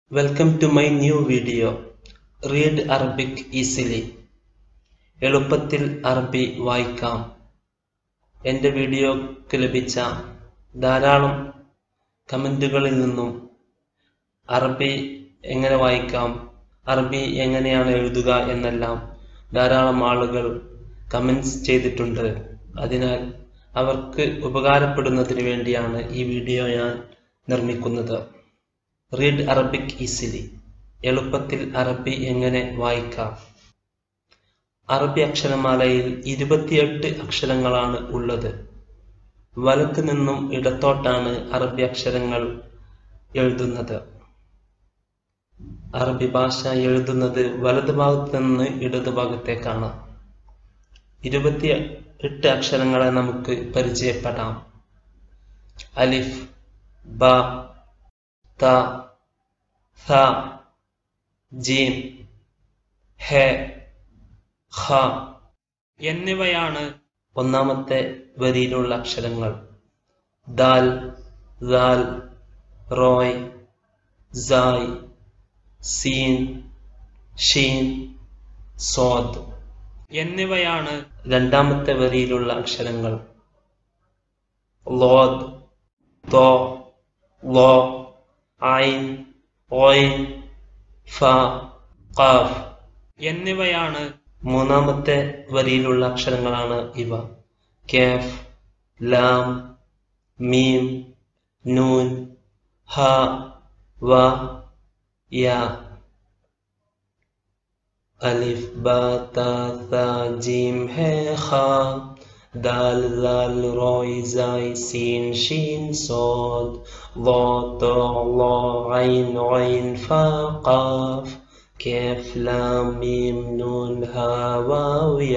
Welcome to my new video. Read Arabic easily. എളുപ്പത്തിൽ അറബി വായിക്കാം. എൻ്റെ വീഡിയോക്ക് ലഭിച്ച ധാരാളം കമന്റുകളിൽ നിന്നും അറബി എങ്ങനെ വായിക്കാം, അറബി എങ്ങനെയാണ് എഴുതുക എന്നെല്ലാം ധാരാളം ആളുകൾ കമന്റ്സ് ചെയ്തിട്ടുണ്ട്. അതിനാൽ അവർക്ക് ഉപകാരപ്പെടുന്നതിന് വേണ്ടിയാണ് ഈ വീഡിയോ ഞാൻ നിർമ്മിക്കുന്നത്. Read Arabic easily. എളുപ്പത്തിൽ അറബി എങ്ങനെ വായിക്കാം. അറബി അക്ഷരമാലയിൽ 28 അക്ഷരങ്ങളാണ് ഉള്ളത്. വലത്ത് നിന്നും ഇടത്തോട്ടാണ് അറബി അക്ഷരങ്ങൾ എഴുതുന്നത്. അറബി ഭാഷ എഴുതുന്നത് വലത് ഭാഗത്ത് നിന്ന് ഇടത് ഭാഗത്തേക്കാണ്. 28 അക്ഷരങ്ങളെ നമുക്ക് പരിചയപ്പെടാം. അലിഫ്, ബ, ത, ഥ, ജീം, ഹെ, ഖ എന്നിവയാണ് ഒന്നാമത്തെ വരിയിലുള്ള അക്ഷരങ്ങൾ. ദാൽ, ദാൽ, റോയ്, സായ്, സീൻ, ഷീൻ, സോദ് എന്നിവയാണ് രണ്ടാമത്തെ വരിയിലുള്ള അക്ഷരങ്ങൾ. ലോദ്, ദോ, ലോ, ഐൻ, ഓയിൻ, ഫ, ഖാഫ് എന്നിവയാണ് മൂന്നാമത്തെ വരിയിലുള്ള അക്ഷരങ്ങളാണ് ഇവ. കാഫ്, ലാം, മീം, നൂൻ, ഹ, വ, യ. അലിഫ്, ബ, ത, ഥ, ജീം, ഹെ, ഖ, ദാൽ, ദാൽ, റോയ്, സായ്, സീൻ, ഷീൻ, സോദ്, ലോ, തോ, ലോ, ഐൻ, ഓയിൻ, ഫ, ഖാഫ്, കാഫ്, ലാം, മീം, നൂൻ, ഹ, വ, യ.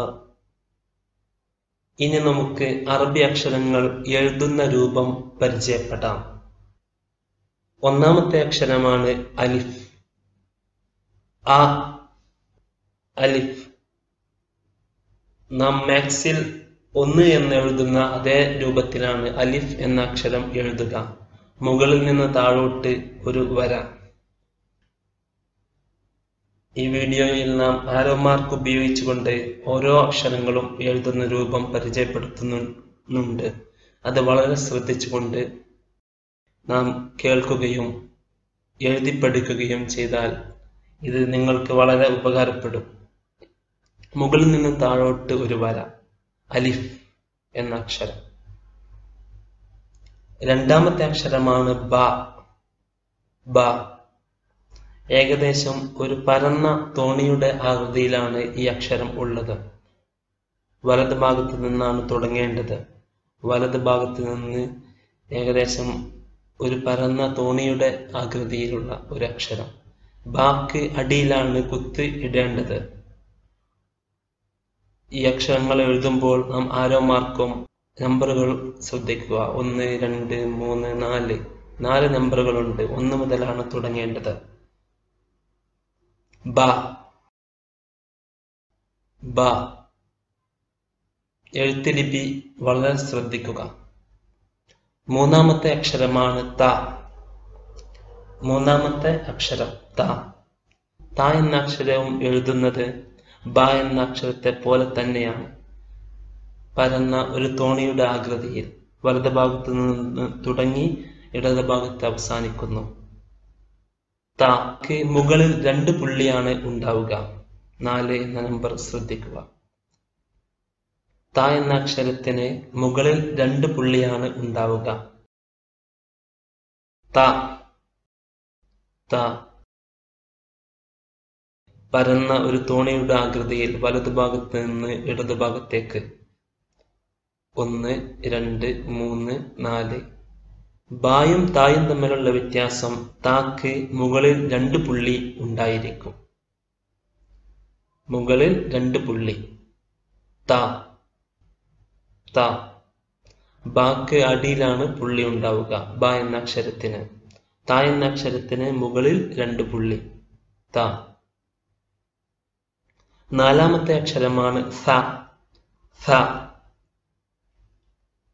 ഇനി നമുക്ക് അറബി അക്ഷരങ്ങൾ എഴുതുന്ന രൂപം പരിചയപ്പെടാം. ഒന്നാമത്തെ അക്ഷരമാണ് അലിഫ്. അ, അലിഫ്. നാം മാത്സിൽ 1 എന്ന് എഴുതുന്ന അതേ രൂപത്തിലാണ് അലിഫ് എന്ന അക്ഷരം എഴുതുക. മുകളിൽ നിന്ന് താഴോട്ട് ഒരു വര. ഈ വീഡിയോയിൽ നാം ആരോ മാർക്ക് ഉപയോഗിച്ചുകൊണ്ട് ഓരോ അക്ഷരങ്ങളും എഴുതുന്ന രൂപം പരിചയപ്പെടുത്തുന്നുണ്ട്. അത് വളരെ ശ്രദ്ധിച്ചുകൊണ്ട് നാം കേൾക്കുകയും എഴുതി പഠിക്കുകയും ചെയ്താൽ ഇത് നിങ്ങൾക്ക് വളരെ ഉപകാരപ്പെടും. മുകളിൽ നിന്ന് താഴോട്ട് ഒരു വര, അലിഫ് എന്ന അക്ഷരം. രണ്ടാമത്തെ അക്ഷരമാണ് ബ. ബ ഏകദേശം ഒരു പരന്ന തോണിയുടെ ആകൃതിയിലാണ് ഈ അക്ഷരം ഉള്ളത്. വലത് ഭാഗത്ത് നിന്നാണ് തുടങ്ങേണ്ടത്. വലത് ഭാഗത്ത് നിന്ന് ഏകദേശം ഒരു പരന്ന തോണിയുടെ ആകൃതിയിലുള്ള ഒരു അക്ഷരം. ബാക്ക് അടിയിലാണ് കുത്ത് ഇടേണ്ടത്. ഈ അക്ഷരങ്ങൾ എഴുതുമ്പോൾ നാം ആരോ മാർക്കും നമ്പറുകൾ ശ്രദ്ധിക്കുക. 1, 2, 3, 4 4 നമ്പറുകളുണ്ട്. 1 മുതലാണ് തുടങ്ങേണ്ടത്. ബ, ബ. എഴുത്തുലിപി വളരെ ശ്രദ്ധിക്കുക. മൂന്നാമത്തെ അക്ഷരമാണ് ത. മൂന്നാമത്തെ അക്ഷരം ത. ത എന്ന അക്ഷരവും എഴുതുന്നത് ബ എന്ന അക്ഷരത്തെ പോലെ തന്നെയാണ്. പരന്ന ഒരു തോണിയുടെ ആകൃതിയിൽ വലത് ഭാഗത്ത് നിന്ന് തുടങ്ങി ഇടത് ഭാഗത്ത് അവസാനിക്കുന്നു. താക്ക് മുകളിൽ 2 പുള്ളിയാണ് ഉണ്ടാവുക. 4 എന്ന നമ്പർ ശ്രദ്ധിക്കുക. ത എന്ന അക്ഷരത്തിന് മുകളിൽ 2 പുള്ളിയാണ് ഉണ്ടാവുക. ത, ത. പരന്ന ഒരു തോണിയുടെ ആകൃതിയിൽ വലതു ഭാഗത്ത് നിന്ന് ഇടതു ഭാഗത്തേക്ക് 1, 2, 3, 4. ബായും തായും തമ്മിലുള്ള വ്യത്യാസം താക്ക് മുകളിൽ 2 പുള്ളി ഉണ്ടായിരിക്കും. മുകളിൽ 2 പുള്ളി. ത, ത. ബാക്ക് അടിയിലാണ് പുള്ളി ഉണ്ടാവുക. ബ എന്ന അക്ഷരത്തിന്. ത എന്ന അക്ഷരത്തിന് മുകളിൽ 2 പുള്ളി. ത. നാലാമത്തെ അക്ഷരമാണ് സ. സ,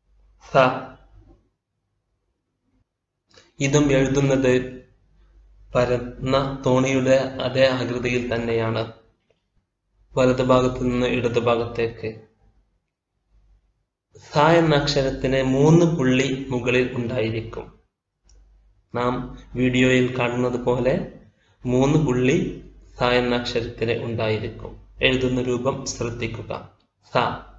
സ. ഇതും എഴുതുന്നത് പരന്ന തോണിയുടെ അതേ ആകൃതിയിൽ തന്നെയാണ് വലതു ഭാഗത്ത് നിന്ന് ഇടതു ഭാഗത്തേക്ക്. സ എന്ന അക്ഷരത്തിന് 3 പുള്ളി മുകളിൽ ഉണ്ടായിരിക്കും. നാം വീഡിയോയിൽ കാണുന്നത് പോലെ 3 പുള്ളി സ എന്ന അക്ഷരത്തിന് ഉണ്ടായിരിക്കും. എഴുതുന്ന രൂപം ശ്രദ്ധിക്കുക. സ.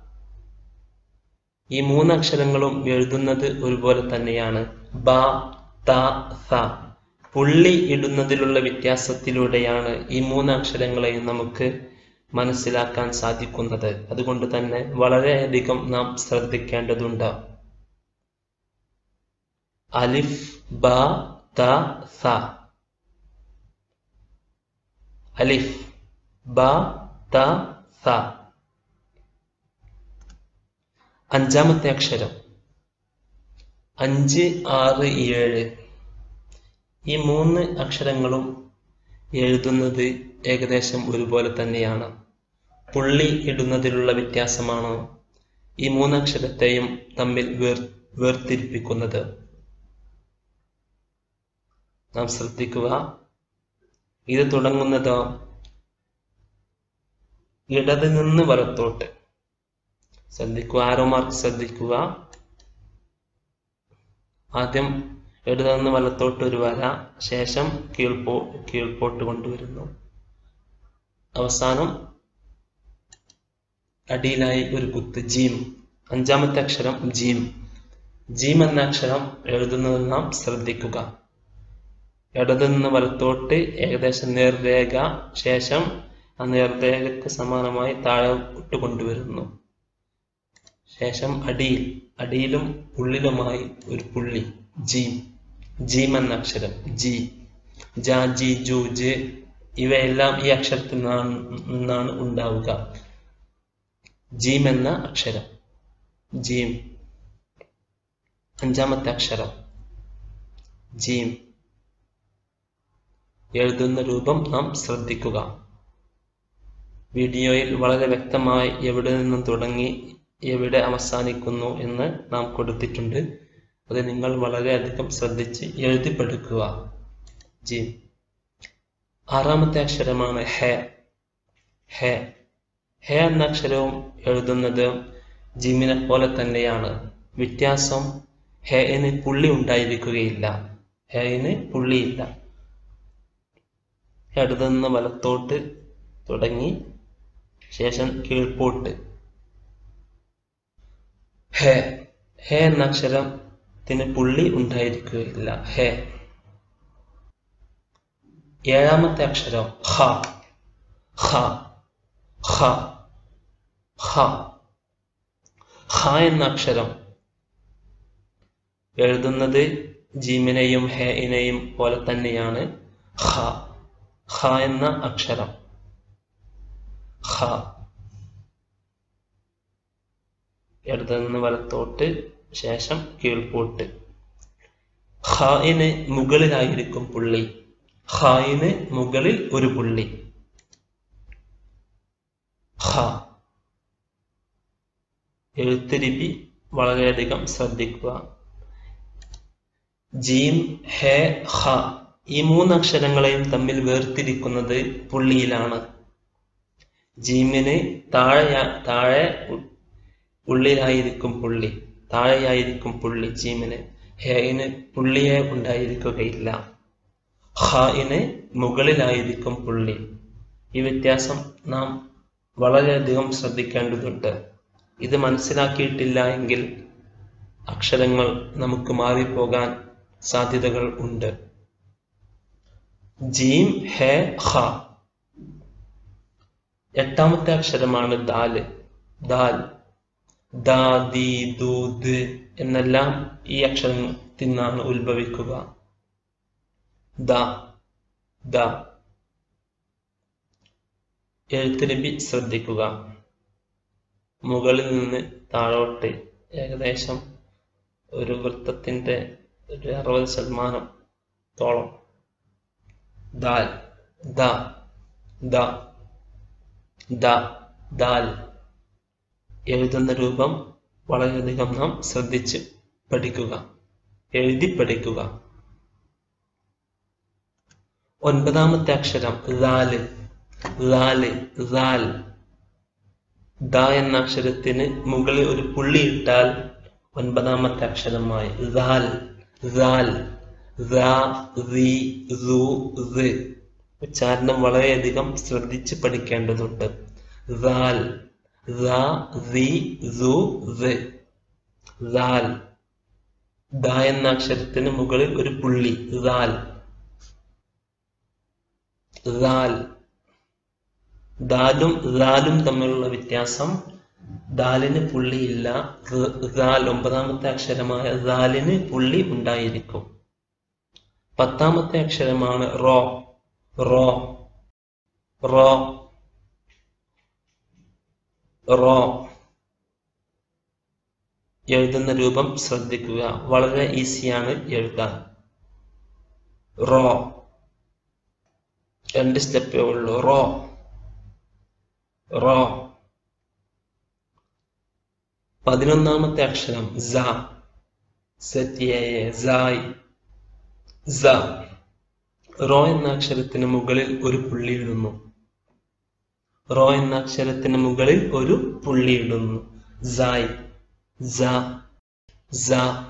ഈ 3 അക്ഷരങ്ങളും എഴുതുന്നത് ഒരുപോലെ തന്നെയാണ്. ബ, ത, സ. പുള്ളി ഇടുന്നതിലുള്ള വ്യത്യാസത്തിലൂടെയാണ് ഈ 3 അക്ഷരങ്ങളെയും നമുക്ക് മനസ്സിലാക്കാൻ സാധിക്കുന്നത്. അതുകൊണ്ട് തന്നെ വളരെയധികം നാം ശ്രദ്ധിക്കേണ്ടതുണ്ട്. അലിഫ്, ബ, ത, സ. അലിഫ്, ബ, ത, സ. അഞ്ചാമത്തെ അക്ഷരം 5, 6, 7. ഈ 3 അക്ഷരങ്ങളും എഴുതുന്നത് ഏകദേശം ഒരുപോലെ തന്നെയാണ്. പുള്ളി ഇടുന്നതിലുള്ള വ്യത്യാസമാണ് ഈ 3 അക്ഷരത്തെയും തമ്മിൽ വേർതിരിപ്പിക്കുന്നത്. നാം ശ്രദ്ധിക്കുക. ഇത് തുടങ്ങുന്നത് ഇടത് നിന്ന് വലത്തോട്ട്. ശ്രദ്ധിക്കുക, ആരോ മാർക്ക് ശ്രദ്ധിക്കുക. ആദ്യം ഇടത് നിന്ന് വലത്തോട്ട് ഒരു വര, ശേഷം കീഴ്പോട്ട് കൊണ്ടുവരുന്നു. അവസാനം അടിയിലായി ഒരു കുത്ത്, ജീം. അഞ്ചാമത്തെ അക്ഷരം ജീം. ജീം എന്ന അക്ഷരം എഴുതുന്നത് നാം ശ്രദ്ധിക്കുക. ഇടത് നിന്ന് വലത്തോട്ട് ഏകദേശം നേർരേഖ, ശേഷം ആ നേർരേഖയ്ക്ക് സമാനമായി താഴെ കൊണ്ടുവരുന്നു. ശേഷം അടിയിലും ഉള്ളിലുമായി ഒരു പുള്ളി, ജീം. ജീം എന്ന അക്ഷരം. ജി, ജ, ജി, ജു, ജെ ഇവയെല്ലാം ഈ അക്ഷരത്തിൽ നിന്നാണ് ഉണ്ടാവുക. ജീം എന്ന അക്ഷരം. ജീം. അഞ്ചാമത്തെ അക്ഷരം ജീം. എഴുതുന്ന രൂപം നാം ശ്രദ്ധിക്കുക. വീഡിയോയിൽ വളരെ വ്യക്തമായി എവിടെ നിന്നും തുടങ്ങി എവിടെ അവസാനിക്കുന്നു എന്ന് നാം കൊടുത്തിട്ടുണ്ട്. അത് നിങ്ങൾ വളരെയധികം ശ്രദ്ധിച്ച് എഴുതി പഠിക്കുക. ജീം. ആറാമത്തെ അക്ഷരമാണ് ഹെ. ഹെ. ഹെ എന്ന അക്ഷരവും എഴുതുന്നത് ജീമിനെ പോലെ തന്നെയാണ്. വ്യത്യാസം ഹെന് പുള്ളി ഉണ്ടായിരിക്കുകയില്ല. ഹെന് പുള്ളിയില്ല. ഇടത് നിന്ന് വലത്തോട്ട് തുടങ്ങി ശേഷം കീഴ്പോട്ട്. ഹെ. ഹെ എന്ന അക്ഷരത്തിന് പുള്ളി ഉണ്ടായിരിക്കുകയില്ല. ഹെ. ഏഴാമത്തെ അക്ഷരം ഹ. ഹ. ഹ. ഹ. ഹ എന്ന അക്ഷരം എഴുതുന്നത് ജീമിനെയും ഹെയിനെയും പോലെ തന്നെയാണ്. ഹ. ഹ എന്ന അക്ഷരം. ഹ. ഇടത് നിന്ന് വലത്തോട്ട് ശേഷം കീഴ്പോട്ട്. ഖായിന് മുകളിലായിരിക്കും പുള്ളി. ഖായിന് മുകളിൽ ഒരു പുള്ളി. ഖ. എഴുത്തുരീതി വളരെയധികം ശ്രദ്ധിക്കുക. ജീം, ഹെ, ഖ ഈ 3 അക്ഷരങ്ങളെയും തമ്മിൽ വേർതിരിക്കുന്നത് പുള്ളിയിലാണ്. ജീമിന് താഴെ ഉള്ളിലായിരിക്കും പുള്ളി, താഴെയായിരിക്കും പുള്ളി ജീമിന്. ഹെയിന് പുള്ളിയെ ഉണ്ടായിരിക്കുകയില്ല. ഖായിന് മുകളിലായിരിക്കും പുള്ളി. ഈ വ്യത്യാസം നാം വളരെയധികം ശ്രദ്ധിക്കേണ്ടതുണ്ട്. ഇത് മനസ്സിലാക്കിയിട്ടില്ല എങ്കിൽ അക്ഷരങ്ങൾ നമുക്ക് മാറിപ്പോകാൻ സാധ്യതകൾ ഉണ്ട്. ജീം, ഹെ, ഖ. എട്ടാമത്തെ അക്ഷരമാണ് ദാല്. ദാൽ. ദ, ദി, ദു, ദ് എന്നെല്ലാം ഈ അക്ഷരത്തിൽ നിന്നാണ് ഉത്ഭവിക്കുക. ദ. ദ. എഴുത്തുലിപി ശ്രദ്ധിക്കുക. മുകളിൽ നിന്ന് താഴോട്ട് ഏകദേശം ഒരു വൃത്തത്തിന്റെ 60% ദാൽ. ദ. ദ. ദ. ദാൽ. എഴുതുന്ന രൂപം വളരെയധികം നാം ശ്രദ്ധിച്ച് പഠിക്കുക, എഴുതി പഠിക്കുക. ഒൻപതാമത്തെ അക്ഷരം ദാല്. ദാല് ദാൽ. ദ എന്ന അക്ഷരത്തിന് മുകളിൽ ഒരു പുള്ളി ഇട്ടാൽ ഒൻപതാമത്തെ അക്ഷരമായി ദാൽ. ദാൽ. ദാ, ദി, ദു, ദ്. ഉച്ചാരണം വളരെയധികം ശ്രദ്ധിച്ച് പഠിക്കേണ്ടതുണ്ട്. ദാൽ. ദാ, ദി, ദു, ദ്. ദാൽ. ദ എന്ന അക്ഷരത്തിന് മുകളിൽ ഒരു പുള്ളി ദാൽ. ദാൽ. ദാലും ദാലും തമ്മിലുള്ള വ്യത്യാസം, ദാലിന് പുള്ളിയില്ല. ദാൽ ഒമ്പതാമത്തെ അക്ഷരമായ ദാലിന് പുള്ളി ഉണ്ടായിരിക്കും. പത്താമത്തെ അക്ഷരമാണ് റോ. റോ. റോ. റോ. എഴുതുന്ന രൂപം ശ്രദ്ധിക്കുക. വളരെ ഈസിയാണ് എഴുതാൻ. റോ. 2 സ്റ്റെപ്പേ ഉള്ളൂ. റോ. റോ. 11ാമത്തെ അക്ഷരം സ. സായ്. സ. റോ എന്ന അക്ഷരത്തിന് മുകളിൽ ഒരു പുള്ളി ഇടുന്നു. റോ എന്ന അക്ഷരത്തിന് മുകളിൽ ഒരു പുള്ളി ഇടുന്നു. സായ്. സ. സ.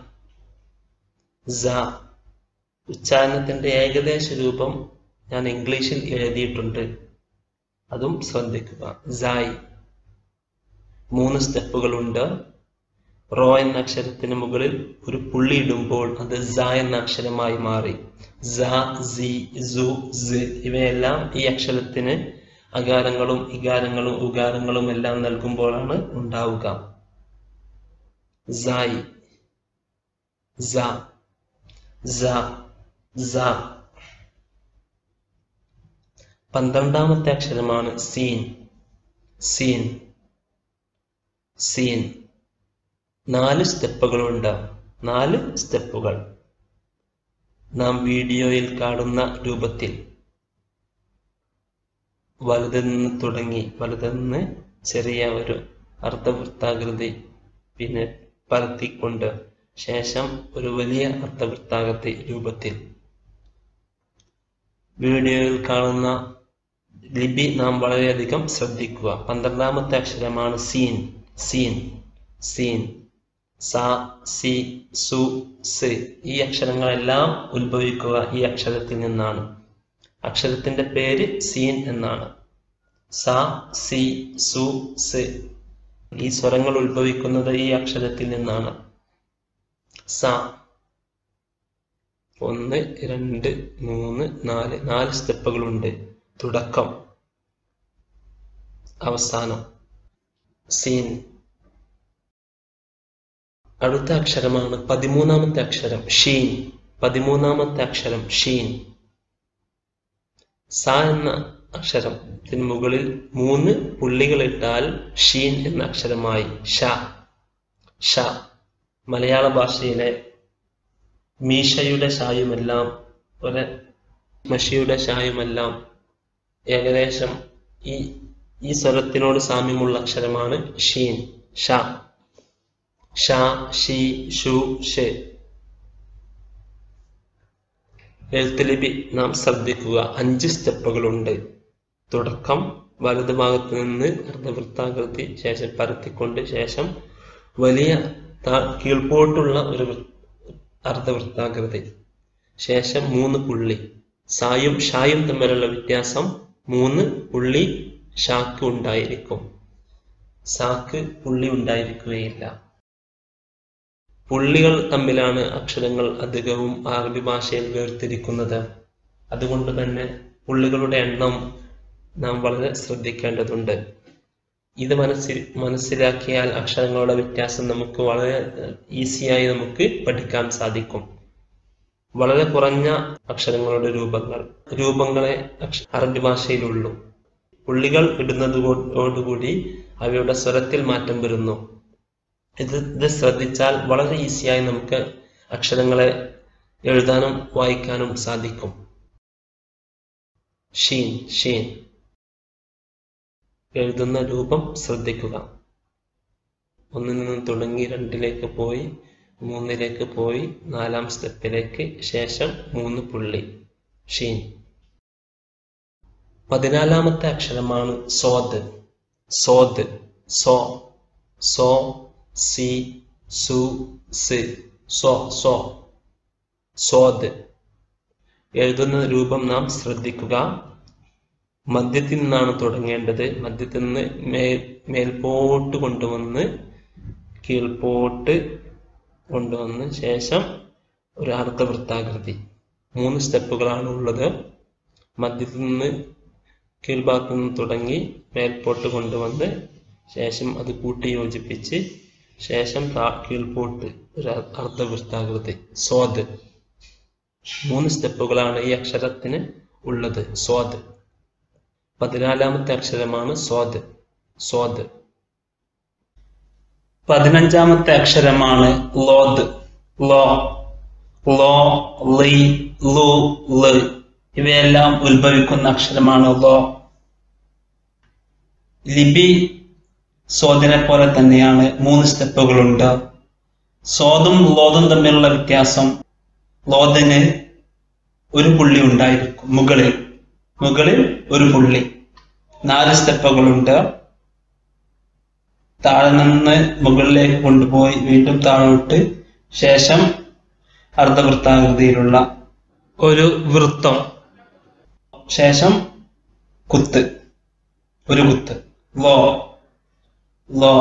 സ. ഉച്ചാരണത്തിന്റെ ഏകദേശ രൂപം ഞാൻ ഇംഗ്ലീഷിൽ എഴുതിയിട്ടുണ്ട്, അതും ശ്രദ്ധിക്കുക. സായ്. 3 സ്റ്റെപ്പുകളുണ്ട്. റോ എന്ന അക്ഷരത്തിന് മുകളിൽ ഒരു പുള്ളി ഇടുമ്പോൾ അത് സ എന്ന അക്ഷരമായി മാറി. സ, സി, സു, സ് ഇവയെല്ലാം ഈ അക്ഷരത്തിന് അകാരങ്ങളും ഇകാരങ്ങളും ഉകാരങ്ങളും എല്ലാം നൽകുമ്പോഴാണ് ഉണ്ടാവുക. സായ്. സ. സ. സ. 12ാമത്തെ അക്ഷരമാണ് സീൻ. സീൻ. സീൻ. 4 സ്റ്റെപ്പുകളുണ്ട്. 4 സ്റ്റെപ്പുകൾ നാം വീഡിയോയിൽ കാണുന്ന രൂപത്തിൽ വലത് നിന്ന് തുടങ്ങി, വലത് നിന്ന് ചെറിയ ഒരു അർദ്ധവൃത്താകൃതി, പിന്നെ പരത്തിക്കൊണ്ട് ശേഷം ഒരു വലിയ അർദ്ധവൃത്താകൃതി രൂപത്തിൽ. വീഡിയോയിൽ കാണുന്ന ലിപി നാം വളരെയധികം ശ്രദ്ധിക്കുക. 12ാമത്തെ അക്ഷരമാണ് സീൻ. സീൻ. സീൻ. സ, സി, സു, സ് ഈ അക്ഷരങ്ങളെല്ലാം ഉത്ഭവിക്കുക ഈ അക്ഷരത്തിൽ നിന്നാണ്. അക്ഷരത്തിന്റെ പേര് സീൻ എന്നാണ്. സ, സി, സു, സ് ഈ സ്വരങ്ങൾ ഉത്ഭവിക്കുന്നത് ഈ അക്ഷരത്തിൽ നിന്നാണ്. സ. 1, 2, 3, 4 4 സ്റ്റെപ്പുകളുണ്ട്. തുടക്കം, അവസാനം. സീൻ. അടുത്ത അക്ഷരമാണ് 13ാമത്തെ അക്ഷരം ഷീൻ. 13ാമത്തെ അക്ഷരം ഷീൻ. സ എന്ന അക്ഷരത്തിന് മുകളിൽ 3 പുള്ളികൾ ഇട്ടാൽ ഷീൻ എന്ന അക്ഷരമായി. ഷ. ഷ. മലയാള ഭാഷയിലെ മീശയുടെ ഷായുമെല്ലാം മഷിയുടെ ഷായുമെല്ലാം ഏകദേശം ഈ സ്വരത്തിനോട് സാമ്യമുള്ള അക്ഷരമാണ് ഷീൻ. ഷ. ഷ, ഷി, ഷു, ഷ്. എഴുത്തുലിപി നാം ശ്രദ്ധിക്കുക. 5 സ്റ്റെപ്പുകളുണ്ട്. തുടക്കം, വലതു ഭാഗത്ത് നിന്ന് അർദ്ധവൃത്താകൃതി, ശേഷം പരത്തിക്കൊണ്ട്, ശേഷം വലിയ കീഴ്പോട്ടുള്ള ഒരു അർദ്ധവൃത്താകൃതി, ശേഷം 3 പുള്ളി. സായും ഷായും തമ്മിലുള്ള വ്യത്യാസം 3 പുള്ളി ഷാക്ക് ഉണ്ടായിരിക്കും. സാക്ക് പുള്ളി ഉണ്ടായിരിക്കുകയില്ല. പുള്ളികൾ തമ്മിലാണ് അക്ഷരങ്ങൾ അധികവും അറബി ഭാഷയിൽ വേർതിരിക്കുന്നത്. അതുകൊണ്ട് തന്നെ പുള്ളികളുടെ എണ്ണം നാം വളരെ ശ്രദ്ധിക്കേണ്ടതുണ്ട്. ഇത് മനസ്സിലാക്കിയാൽ അക്ഷരങ്ങളുടെ വ്യത്യാസം നമുക്ക് വളരെ ഈസിയായി നമുക്ക് പഠിക്കാൻ സാധിക്കും. വളരെ കുറഞ്ഞ അക്ഷരങ്ങളുടെ രൂപങ്ങളെ അറബി ഭാഷയിലുള്ളൂ. പുള്ളികൾ ഇടുന്നതോടുകൂടി അവയുടെ സ്വരത്തിൽ മാറ്റം വരുന്നു. ഇത് ശ്രദ്ധിച്ചാൽ വളരെ ഈസിയായി നമുക്ക് അക്ഷരങ്ങളെ എഴുതാനും വായിക്കാനും സാധിക്കും. ഷീൻ. ഷീൻ. എഴുതുന്ന രൂപം ശ്രദ്ധിക്കുക. 1 നിന്ന് തുടങ്ങി 2ലേക്ക് പോയി, 3ലേക്ക് പോയി, 4ാം സ്റ്റെപ്പിലേക്ക്, ശേഷം 3 പുള്ളി. ഷീൻ. 14ാമത്തെ അക്ഷരമാണ് സ്വാദ്. സ്വാദ്. സോ സോ സി സു സി സോ സോ സ്വാദ്. എഴുതുന്ന രൂപം നാം ശ്രദ്ധിക്കുക. മധ്യത്തിൽ നിന്നാണ് തുടങ്ങേണ്ടത്. മധ്യത്തിൽ നിന്ന് മേൽപോട്ട് കൊണ്ടുവന്ന് കീഴ്പോട്ട് കൊണ്ടുവന്ന് ശേഷം ഒരു അർദ്ധവൃത്താകൃതി. 3 സ്റ്റെപ്പുകളാണ് ഉള്ളത്. മധ്യത്തിൽ നിന്ന് കീഴ്ഭാഗത്തു നിന്ന് തുടങ്ങി മേൽപോട്ട് കൊണ്ടുവന്ന് ശേഷം അത് കൂട്ടി യോജിപ്പിച്ച് ശേഷം കീഴ്പോട്ട് ഒരു അർദ്ധവൃത്താകൃതി. സ്വാദ്. 3 സ്റ്റെപ്പുകളാണ് ഈ അക്ഷരത്തിന് ഉള്ളത്. സ്വാദ്. 14ാമത്തെ അക്ഷരമാണ് സ്വാദ്. സ്വാദ്. 15ാമത്തെ അക്ഷരമാണ് ലോദ്. ലോ ലോ ലി ലു ല് ഇവയെല്ലാം ഉത്ഭവിക്കുന്ന അക്ഷരമാണ് ലോ. ലിപി സ്വാദിനെ പോലെ തന്നെയാണ്. 3 സ്റ്റെപ്പുകളുണ്ട്. സ്വാദും ലോദും തമ്മിലുള്ള വ്യത്യാസം, ലോദിന് ഒരു പുള്ളി ഉണ്ടായിരിക്കും മുകളിൽ ഒരു പുള്ളി. 4 സ്റ്റെപ്പുകളുണ്ട്. താഴെ നിന്ന് മുകളിലേക്ക് കൊണ്ടുപോയി വീണ്ടും താഴോട്ട് ശേഷം അർദ്ധവൃത്താകൃതിയിലുള്ള ഒരു വൃത്തം ശേഷം കുത്ത്, ഒരു കുത്ത്. Law law.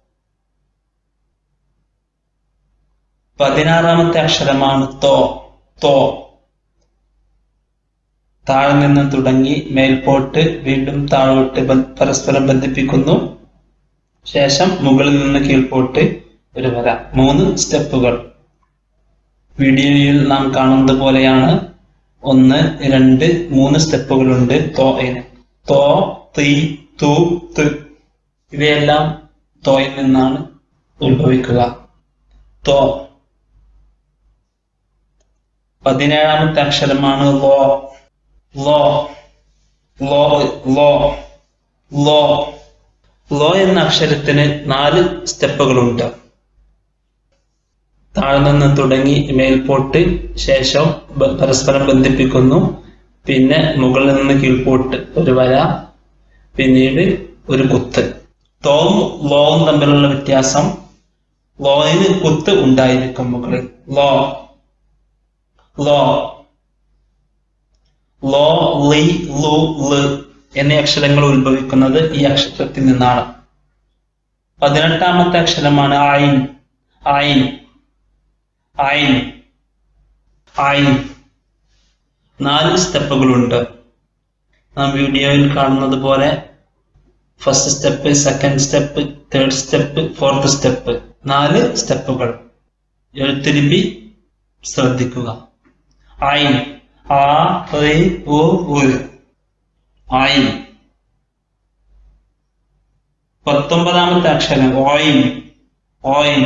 16ാമത്തെ അക്ഷരമാണ് തോ. തോ. താഴെ നിന്ന് തുടങ്ങി മേൽപോട്ട് വീണ്ടും താഴോട്ട് പരസ്പരം ബന്ധിപ്പിക്കുന്നു. ശേഷം മുകളിൽ നിന്ന് കീഴ്പോട്ട് ഒരു വര. 3 സ്റ്റെപ്പുകൾ. വീഡിയോയിൽ നാം കാണുന്നത് പോലെയാണ്. 1 2 3 സ്റ്റെപ്പുകളുണ്ട് തോയിന്. തോ തീ തു ത് ഇവയെല്ലാം തോയിൽ നിന്നാണ് ഉത്ഭവിക്കുക. തോ. 17ാമത്തെ അക്ഷരമാണ് ലോ. ലോ ലോ ലോ ലോ. ലോ എന്ന അക്ഷരത്തിന് 4 സ്റ്റെപ്പുകളുണ്ട്. താഴെ നിന്ന് തുടങ്ങി മേൽപോട്ട് ശേഷം പരസ്പരം ബന്ധിപ്പിക്കുന്നു. പിന്നെ മുകളിൽ നിന്ന് കീഴ്പോട്ട് ഒരു വര, പിന്നീട് ഒരു കുത്ത്. തോവും ലോവും തമ്മിലുള്ള വ്യത്യാസം, ലോയിന് കുത്ത് ഉണ്ടായിരിക്കും മുകളിൽ. ലോ ലോ. ലോ ലി ലു ല് എന്നീ അക്ഷരങ്ങൾ ഉത്ഭവിക്കുന്നത് ഈ അക്ഷരത്തിൽ നിന്നാണ്. 18ാമത്തെ അക്ഷരമാണ് ഐൻ. ഐൻ ഐൻ ഐൻ. 4 സ്റ്റെപ്പുകളുണ്ട്. നാം വീഡിയോയിൽ കാണുന്നത് പോലെ first step, second step, third step, fourth step. 4 സ്റ്റെപ്പുകൾ. എഴുത്തുലിപി ശ്രദ്ധിക്കുക. ഐൻ ആ റി ഉ ഉ. ഐൻ. 19ാമത്തെ അക്ഷരം ഓയിൻ. ഓയിൻ.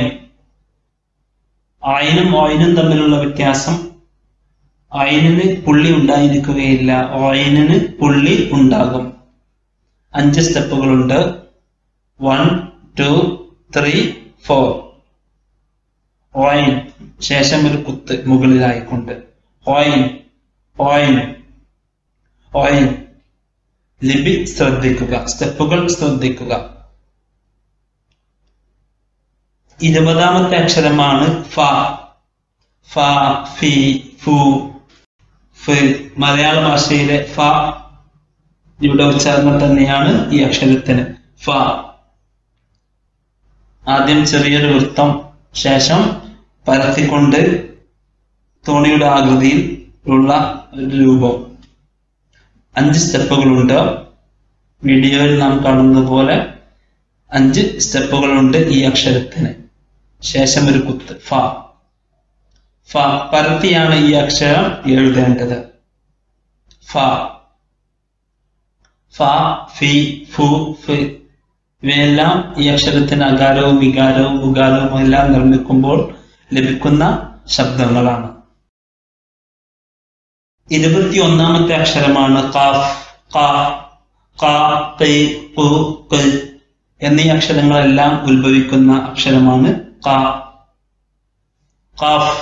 ഐനും ഓയിനും തമ്മിലുള്ള വ്യത്യാസം, ഐനിന് പുള്ളി ഉണ്ടായിരിക്കുകയില്ല, ഓയിനിന് പുള്ളി ഉണ്ടാകും. 5 സ്റ്റെപ്പുകളുണ്ട്. 1 2 3 4. ഓയിൻ. ശേഷം ഒരു കുത്ത് മുകളിലായിക്കൊണ്ട്. ഓയിൻ ഓയിൻ ഓയിൻ. ലിപി ശ്രദ്ധിക്കുക, സ്റ്റെപ്പുകൾ ശ്രദ്ധിക്കുക. 20ാമത്തെ അക്ഷരമാണ് ഫ. ഫ ഫി ഫു ഫ്. മലയാള ഭാഷയിലെ ഫ ഇവിടെ ഉച്ചാരണം തന്നെയാണ് ഈ അക്ഷരത്തിന്. ഫ. ആദ്യം ചെറിയൊരു വൃത്തം, ശേഷം പരത്തിക്കൊണ്ട് തോണിയുടെ ആകൃതിയിൽ ഉള്ള ഒരു രൂപം. 5 സ്റ്റെപ്പുകളുണ്ട്. വീഡിയോയിൽ നാം കാണുന്നത് പോലെ 5 സ്റ്റെപ്പുകളുണ്ട് ഈ അക്ഷരത്തിന്. ശേഷം ഒരു കുത്ത്. ഫ. ഫ. പരത്തിയാണ് ഈ അക്ഷരം എഴുതേണ്ടത്. ഫ ഫ ഫി ഫു ഫ്. ഇവയെല്ലാം ഈ അക്ഷരത്തിന് അകാരവും വികാരവും ഉകാരവും എല്ലാം നിർമ്മിക്കുമ്പോൾ ലഭിക്കുന്ന ശബ്ദങ്ങളാണ്. 21ാമത്തെ അക്ഷരമാണ് ഖാഫ്. ഖ ഖ ഖി ഖു ഖ് എന്നീ അക്ഷരങ്ങളെല്ലാം ഉത്ഭവിക്കുന്ന അക്ഷരമാണ് ഖ. ഖാഫ്.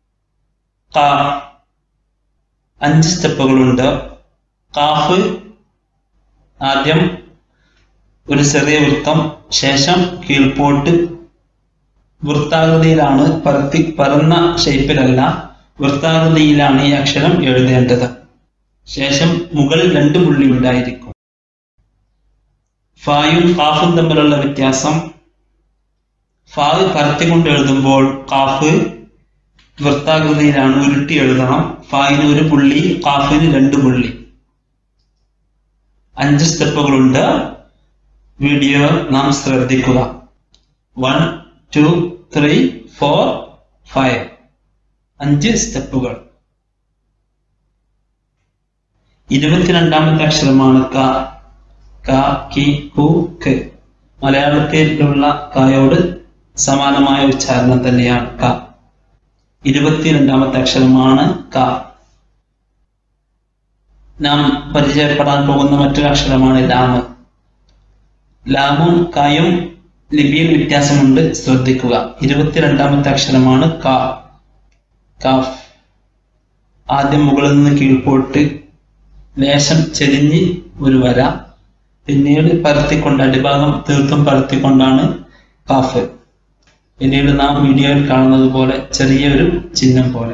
ഖ. 5 സ്റ്റെപ്പുകളുണ്ട്. ഖാഫ് ആദ്യം ഒരു ചെറിയ വൃത്തം, ശേഷം കീഴ്പോട്ട്. വൃത്താകൃതിയിലാണ്, പരന്ന ഷേപ്പിലല്ല, വൃത്താകൃതിയിലാണ് ഈ അക്ഷരം എഴുതേണ്ടത്. ശേഷം മുകളിൽ 2 പുള്ളി ഉണ്ടായിരിക്കും. ഫായും കാഫും തമ്മിലുള്ള വ്യത്യാസം: ഫാ പരത്തിക്കൊണ്ട് എഴുതുമ്പോൾ കാഫ് വൃത്താകൃതിയിലാണ്, ഉരുട്ടി എഴുതണം. ഫായിന് 1 പുള്ളി, കാഫിന് 2 പുള്ളി. 5 സ്റ്റെപ്പുകളുണ്ട്. വീഡിയോ നാം ശ്രദ്ധിക്കുക. 1 2 3 4 5 5 സ്റ്റെപ്പുകൾ. 22ാമത്തെ അക്ഷരമാണ് ക. ക, കി, കു, ക്. മലയാളത്തിലുള്ള കായോട് സമാനമായ ഉച്ചാരണം തന്നെയാണ് ക. 22ാമത്തെ അക്ഷരമാണ് ക. നാം പരിചയപ്പെടാൻ പോകുന്ന മറ്റൊരു അക്ഷരമാണ് ലാമ്. ലാമും കായും ലിപിയിൽ വ്യത്യാസമുണ്ട്, ശ്രദ്ധിക്കുക. 22ാമത്തെ അക്ഷരമാണ് ക. കാഫ്. ആദ്യം മുകളിൽ നിന്ന് കീഴ്പോട്ട് ലേശം ചെരിഞ്ഞ് ഒരു വര, പിന്നീട് പരത്തിക്കൊണ്ട്, അടിഭാഗം തീർത്തും പരത്തിക്കൊണ്ടാണ് കാഫ്. പിന്നീട് നാം വീഡിയോയിൽ കാണുന്നത് പോലെ ചെറിയൊരു ചിഹ്നം പോലെ.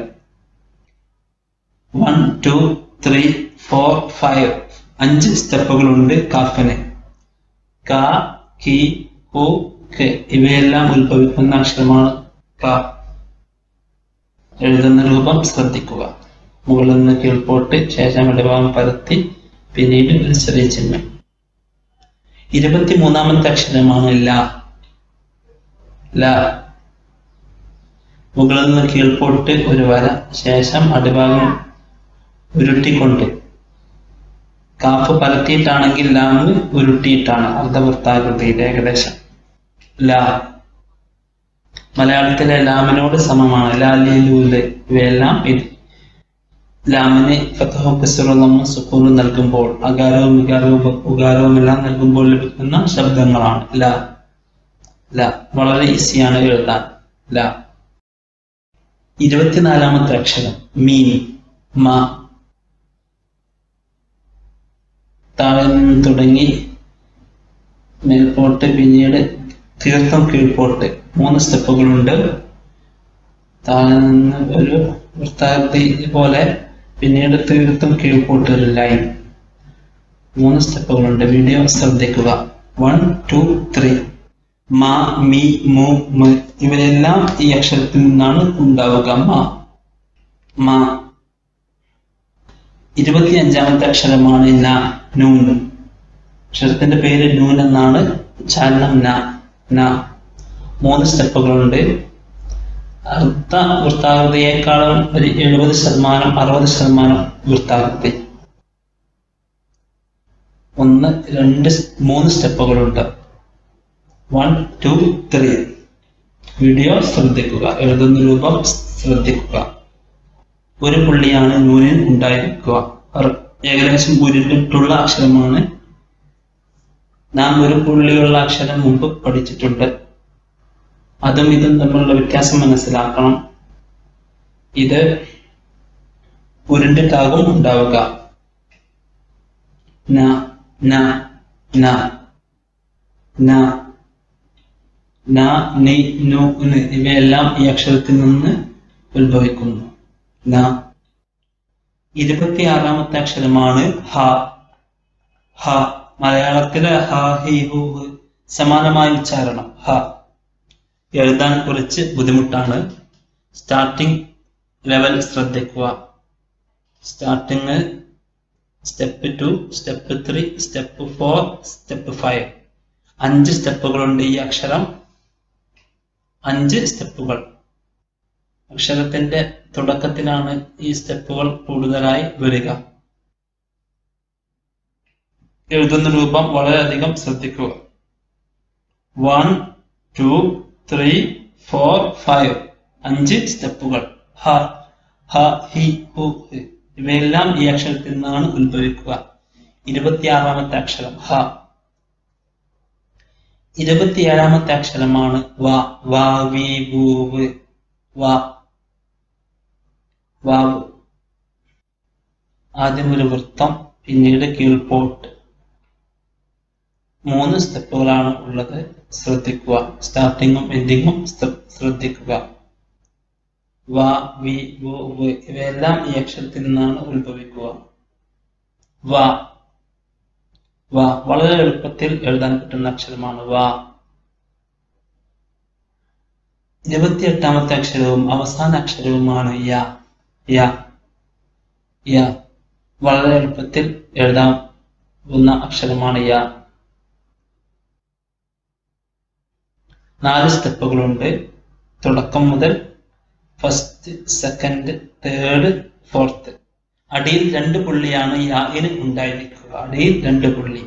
1 2 3 4 5 5 സ്റ്റെപ്പുകളുണ്ട് കാഫിന്. ക, കി, കു, ക് ഇവയെല്ലാം ഉത്ഭവിക്കുന്ന അക്ഷരമാണ് ക. എഴുതുന്ന രൂപം ശ്രദ്ധിക്കുക. മുകളിൽ നിന്ന് കീഴ്പോട്ട്, ശേഷം അടിഭാഗം പരത്തി, പിന്നീട് ഒരു ചെറിയ ചിഹ്നം. 23ാമത്തെ അക്ഷരമാണ് ല. ല. മുകളിൽ നിന്ന് കീഴ്പോട്ട് ഒരു വര, ശേഷം അടിഭാഗം ഉരുട്ടിക്കൊണ്ട്. കാഫ് പരത്തിയിട്ടാണെങ്കിൽ ലാമ് ഉരുട്ടിയിട്ടാണ്, അർദ്ധവൃത്താകൃതിയിൽ ഏകദേശം. ല. മലയാളത്തിലെ ലാമിനോട് സമമാണ്. ലാലിലൂല് ഇവയെല്ലാം ലാമിന് ഫതഹും കസ്റും സുക്കൂനും നൽകുമ്പോൾ, അകാരവും വികാരവും ഉകാരവും എല്ലാം നൽകുമ്പോൾ ലഭിക്കുന്ന ശബ്ദങ്ങളാണ് ല. ല. വളരെ ഈസിയാണ് എഴുതാൻ. ല. 24ാമത്തെ അക്ഷരം മീം. മ. താഴെ നിന്ന് തുടങ്ങി മേൽപോട്ട്, പിന്നീട് തീർത്ഥം കീഴ്പോട്ട്. 3 സ്റ്റെപ്പുകളുണ്ട്. താഴെ നിന്ന് ഒരു വൃത്താകൃതി പോലെ, പിന്നീട് തീർത്ഥം കീഴ്പോട്ട് ഒരു ലൈൻ. 3 സ്റ്റെപ്പുകളുണ്ട്. വീഡിയോ ശ്രദ്ധിക്കുക. 1 2 3. മ, മി, മു, മ ഇവയെല്ലാം ഈ അക്ഷരത്തിൽ നിന്നാണ് ഉണ്ടാവുക. മ. മ. 25ാമത്തെ അക്ഷരമാണ് ന. നൂൻ. അക്ഷരത്തിന്റെ പേര് നൂൻ എന്നാണ്. ഉച്ചാരണം ന. ന. 3 സ്റ്റെപ്പുകളുണ്ട്. അർദ്ധ വൃത്താകൃതിയേക്കാളും ഒരു 70% 60% വൃത്താകൃതി. 1 2 3 സ്റ്റെപ്പുകളുണ്ട്. 1 2 3. വീഡിയോ ശ്രദ്ധിക്കുക. എഴുതുന്ന രൂപം ശ്രദ്ധിക്കുക. 1 പുള്ളിയാണ് നൂനിൽ ഉണ്ടായിരിക്കുക. ഏകദേശം ഉരുണ്ടിട്ടുള്ള അക്ഷരമാണ്. നാം 1 പുള്ളിയുള്ള അക്ഷരം മുമ്പ് പഠിച്ചിട്ടുണ്ട്. അതും ഇതും തമ്മിലുള്ള വ്യത്യാസം മനസ്സിലാക്കണം. ഇത് ഉരുണ്ടിട്ടാകും ഉണ്ടാവുക. ന, ന, ന, ന, ന, നി, നു, ന് ഇവയെല്ലാം ഈ അക്ഷരത്തിൽ നിന്ന് ഉത്ഭവിക്കുന്നു. ന. 26ാമത്തെ അക്ഷരമാണ് ഹ. ഹ. മലയാളത്തിലെ ഹ, ഹി, ഹു സമാനമായ ഉച്ചാരണം. ഹ. എഴുതാൻ കുറച്ച് ബുദ്ധിമുട്ടാണ്. സ്റ്റാർട്ടിംഗ് ലെവൽ ശ്രദ്ധിക്കുക. Starting step 2, step 3, step 4, step 5. 5 സ്റ്റെപ്പുകളുണ്ട് ഈ അക്ഷരം. 5 സ്റ്റെപ്പുകൾ. അക്ഷരത്തിന്റെ തുടക്കത്തിലാണ് ഈ സ്റ്റെപ്പുകൾ കൂടുതലായി വരിക. എഴുതുന്ന രൂപം വളരെയധികം ശ്രദ്ധിക്കുക. 1 2 3 4 5 5 സ്റ്റെപ്പുകൾ. ഹ, ഹ, ഹി, ഹു ഇവയെല്ലാം ഈ അക്ഷരത്തിൽ നിന്നാണ് ഉത്ഭവിക്കുക. 26ാമത്തെ അക്ഷരം ഹ. 27ാമത്തെ അക്ഷരമാണ് വ. വ, വി, വു, വ്. വ. വാവ്. ആദ്യം ഒരു വൃത്തം, പിന്നീട് കീഴ്പോട്ട്. 3 സ്റ്റെപ്പുകളാണ് ഉള്ളത്. ശ്രദ്ധിക്കുക. സ്റ്റാർട്ടിങ്ങും എൻഡിങ്ങും ശ്രദ്ധിക്കുക. വ, വി, വു, വ് ഇവയെല്ലാം ഈ അക്ഷരത്തിൽ നിന്നാണ് ഉത്ഭവിക്കുക. വ വളരെ എളുപ്പത്തിൽ എഴുതാൻ പറ്റുന്ന അക്ഷരമാണ് വ. 28ാമത്തെ അക്ഷരവും അവസാന അക്ഷരവുമാണ് യ. വളരെ എളുപ്പത്തിൽ എഴുതാവുന്ന അക്ഷരമാണ് യ. 4 സ്റ്റെപ്പുകളുണ്ട്. തുടക്കം മുതൽ ഫസ്റ്റ്, സെക്കൻഡ്, തേർഡ്, ഫോർത്ത്. അടിയിൽ 2 പുള്ളിയാണ് യാന് ഉണ്ടായിരിക്കുക. അടിയിൽ 2 പുള്ളി.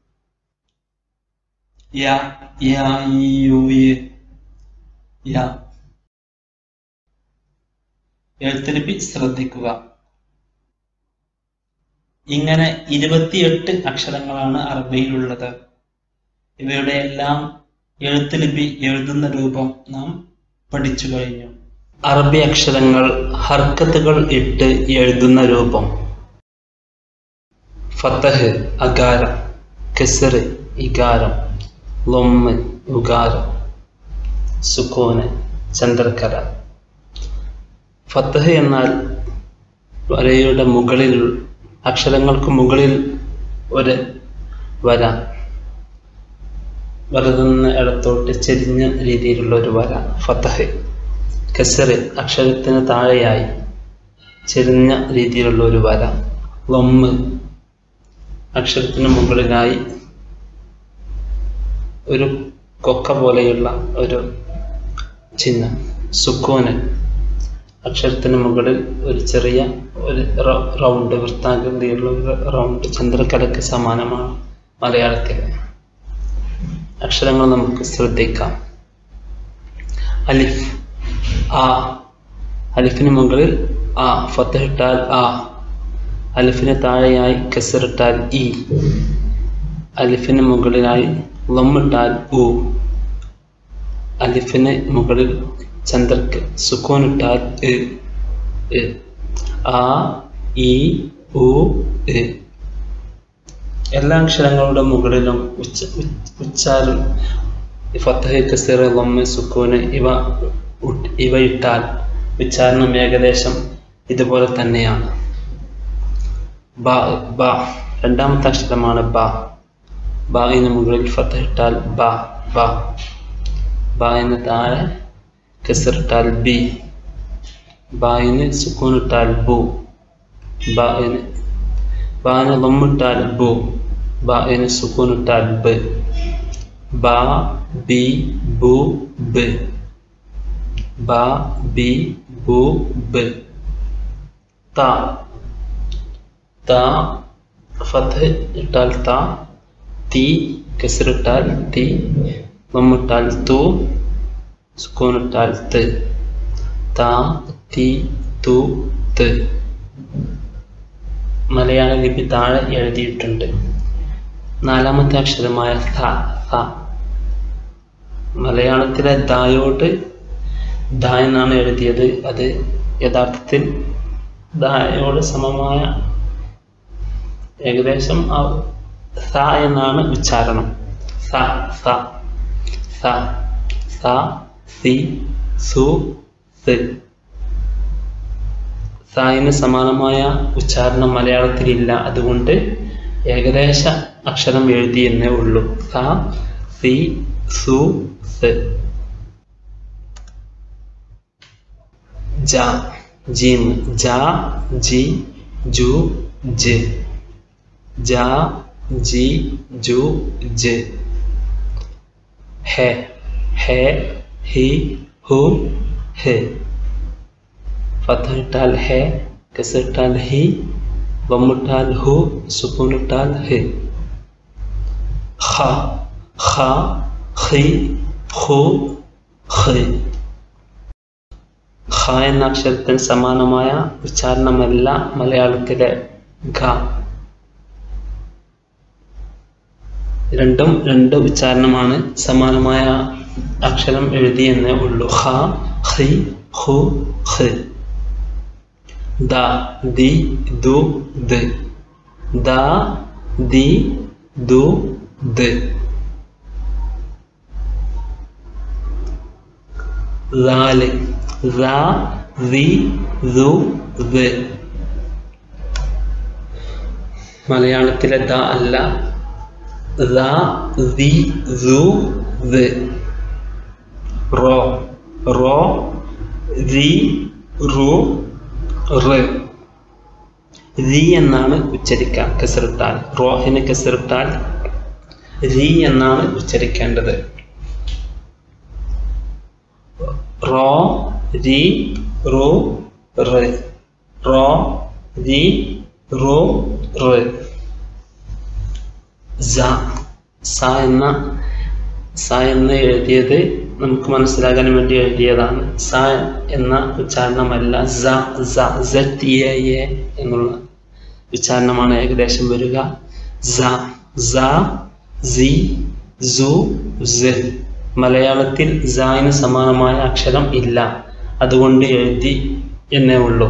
എഴുത്തുലിപി ശ്രദ്ധിക്കുക. ഇങ്ങനെ 28 അക്ഷരങ്ങളാണ് അറബിയിലുള്ളത്. ഇവയുടെ എല്ലാം എഴുത്തുലിപി എഴുതുന്ന രൂപം നാം പഠിച്ചു കഴിഞ്ഞു. അറബി അക്ഷരങ്ങൾ ഹർക്കത്തുകൾ ഇട്ട് എഴുതുന്ന രൂപം. ഫതഹ് അകാരം, കസ്ർ ഇകാരം, ലൊമ്മ് ഉകാരം, സുക്കൂന് ചന്ദ്രക്കല. ഫതഹ് എന്നാൽ വരയുടെ മുകളിൽ, അക്ഷരങ്ങൾക്ക് മുകളിൽ ഒരു വര, വലതുനിന്ന് ഇടത്തോട്ട് ചെരിഞ്ഞ രീതിയിലുള്ള ഒരു വര ഫതഹ്. കസ്ർ അക്ഷരത്തിന് താഴെയായി ചെരിഞ്ഞ രീതിയിലുള്ള ഒരു വര. ലൊമ്മ് അക്ഷരത്തിന് മുകളിലായി ഒരു കൊക്ക പോലെയുള്ള ഒരു ചിഹ്നം. സുക്കൂന് അക്ഷരത്തിന് മുകളിൽ ഒരു ചെറിയ ഒരു റൗണ്ട്, വൃത്താകൃതിയുള്ള ഒരു റൗണ്ട്, ചന്ദ്രക്കലയ്ക്ക് സമാനമാണ് മലയാളത്തിൽ. അക്ഷരങ്ങൾ നമുക്ക് ശ്രദ്ധിക്കാം. അലിഫ് ആ, അലിഫിന് മുകളിൽ ആ, ഫതഹ് ഇട്ടാൽ ആ. അലിഫിന് താഴെയായി കസ്ർ ഇട്ടാൽ ഇ. അലിഫിന് മുകളിലായി ലമ്മിട്ടാൽ ഉ. അലിഫിന് മുകളിൽ ചന്ദ്രക്ക് സുക്കൂനിട്ടാൽ ഇ. ആ, ഇ, ഉ, ഇ. എല്ലാ അക്ഷരങ്ങളുടെ മുകളിലും ഉച്ചാരണം ഫതഹ്, കസ്ർ, ലമ്മ്, സുക്കൂന് ഇവ ഇട്ടാൽ ഉച്ചാരണം ഏകദേശം ഇതുപോലെ തന്നെയാണ്. ബ രണ്ടാമത്തെ അക്ഷരമാണ് ബ. ബായിന് മുകളിൽ ഫതഹ് ഇട്ടാൽ ബ. ബായിന് താഴെ കസ്ർ ഇട്ടാൽ ബി. ബായിന് സുക്കൂൻ ഇട്ടാൽ ബു. ബായിന് ലമ്മിട്ടാൽ ബു. ബായിന് സുക്കൂൻ ഇട്ടാൽ ബ്. ബ, ബി, ബു, ബ്. ബ, ബി, ബു, ബ്. ത ഫതഹ് ഇട്ടാൽ ത. തി കസ്ർ ഇട്ടാൽ തി. ലമ്മിട്ടാൽ തു. സുക്കൂൻ ഇട്ടാൽ ത്. ത, തി, തു, ത്. മലയാള ലിപി താഴെ എഴുതിയിട്ടുണ്ട്. 4ാമത്തെ അക്ഷരമായ ഥ. മലയാളത്തിലെ ദായോട് ദ എന്നാണ് എഴുതിയത്. അത് യഥാർത്ഥത്തിൽ ദായോട് സമമായ ഏകദേശം സ എന്നാണ് ഉച്ചാരണം. സ, സി, സു, സ്. സായിന് സമാനമായ ഉച്ചാരണം മലയാളത്തിലില്ല. അതുകൊണ്ട് ഏകദേശ അക്ഷരം എഴുതിയെന്നേ ഉള്ളൂ. സ, സി, സു, സ്. ജ, ജീം. ജ, ജി, ജു, ജ്. ജ, ജി, ജു, ജ്. ഹെ, ഹി, ഹു, ഹെ. ഫതഹ് ഇട്ടാൽ ഹെ, കസ്ർ ഇട്ടാൽ ഹി, ലമ്മിട്ടാൽ ഹു, സുക്കൂൻ ഇട്ടാൽ ഹെ. ഖ, ഖി, ഖു, ഖി. ഖ എന്ന അക്ഷരത്തിന് സമാനമായ ഉച്ചാരണമല്ല മലയാളത്തിലെ ഖ. രണ്ടും 2 ഉച്ചാരണമാണ്. സമാനമായ അക്ഷരം എഴുതിയെന്നേ ഉള്ളൂ. ഖ, ഖി, ഖു, ഖി. ദ, ദി, ദു, ദ്. ദ, ദി, ദു, ദ്. ദാല് ദാ ദി ദു ദ്. മലയാളത്തിലെ ദ അല്ല, ദാ ദി ദു ദ്. റോ റോ രി റു റ്. രി എന്നാണ് ഉച്ചരിക്കാൻ കസറിട്ടാൽ. റോഹിന് കസറിട്ടാൽ രി എന്നാണ് ഉച്ചരിക്കേണ്ടത്. റോ രി റു റ്. റോ രി റു റ്. സ എന്ന് എഴുതിയത് നമുക്ക് മനസ്സിലാകാൻ വേണ്ടി എഴുതിയതാണ്. സ എന്ന ഉച്ചാരണമല്ല, എന്നുള്ള ഉച്ചാരണമാണ് ഏകദേശം വരിക. മലയാളത്തിൽ ന് സമാനമായ അക്ഷരം ഇല്ല, അതുകൊണ്ട് എഴുതി എന്നേ ഉള്ളൂ.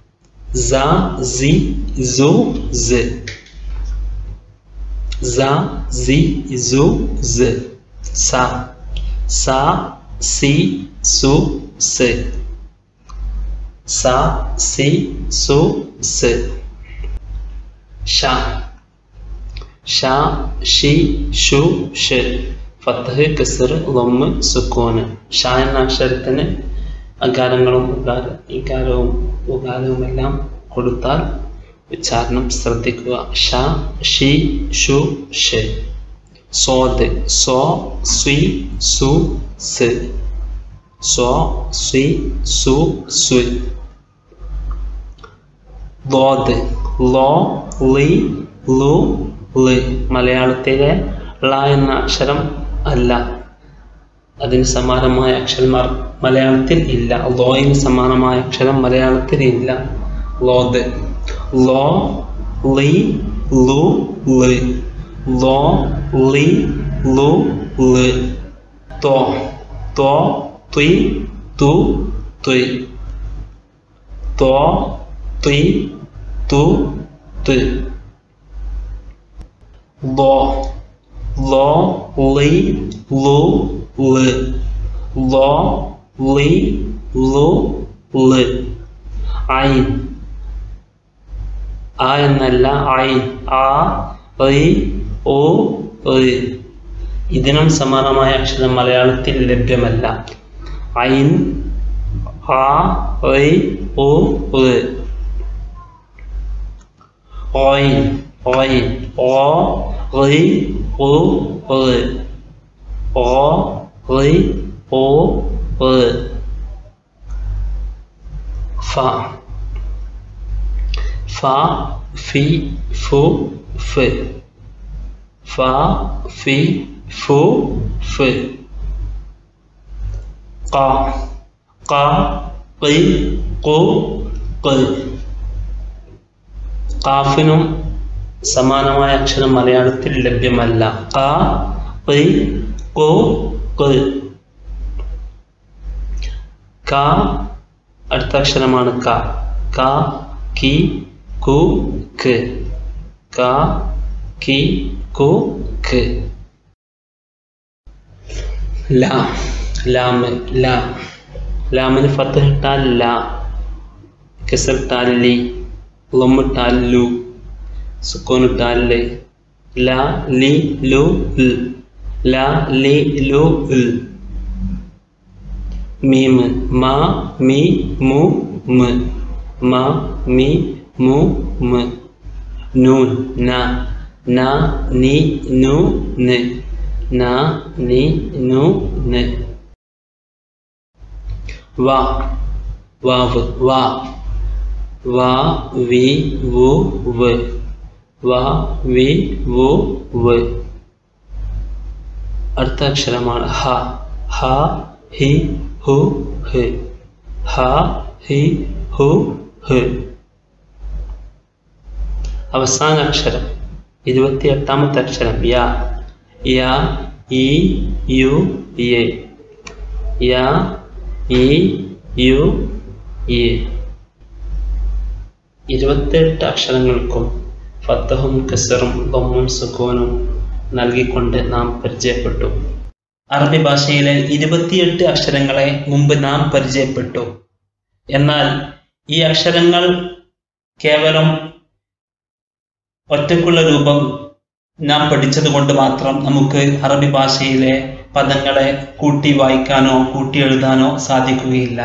സ സി സു സ്. സ സി സു സ്. ഷ ഷി ഷു ഷ്. ഫത്ഹ് കസ്ർ ലം സുക്കൂന്. ഷ എന്ന അക്ഷരത്തിന് അകാരങ്ങളും ഇകാരവും ഉകാരവും എല്ലാം കൊടുത്താൽ ഉച്ചാരണം ശ്രദ്ധിക്കുക. ഷ ഷി ഷു ഷ്. സോദ് സോ സ്വി സു സ്. സോ സ്വി സു സ്വി. ലോദ് ലോ ലി ലു ല്. മലയാളത്തിലെ ള എന്ന അക്ഷരം അല്ല, അതിന് സമാനമായ അക്ഷരം മലയാളത്തിൽ ഇല്ല. ലോയിന് സമാനമായ അക്ഷരം മലയാളത്തിൽ ഇല്ല. ലോദ് ലോ ലി ലു ല്. ലോ ലി ലു ല്. തോ തോ ത്വി തു ത്വി. തോ ത്വി തു ത്. ലോ ലോ ലി ലു ല്. ലോ ലി ലു ല്. ഐൻ ആ എന്നല്ല, ഐൻ ആ ഐ ഓ ഐ. ഇതിനും സമാനമായ അക്ഷരം മലയാളത്തിൽ ലഭ്യമല്ല. ഐൻ ആ ഐ ഓ ഐ. ഓയിൻ ഓയിൻ ഓ ഐ ഓ ഐ. ഓ ഐ ഓ ഐ. ഫ ഫ ഫി ഫു ഫ്. ഫ ഫി ഫു ഫ്. ഖ ഖ ഖി ഖു ഖ്. ഖാഫിനും സമാനമായ അക്ഷരം മലയാളത്തിൽ ലഭ്യമല്ല. ഖ ഖി ഖു ഖ്. ക അടുത്ത അക്ഷരമാണ് ക. ക കി കു ഖ്. ക കി കു ഖ്. ലാം ലാമ് ലാ. ലാമിന് ഫത്ഹ് ഇട്ടാൽ ലാ, കസ്ർ ഇട്ടാൽ ലി, ലം ഇട്ടാൽ ലു, സുക്കൂൻ ഇട്ടാൽ ല്. ലാ ലി ലു ൽ. ലാ ലി ലു ൽ. മീം മാ മി മു മ്. മാ മി മു മ്. നൂൻ ന ന നി നു ന്. ന നി നു ന്. വാ വാവ് വാ. വാ വി വു വ്. വാ വി വു വ്. അടുത്ത അക്ഷരമാണ് ഹ. ഹ ഹി ഹു ഹ്. ഹ ഹി ഹു ഹ്. അവസാന അക്ഷരം 28ാമത്തെ അക്ഷരം യാ. യാ ഇ യു എ. യാ ഇ യു എ. 28 അക്ഷരങ്ങൾക്കും ഫത്തഹും കസറും ദമ്മും സുക്കൂനും നൽകിക്കൊണ്ട് നാം പരിചയപ്പെട്ടു. അറബി ഭാഷയിലെ 28 അക്ഷരങ്ങളെ മുമ്പ് നാം പരിചയപ്പെട്ടു. എന്നാൽ ഈ അക്ഷരങ്ങൾ കേവലം ഒറ്റക്കുള്ള രൂപം നാം പഠിച്ചത് കൊണ്ട് മാത്രം നമുക്ക് അറബി ഭാഷയിലെ പദങ്ങളെ കൂട്ടി വായിക്കാനോ കൂട്ടി എഴുതാനോ സാധിക്കുകയില്ല.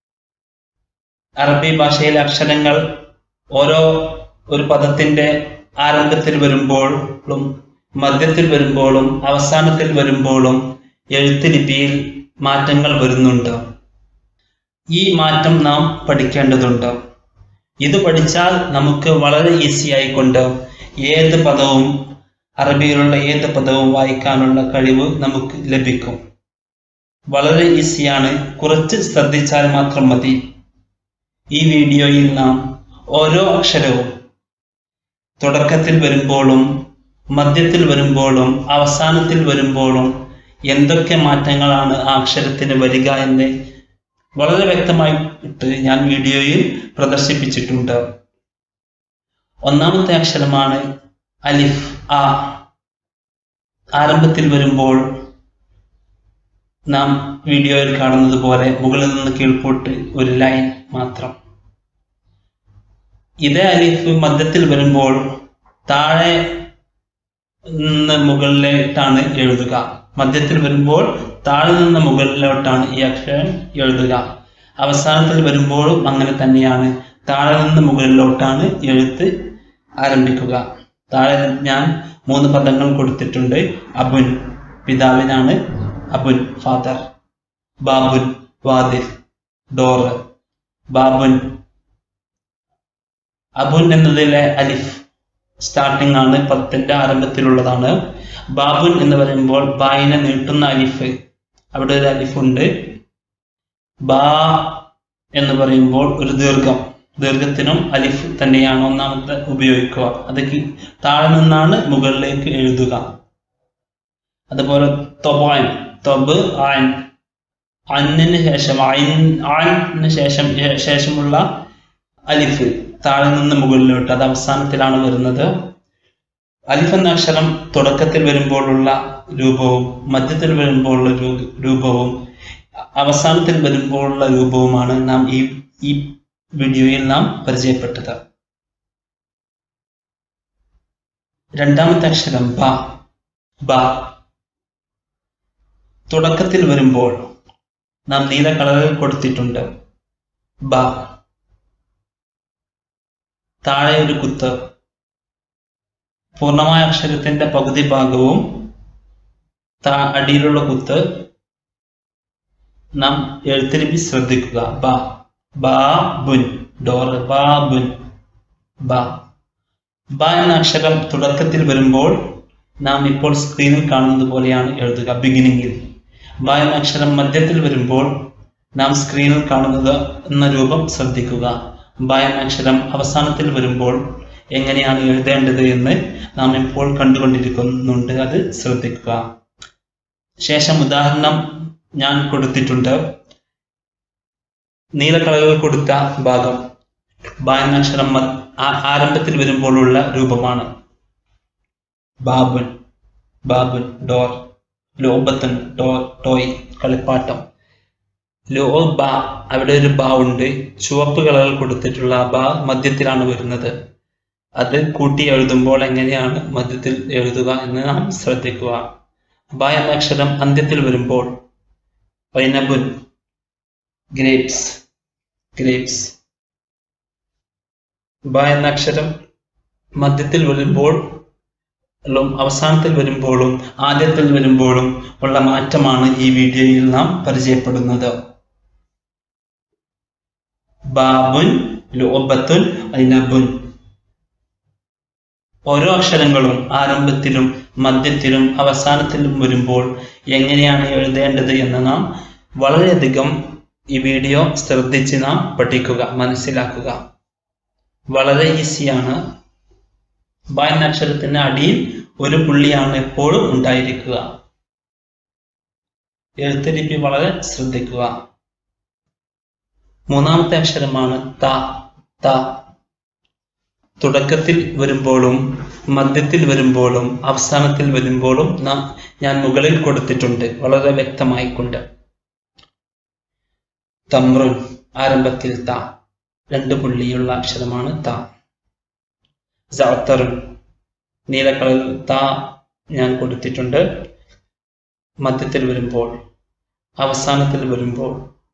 അറബി ഭാഷയിലെ അക്ഷരങ്ങൾ ഓരോ ഒരു പദത്തിന്റെ ആരംഭത്തിൽ വരുമ്പോഴും മധ്യത്തിൽ വരുമ്പോഴും അവസാനത്തിൽ വരുമ്പോഴും എഴുത്ത് ലിപിയിൽ മാറ്റങ്ങൾ വരുന്നുണ്ട്. ഈ മാറ്റം നാം പഠിക്കേണ്ടതുണ്ട്. ഇത് പഠിച്ചാൽ നമുക്ക് വളരെ ഈസി ആയിക്കൊണ്ട് ഏത് പദവും അറബിയിലുള്ള ഏത് പദവും വായിക്കാനുള്ള കഴിവ് നമുക്ക് ലഭിക്കും. വളരെ ഈസിയാണ്, കുറച്ച് ശ്രദ്ധിച്ചാൽ മാത്രം മതി. ഈ വീഡിയോയിൽ നാം ഓരോ അക്ഷരവും തുടക്കത്തിൽ വരുമ്പോഴും മധ്യത്തിൽ വരുമ്പോഴും അവസാനത്തിൽ വരുമ്പോഴും എന്തൊക്കെ മാറ്റങ്ങളാണ് ആ അക്ഷരത്തിന് വരിക എന്ന് വളരെ വ്യക്തമായിട്ട് ഞാൻ വീഡിയോയിൽ പ്രദർശിപ്പിച്ചിട്ടുണ്ട്. ഒന്നാമത്തെ അക്ഷരമാണ് അലിഫ്. ആ ആരംഭത്തിൽ വരുമ്പോൾ നാം വീഡിയോയിൽ കാണുന്നത് പോലെ മുകളിൽ നിന്ന് കീഴ്പോട്ട് ഒരു ലൈൻ മാത്രം. ഇതേ അലിഫ് മധ്യത്തിൽ വരുമ്പോൾ താഴെ നിന്ന് മുകളിലോട്ടാണ് എഴുതുക. മധ്യത്തിൽ വരുമ്പോൾ താഴെ നിന്ന് മുകളിലോട്ടാണ് ഈ അക്ഷരം എഴുതുക. അവസാനത്തിൽ വരുമ്പോഴും അങ്ങനെ തന്നെയാണ്, താഴെ നിന്ന് മുകളിലോട്ടാണ് എഴുത്ത് ആരംഭിക്കുക. താഴെ ഞാൻ 3 പദങ്ങൾ കൊടുത്തിട്ടുണ്ട്. അബുൻ പിതാവിനാണ്, അബുൻ ഫാദർ. ബാബുൻ വാതിൽ, ഡോർ. ബാബുൻ, അബുൻ എന്നതിലെ അലിഫ് സ്റ്റാർട്ടിംഗ് ആണ്, പദത്തിന്റെ ആരംഭത്തിലുള്ളതാണ്. ബാബുൻ എന്ന് പറയുമ്പോൾ ബായിനെ നീട്ടുന്ന അലിഫ്, അവിടെ ഒരു അലിഫുണ്ട്. ബാ എന്ന് പറയുമ്പോൾ ഒരു ദീർഘത്തിനും അലിഫ് തന്നെയാണ് ഒന്നാമത്തെ ഉപയോഗിക്കുക. അത് താഴെ നിന്നാണ് മുകളിലേക്ക് എഴുതുക. അതുപോലെ തൊബാൻ, തൊബ് ആൻ, അന്നിന് ശേഷം ആനിന് ശേഷമുള്ള അലിഫ് താഴെ നിന്ന് മുകളിലോട്ട്, അത് അവസാനത്തിലാണ് വരുന്നത്. അലിഫ് എന്ന അക്ഷരം തുടക്കത്തിൽ വരുമ്പോഴുള്ള രൂപവും മധ്യത്തിൽ വരുമ്പോഴുള്ള രൂപവും അവസാനത്തിൽ വരുമ്പോഴുള്ള രൂപവുമാണ് നാം ഈ വീഡിയോയിൽ നാം പരിചയപ്പെട്ടത്. രണ്ടാമത്തെ അക്ഷരം ബ. ബ തുടക്കത്തിൽ വരുമ്പോൾ നാം നീല കളറിൽ കൊടുത്തിട്ടുണ്ട്. ബ താഴെ ഒരു കുത്ത്, പൂർണ്ണമായ അക്ഷരത്തിന്റെ പകുതി ഭാഗവും അടിയിലുള്ള കുത്ത് നാം എഴുത്തിലിപ്പി ശ്രദ്ധിക്കുക. ബ, ബാബുൻ, ഡോർ. ബാബുൻ, ബ. ബ എന്ന അക്ഷരം തുടക്കത്തിൽ വരുമ്പോൾ നാം ഇപ്പോൾ സ്ക്രീനിൽ കാണുന്നത് പോലെയാണ് എഴുതുക, ബിഗിനിങ്ങിൽ. ബ എന്ന അക്ഷരം മധ്യത്തിൽ വരുമ്പോൾ നാം സ്ക്രീനിൽ കാണുന്നത് എന്ന രൂപം ശ്രദ്ധിക്കുക. ബ എന്ന അക്ഷരം അവസാനത്തിൽ വരുമ്പോൾ എങ്ങനെയാണ് എഴുതേണ്ടത് എന്ന് നാം ഇപ്പോൾ കണ്ടുകൊണ്ടിരിക്കുന്നുണ്ട്, അത് ശ്രദ്ധിക്കുക. ശേഷം ഉദാഹരണം ഞാൻ കൊടുത്തിട്ടുണ്ട്. നീല കളറിൽ കൊടുത്ത ഭാഗം ബ എന്ന അക്ഷരം ആരംഭത്തിൽ വരുമ്പോഴുള്ള രൂപമാണ്. ബാബുൻ, ബാബുൻ, ഡോർ. ലോബത്തൻ, ഡോർ, ടോയ്, കളിപ്പാട്ടം. ലോബ, അവിടെ ഒരു ബ ഉണ്ട്. ചുവപ്പ് കളറിൽ കൊടുത്തിട്ടുള്ള ബ മധ്യത്തിലാണ് വരുന്നത്. അത് കൂട്ടി എഴുതുമ്പോൾ എങ്ങനെയാണ് മധ്യത്തിൽ എഴുതുക എന്ന് നാം ശ്രദ്ധിക്കുക. ബ എന്ന അക്ഷരം അന്ത്യത്തിൽ വരുമ്പോൾ പൈനബുൻ, ഗ്രേപ്സ്, ഗ്രേപ്സ്. ബ എന്ന അക്ഷരം മധ്യത്തിൽ വരുമ്പോഴും അവസാനത്തിൽ വരുമ്പോഴും ആദ്യത്തിൽ വരുമ്പോഴും ഉള്ള മാറ്റമാണ് ഈ വീഡിയോയിൽ നാം പരിചയപ്പെടുന്നത്. ബാബുൻ, ലോബത്തുൻ, ഐനബുൻ. ഓരോ അക്ഷരങ്ങളും ആരംഭത്തിലും മധ്യത്തിലും അവസാനത്തിലും വരുമ്പോൾ എങ്ങനെയാണ് എഴുതേണ്ടത് എന്ന് നാം വളരെയധികം ഈ വീഡിയോ ശ്രദ്ധിച്ച് നാം പഠിക്കുക, മനസ്സിലാക്കുക. വളരെ ഈസിയാണ്. ബ എന്ന അക്ഷരത്തിന്റെ അടിയിൽ ഒരു പുള്ളിയാണ് എപ്പോഴും ഉണ്ടായിരിക്കുക. എഴുത്തുലിപി വളരെ ശ്രദ്ധിക്കുക. മൂന്നാമത്തെ അക്ഷരമാണ് ത. ത തുടക്കത്തിൽ വരുമ്പോഴും മധ്യത്തിൽ വരുമ്പോഴും അവസാനത്തിൽ വരുമ്പോഴും ഞാൻ മുകളിൽ കൊടുത്തിട്ടുണ്ട് വളരെ വ്യക്തമായിക്കൊണ്ട്. തമ്രുൻ ആരംഭത്തിൽ ത, 2 പുള്ളിയുള്ള അക്ഷരമാണ് ത. സഅ്തറുൻ നീലക്കളറിൽ ത ഞാൻ കൊടുത്തിട്ടുണ്ട്. മധ്യത്തിൽ വരുമ്പോൾ അവസാനത്തിൽ വരുമ്പോൾ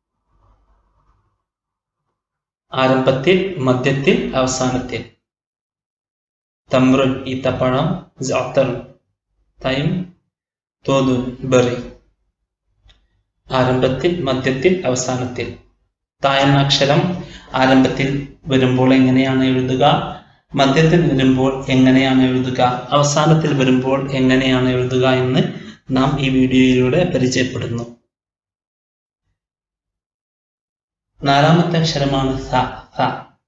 ആരംഭത്തിൽ മധ്യത്തിൽ അവസാനത്തിൽ. തമ്രുൻ ഈത്തപ്പഴം, സഅ്തറുൻ തൈം, തോദുൻ ബെറി. ആരംഭത്തിൽ മധ്യത്തിൽ അവസാനത്തിൽ. ത എന്ന അക്ഷരം ആരംഭത്തിൽ വരുമ്പോൾ എങ്ങനെയാണ് എഴുതുക, മധ്യത്തിൽ വരുമ്പോൾ എങ്ങനെയാണ് എഴുതുക, അവസാനത്തിൽ വരുമ്പോൾ എങ്ങനെയാണ് എഴുതുക എന്ന് നാം ഈ വീഡിയോയിലൂടെ പരിചയപ്പെടുന്നു. 4ാമത്തെ അക്ഷരമാണ് സ. സ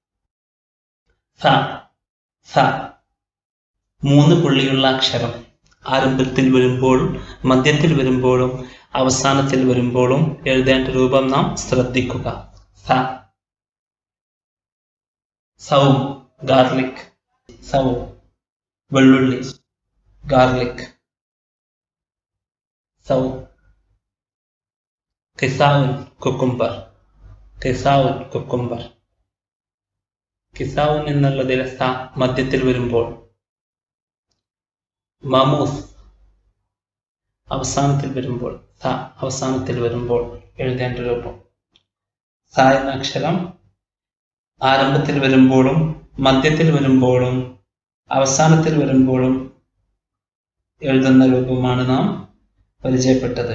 സ സ 3 പുള്ളിയുള്ള അക്ഷരം. ആരംഭത്തിൽ വരുമ്പോഴും മധ്യത്തിൽ വരുമ്പോഴും അവസാനത്തിൽ വരുമ്പോഴും എഴുതേണ്ട രൂപം നാം ശ്രദ്ധിക്കുക. സ. സൗം ഗാർലിക്, സൗം വെള്ളുള്ളി, ഗാർലിക്, സൗം. കിസാവുൻ കുക്കുംബർ, കിസാവുൻ കുക്കുംബർ. കിസാവുൻ എന്നുള്ളതിലെ സ മധ്യത്തിൽ വരുമ്പോൾ, മമൂസ് അവസാനത്തിൽ വരുമ്പോൾ, സ അവസാനത്തിൽ വരുമ്പോൾ എഴുതേണ്ട രൂപം. സ എന്ന അക്ഷരം ആരംഭത്തിൽ വരുമ്പോഴും മധ്യത്തിൽ വരുമ്പോഴും അവസാനത്തിൽ വരുമ്പോഴും എഴുതുന്ന രൂപമാണ് നാം പരിചയപ്പെട്ടത്.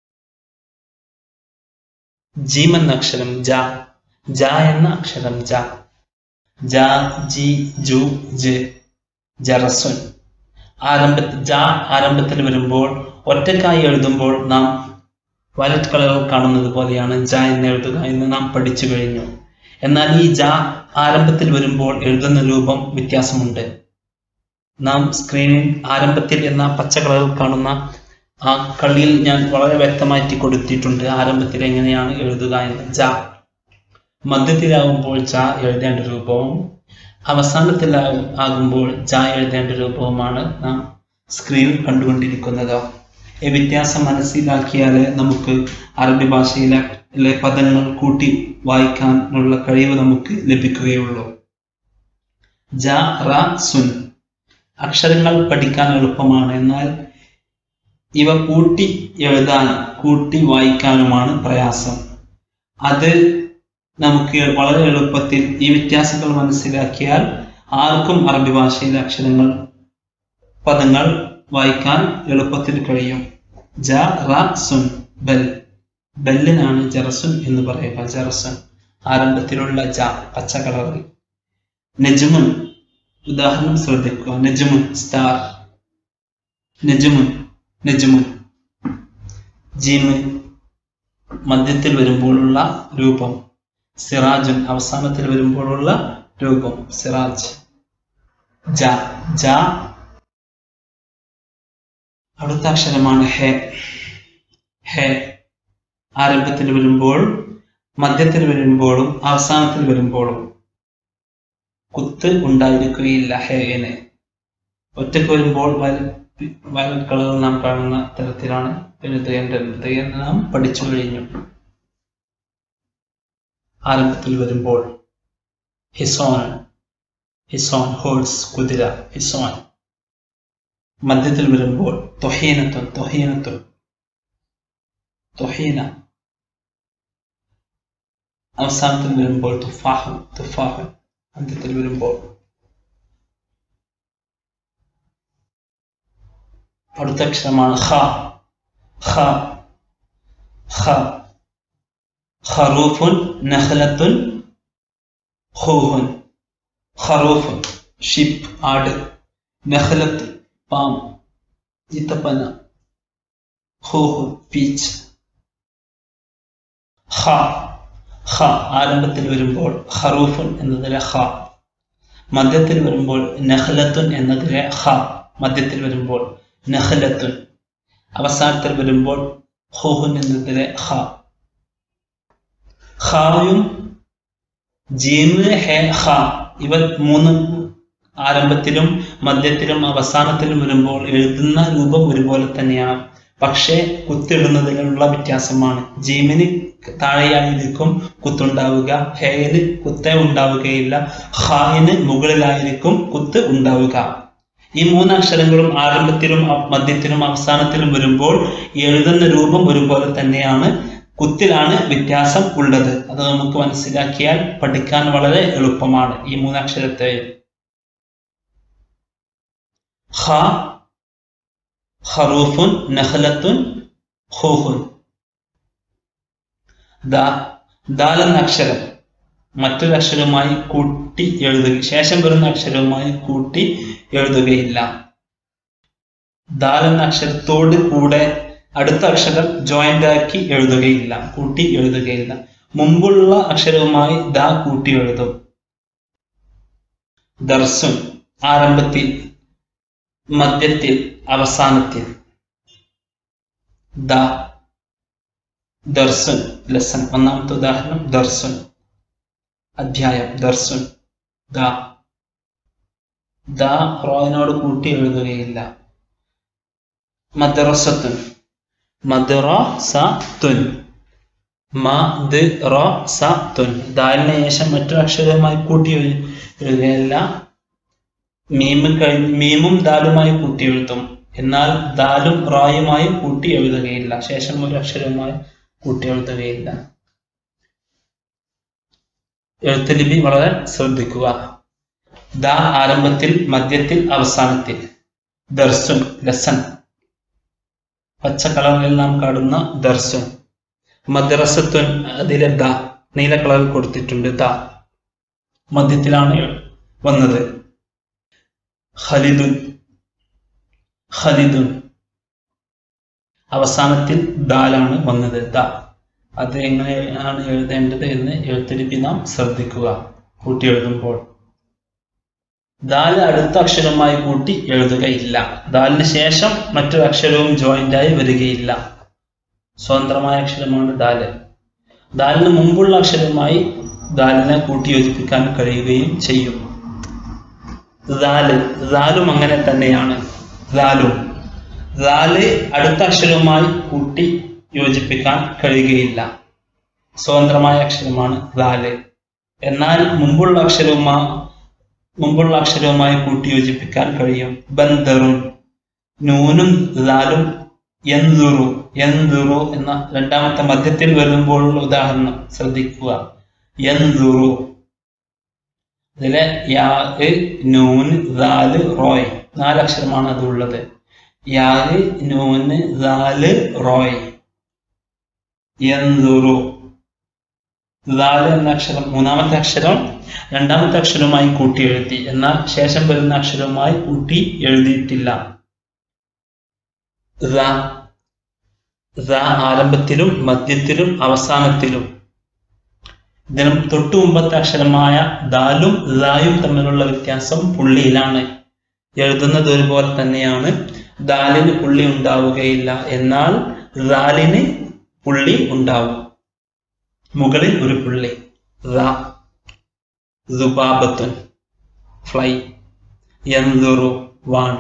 ജീം എന്ന അക്ഷരം ജ. ജ എന്ന അക്ഷരം ജ. ജ, ജി, ജു, ജെ. ജറസുൻ. ആരംഭത്തിൽ വരുമ്പോൾ ഒറ്റക്കായി എഴുതുമ്പോൾ നാം വയലറ്റ് കളറിൽ കാണുന്നത് പോലെയാണ് ജ എന്ന് എഴുതുക എന്ന് നാം പഠിച്ചു കഴിഞ്ഞു. എന്നാൽ ഈ ജ ആരംഭത്തിൽ വരുമ്പോൾ എഴുതുന്ന രൂപം വ്യത്യാസമുണ്ട്. നാം സ്ക്രീനിൽ ആരംഭത്തിൽ എന്ന പച്ച കളറിൽ കാണുന്ന ആ കളിയിൽ ഞാൻ വളരെ വ്യക്തമായിട്ട് കൊടുത്തിട്ടുണ്ട് ആരംഭത്തിൽ എങ്ങനെയാണ് എഴുതുക എന്ന്. ജ മധ്യത്തിലാകുമ്പോൾ ജ എഴുതേണ്ട രൂപവും അവസാനത്തിലാകുമ്പോൾ ജ എഴുതേണ്ട രൂപവുമാണ് നാം സ്ക്രീനിൽ കണ്ടുകൊണ്ടിരിക്കുന്നത്. ഈ വ്യത്യാസം മനസ്സിലാക്കിയാൽ നമുക്ക് അറബി ഭാഷയിലെ പദങ്ങൾ കൂട്ടി വായിക്കാനുള്ള കഴിവ് നമുക്ക് ലഭിക്കുകയുള്ളൂ. ജ, റ, സുൻ അക്ഷരങ്ങൾ പഠിക്കാൻ എളുപ്പമാണ്. എന്നാൽ ഇവ കൂട്ടി എഴുതാനും കൂട്ടി വായിക്കാനുമാണ് പ്രയാസം. അത് നമുക്ക് വളരെ എളുപ്പത്തിൽ ഈ വ്യത്യാസങ്ങൾ മനസ്സിലാക്കിയാൽ ആർക്കും അറബി ഭാഷയിലെ അക്ഷരങ്ങൾ പദങ്ങൾ വായിക്കാൻ എളുപ്പത്തിൽ കഴിയും. ജ, റ, സുൻ. ബൽ, ബല്ലിനാണ് ജറസുൻ എന്ന് പറയുക. ജറസുൻ ആരംഭത്തിലുള്ള ജ പച്ച കളറിൽ. നജ്മുൻ ഉദാഹരണം ശ്രദ്ധിക്കുക. നജ്മുൻ സ്റ്റാർ, നജ്മുൻ, നജ്മുൻ. ജീമ് മധ്യത്തിൽ വരുമ്പോഴുള്ള രൂപം. സിറാജുൻ അവസാനത്തിൽ വരുമ്പോഴുള്ള രൂപം. സിറാജ്. ജ, ജ. അടുത്ത അക്ഷരമാണ് ഹെ. ഹെ ആരംഭത്തിൽ വരുമ്പോൾ മധ്യത്തിൽ വരുമ്പോഴും അവസാനത്തിൽ വരുമ്പോഴും കുത്ത് ഉണ്ടായിരിക്കുകയില്ല. ഹേന് ഒറ്റക്ക് വരുമ്പോൾ വയലറ്റ് കളറിൽ നാം കാണുന്ന തരത്തിലാണ് എഴുതേണ്ടത് എന്ന് നാം പഠിച്ചു കഴിഞ്ഞു. ആരംഭത്തിൽ വരുമ്പോൾ ഹിസോൻ, ഹിസോൻ ഹോഴ്സ് കുതിര, ഹിസോൻ. മധ്യത്തിൽ വരുമ്പോൾ തൊഹീനത്തുൻ, തൊഹീനത്തുൻ, തൊഹീന. അവസാനത്തിൽ വരുമ്പോൾ തുഫാഹ്, തുഫാഹ്. മധ്യത്തിൽ വരുമ്പോൾ. അടുത്ത അക്ഷരമാണ് ഖ. ഖ, ഖ. ഖറൂഫുൻ, നഖലത്തുൻ, ഖൂഹുൻ. ഖറൂഫുൻ ഷിപ്പ്, ആട്. നഖലത്ത് പാം, ഈത്തപ്പന. ഖൂഹുൻ പീച്ച്. ഖ, ഖ ആരംഭത്തിൽ വരുമ്പോൾ ഖറൂഫുൻ എന്നതിലെ ഖ. മധ്യത്തിൽ വരുമ്പോൾ നഖലത്തുൻ എന്നതിലെ ഖ. മധ്യത്തിൽ വരുമ്പോൾ നഖലത്തുൻ. അവസാനത്തിൽ വരുമ്പോൾ ഖൂഹുൻ എന്നതിലെ ഖ. ഖായും ജീമ് ഹെ ഖ ഇവ മൂന്നും ആരംഭത്തിലും മധ്യത്തിലും അവസാനത്തിലും വരുമ്പോൾ എഴുതുന്ന രൂപം ഒരുപോലെ തന്നെയാണ്. പക്ഷേ കുത്തിടുന്നതിലുള്ള വ്യത്യാസമാണ്. ജീമിന് താഴെയായിരിക്കും കുത്തുണ്ടാവുക, ഹേന് കുത്ത് ഉണ്ടാവുകയില്ല, ഹായിന് മുകളിലായിരിക്കും കുത്ത് ഉണ്ടാവുക. ഈ മൂന്നക്ഷരങ്ങളും ആരംഭത്തിലും മധ്യത്തിലും അവസാനത്തിലും വരുമ്പോൾ എഴുതുന്ന രൂപം ഒരുപോലെ തന്നെയാണ്. കുത്തിലാണ് വ്യത്യാസം ഉള്ളത്. അത് നമുക്ക് മനസ്സിലാക്കിയാൽ പഠിക്കാൻ വളരെ എളുപ്പമാണ് ഈ മൂന്നക്ഷരത്തെ. ഹ, ഹറൂഫുൻ, നഹ്ലത്തുൻ, ഹൂഹുൻ. ദാൽ എന്ന അക്ഷരം മറ്റൊരു അക്ഷരവുമായി കൂട്ടി എഴുതുക, ശേഷം വരുന്ന അക്ഷരവുമായി കൂട്ടി എഴുതുകയില്ല. ദാൽ എന്ന അക്ഷരത്തോട് കൂടെ അടുത്ത അക്ഷരം ജോയിന്റ് ആക്കി എഴുതുകയില്ല, കൂട്ടി എഴുതുകയില്ല. മുമ്പുള്ള അക്ഷരവുമായി ദാ കൂട്ടി എഴുതും. ദർസുൻ ആരംഭത്തിൽ, മധ്യത്തിൽ, അവസാനത്തിൽ. ദ, ദർസുൻ ലെസൺ. ഒന്നാമത്തെ ഉദാഹരണം ദർസുൻ അധ്യായം, ദർസുൻ. ദ റോയിനോട് കൂട്ടി എഴുതുകയില്ല. മദ്റസത്തുൻ, മദ്റസത്തുൻ, മദ്റസത്തുൻ. ദാലിന് ശേഷം മറ്റൊരു അക്ഷരവുമായി കൂട്ടി എഴുതുകയില്ല. മീമും ദാലുമായി കൂട്ടി എഴുതും, എന്നാൽ ദാലും റായുമായി കൂട്ടി എഴുതുകയില്ല, ശേഷം ഒരു അക്ഷരവുമായി കൂട്ടി എഴുതുകയില്ല. എഴുത്തുലിപി വളരെ ശ്രദ്ധിക്കുക. ദ ആരംഭത്തിൽ, മധ്യത്തിൽ, അവസാനത്തിൽ. ദർസുൻ ലെസൺ, പച്ച കളറിൽ നാം കാണുന്ന ദർസുൻ. മദ്റസത്തുൻ അതിലെ ദ നീല കളറിൽ കൊടുത്തിട്ടുണ്ട്. ദ മധ്യത്തിലാണ് വന്നത്. ഖലിദുൻ, ഖലിദുൻ അവസാനത്തിൽ ദാലാണ് വന്നത്. ദ അത് എങ്ങനെയാണ് എഴുതേണ്ടത് എന്ന് എഴുത്തുലിപി നാം ശ്രദ്ധിക്കുക കൂട്ടി എഴുതുമ്പോൾ. ദാല് അടുത്ത അക്ഷരവുമായി കൂട്ടി എഴുതുകയില്ല. ദാലിന് ശേഷം മറ്റൊരു അക്ഷരവും ജോയിന്റായി വരികയില്ല. സ്വതന്ത്രമായ അക്ഷരമാണ് ദാല്. ദാലിന് മുമ്പുള്ള അക്ഷരവുമായി ദാലിനെ കൂട്ടി യോജിപ്പിക്കാൻ കഴിയുകയും ചെയ്യും. ദാലും അങ്ങനെ തന്നെയാണ്. ദാല് അടുത്ത അക്ഷരവുമായി കൂട്ടി യോജിപ്പിക്കാൻ കഴിയുകയില്ല. സ്വതന്ത്രമായ അക്ഷരമാണ് ദാല്. എന്നാൽ മുമ്പുള്ള അക്ഷരവുമായി കൂട്ടി യോജിപ്പിക്കാൻ കഴിയും. ബന്ദറുൻ, നൂനും ദാലും. യൻദുറു, യൻദുറു എന്ന രണ്ടാമത്തെ മധ്യത്തിൽ വരുമ്പോഴുള്ള ഉദാഹരണം ശ്രദ്ധിക്കുക. യൻദുറു ഇതിലെ യാ, നൂൻ, ദാല്, റോയ് നാലക്ഷരമാണ് അതുള്ളത്. യാ, നൂന്, ദാല്, റോയ്. യൻദുറു. ദാല് എന്ന അക്ഷരം മൂന്നാമത്തെ അക്ഷരം രണ്ടാമത്തെ അക്ഷരവുമായി കൂട്ടി എഴുതി, എന്നാൽ ശേഷം വരുന്ന അക്ഷരവുമായി കൂട്ടി എഴുതിയിട്ടില്ല. ആരംഭത്തിലും മധ്യത്തിലും അവസാനത്തിലും. ഇതിനും തൊട്ടു മുമ്പത്തെ അക്ഷരമായ ദാലും ദായും തമ്മിലുള്ള വ്യത്യാസം പുള്ളിയിലാണ്. എഴുതുന്നത് ഒരുപോലെ തന്നെയാണ്. ദാലിന് പുള്ളി ഉണ്ടാവുകയില്ല, എന്നാൽ ദാലിന് പുള്ളി ഉണ്ടാവും, മുകളിൽ ഒരു പുള്ളി. ദുബാബത്തുൻ ഫ്ലൈ. യൻദുറു വാൺ.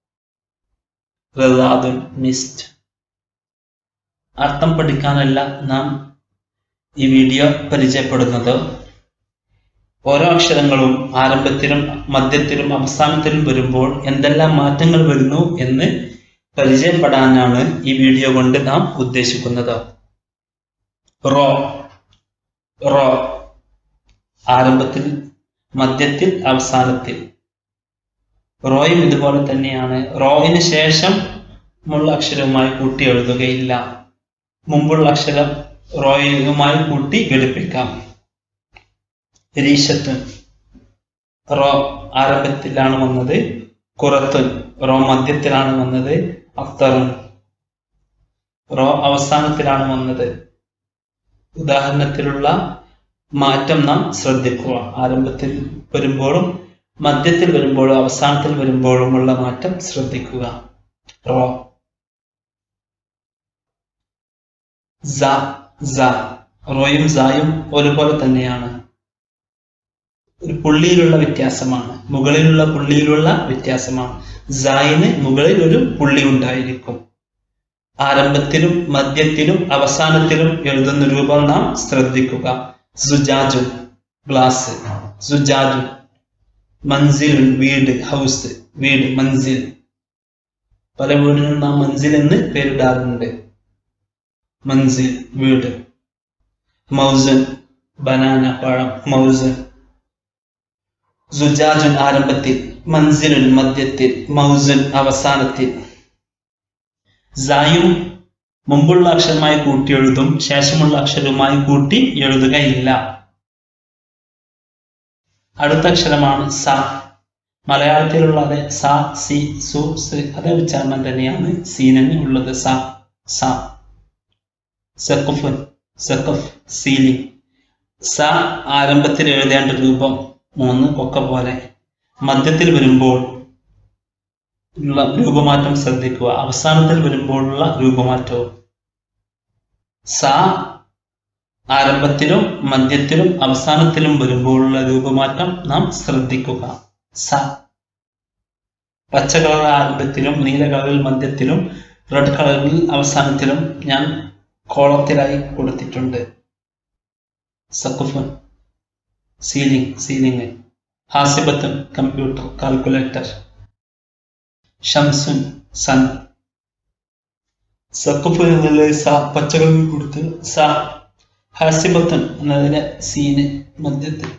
റദാദുൻ മിസ്റ്റ്. അർത്ഥം പഠിക്കാനല്ല നാം ഈ വീഡിയോ പരിചയപ്പെടുന്നത്. ഓരോ അക്ഷരങ്ങളും ആരംഭത്തിലും മധ്യത്തിലും അവസാനത്തിലും വരുമ്പോൾ എന്തെല്ലാം മാറ്റങ്ങൾ വരുന്നു എന്ന് പരിചയപ്പെടാനാണ് ഈ വീഡിയോ കൊണ്ട് നാം ഉദ്ദേശിക്കുന്നത്. റോ, റോ ആരംഭത്തിൽ, മധ്യത്തിൽ, അവസാനത്തിൽ. റോയും ഇതുപോലെ തന്നെയാണ്. റോയിന് ശേഷം മുള്ള അക്ഷരവുമായി കൂട്ടി എഴുതുകയില്ല. മുമ്പുള്ള അക്ഷരം റോയുമായി കൂട്ടി ഘടിപ്പിക്കാം. രീശത്തുൻ, റോ ആരംഭത്തിലാണ് വന്നത്. ഖുറത്തുൻ, റോ മധ്യത്തിലാണ് വന്നത്. അഫ്തറുൻ, റോ അവസാനത്തിലാണ് വന്നത്. ഉദാഹരണത്തിലുള്ള മാറ്റം നാം ശ്രദ്ധിക്കുക. ആരംഭത്തിൽ വരുമ്പോഴും മധ്യത്തിൽ വരുമ്പോഴും അവസാനത്തിൽ വരുമ്പോഴുമുള്ള മാറ്റം ശ്രദ്ധിക്കുക. റോ. റോയും സായും ഒരുപോലെ തന്നെയാണ്. ഒരു പുള്ളിയിലുള്ള വ്യത്യാസമാണ്, മുകളിലുള്ള പുള്ളിയിലുള്ള വ്യത്യാസമാണ്. സായിന് മുകളിൽ ഒരു പുള്ളി ഉണ്ടായിരിക്കും. ആരംഭത്തിലും മധ്യത്തിലും അവസാനത്തിലും എഴുതുന്ന രൂപം നാം ശ്രദ്ധിക്കുക. സുജാജുൻ ഗ്ലാസ്, സുജാജുൻ. മൻസിലുൻ വീട്, ഹൗസ്, വീട്, മൻസിൽ. പല വീടിനും നാം മൻസിൽ എന്ന് പേരിടാറുണ്ട്. മൻസിൽ വീട്. മൗസൻ ബനാന പഴം, മൗസൻ. സുജാജുൻ ആരംഭത്തിൽ, മൻസിലുൻ മധ്യത്തിൽ, മൗസൻ അവസാനത്തിൽ. സായും മുമ്പുള്ള അക്ഷരമായി കൂട്ടി എഴുതും, ശേഷമുള്ള അക്ഷരവുമായി കൂട്ടി എഴുതുകയില്ല. അടുത്ത അക്ഷരമാണ് സ. മലയാളത്തിലുള്ള അതേ സ, സി, സു, സ് അതേ ഉച്ചാരണം തന്നെയാണ് സീനന് ഉള്ളത്. സ, സ. സഖഫുൻ, സഖഫ്, സീലിംഗ്. സ ആരംഭത്തിൽ എഴുതേണ്ട രൂപം 3 കൊക്ക പോലെ. മധ്യത്തിൽ വരുമ്പോൾ ഉള്ള രൂപമാറ്റം ശ്രദ്ധിക്കുക. അവസാനത്തിൽ വരുമ്പോഴുള്ള രൂപമാറ്റവും. സ ആരംഭത്തിലും മധ്യത്തിലും അവസാനത്തിലും വരുമ്പോഴുള്ള രൂപമാറ്റം നാം ശ്രദ്ധിക്കുക. സ. പച്ച കളർ ആരംഭത്തിലും നീല കളറിൽ മധ്യത്തിലും റെഡ് കളറിൽ അവസാനത്തിലും ഞാൻ കോളത്തിലായി കൊടുത്തിട്ടുണ്ട്. സഖഫുൻ സീലിംഗ്, സീലിംഗ്. ഹാസിബത്തുൻ കമ്പ്യൂട്ടർ, കാൽക്കുലേറ്റർ. ഷംസുൻ സൺ. സഖഫുൻ എന്നതിലെ സ പച്ചകളിൽ കൊടുത്ത് സ. ഹാസിബത്തുൻ എന്നതിലെ സീന് മധ്യത്തിൽ.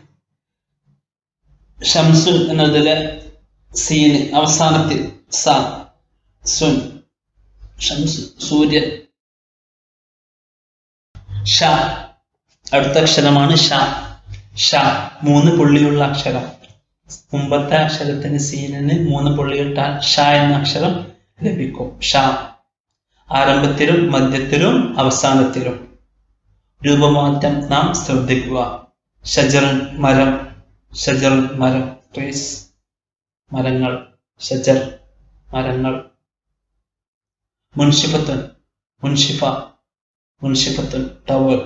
ഷംസുൻ എന്നതിലെ സീന് അവസാനത്തിൽ. സ, സുൻ. ഷംസു സൂര്യൻ. ഷ. അടുത്ത അക്ഷരമാണ് ഷ. ഷ 3 പുള്ളിയുള്ള അക്ഷരം. മുമ്പത്തെ അക്ഷരത്തിന് സീനിന് 3 പുള്ളിയിട്ടാൽ ഷ എന്ന അക്ഷരം ലഭിക്കും. ഷ. ആരംഭത്തിലും മധ്യത്തിലും അവസാനത്തിലും. രൂപമാറ്റം നാം ശ്രദ്ധിക്കുക. ഷജറൻ മരം, ഷജറൻ മരം, ട്രീസ് മരങ്ങൾ, ഷജർ മരങ്ങൾ. മുൻഷിഫത്തുൻ, മുൻഷിഫ, മുൻഷിഫത്തുൻ ടവൽ.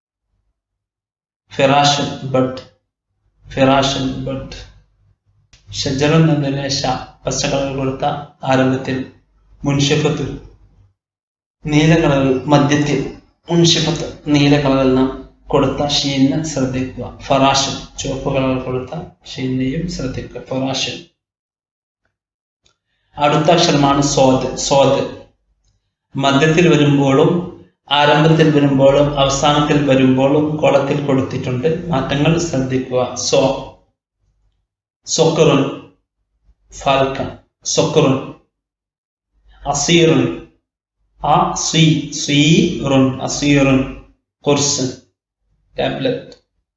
ഫിറാഷുൻ ബഡ്, ഫിറാഷുൻ ബഡ്. ഷജറുൻ എന്നതിലെ ഷ പച്ച കളർ കൊടുത്ത ആരംഭത്തിൽ. മുൻഷിഫത്തുൻ നീല കളറിൽ മധ്യത്തിൽ. മുൻഷിഫത്ത് നീല കളറിൽ നാം കൊടുത്ത ഷീനെ ശ്രദ്ധിക്കുക. ഫറാഷുൻ ചുവപ്പ് കളർ കൊടുത്ത ഷീനെയും ശ്രദ്ധിക്കുക. ഫറാഷുൻ. അടുത്ത അക്ഷരമാണ് സ്വാദ്. സ്വാദ് മധ്യത്തിൽ വരുമ്പോഴും ആരംഭത്തിൽ വരുമ്പോഴും അവസാനത്തിൽ വരുമ്പോഴും കോളത്തിൽ കൊടുത്തിട്ടുണ്ട്. മാറ്റങ്ങൾ ശ്രദ്ധിക്കുക. സോ. സൊക്കറുൻ ഫാൽക്കൺ, സൊക്കറുൻ. അസീറുൻ ആ സി, സീറുൻ, അസീറുൻ. കുർസൻ ടാബ്ലറ്റ്.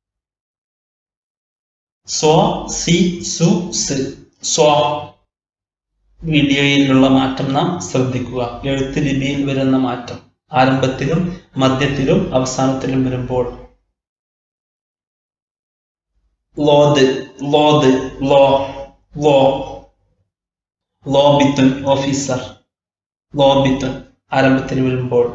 സോ, സി, സു, സ്. സോ. വീഡിയോയിലുള്ള മാറ്റം നാം ശ്രദ്ധിക്കുക. എഴുത്ത് ലിപിയിൽ വരുന്ന മാറ്റം ആരംഭത്തിലും മധ്യത്തിലും അവസാനത്തിലും വരുമ്പോൾ. ലോദ്, ലോദ്, ലോ, ലോ. ലോബിത്തുൻ ഓഫീസർ, ലോബിത്തുൻ ആരംഭത്തിൽ വരുമ്പോൾ.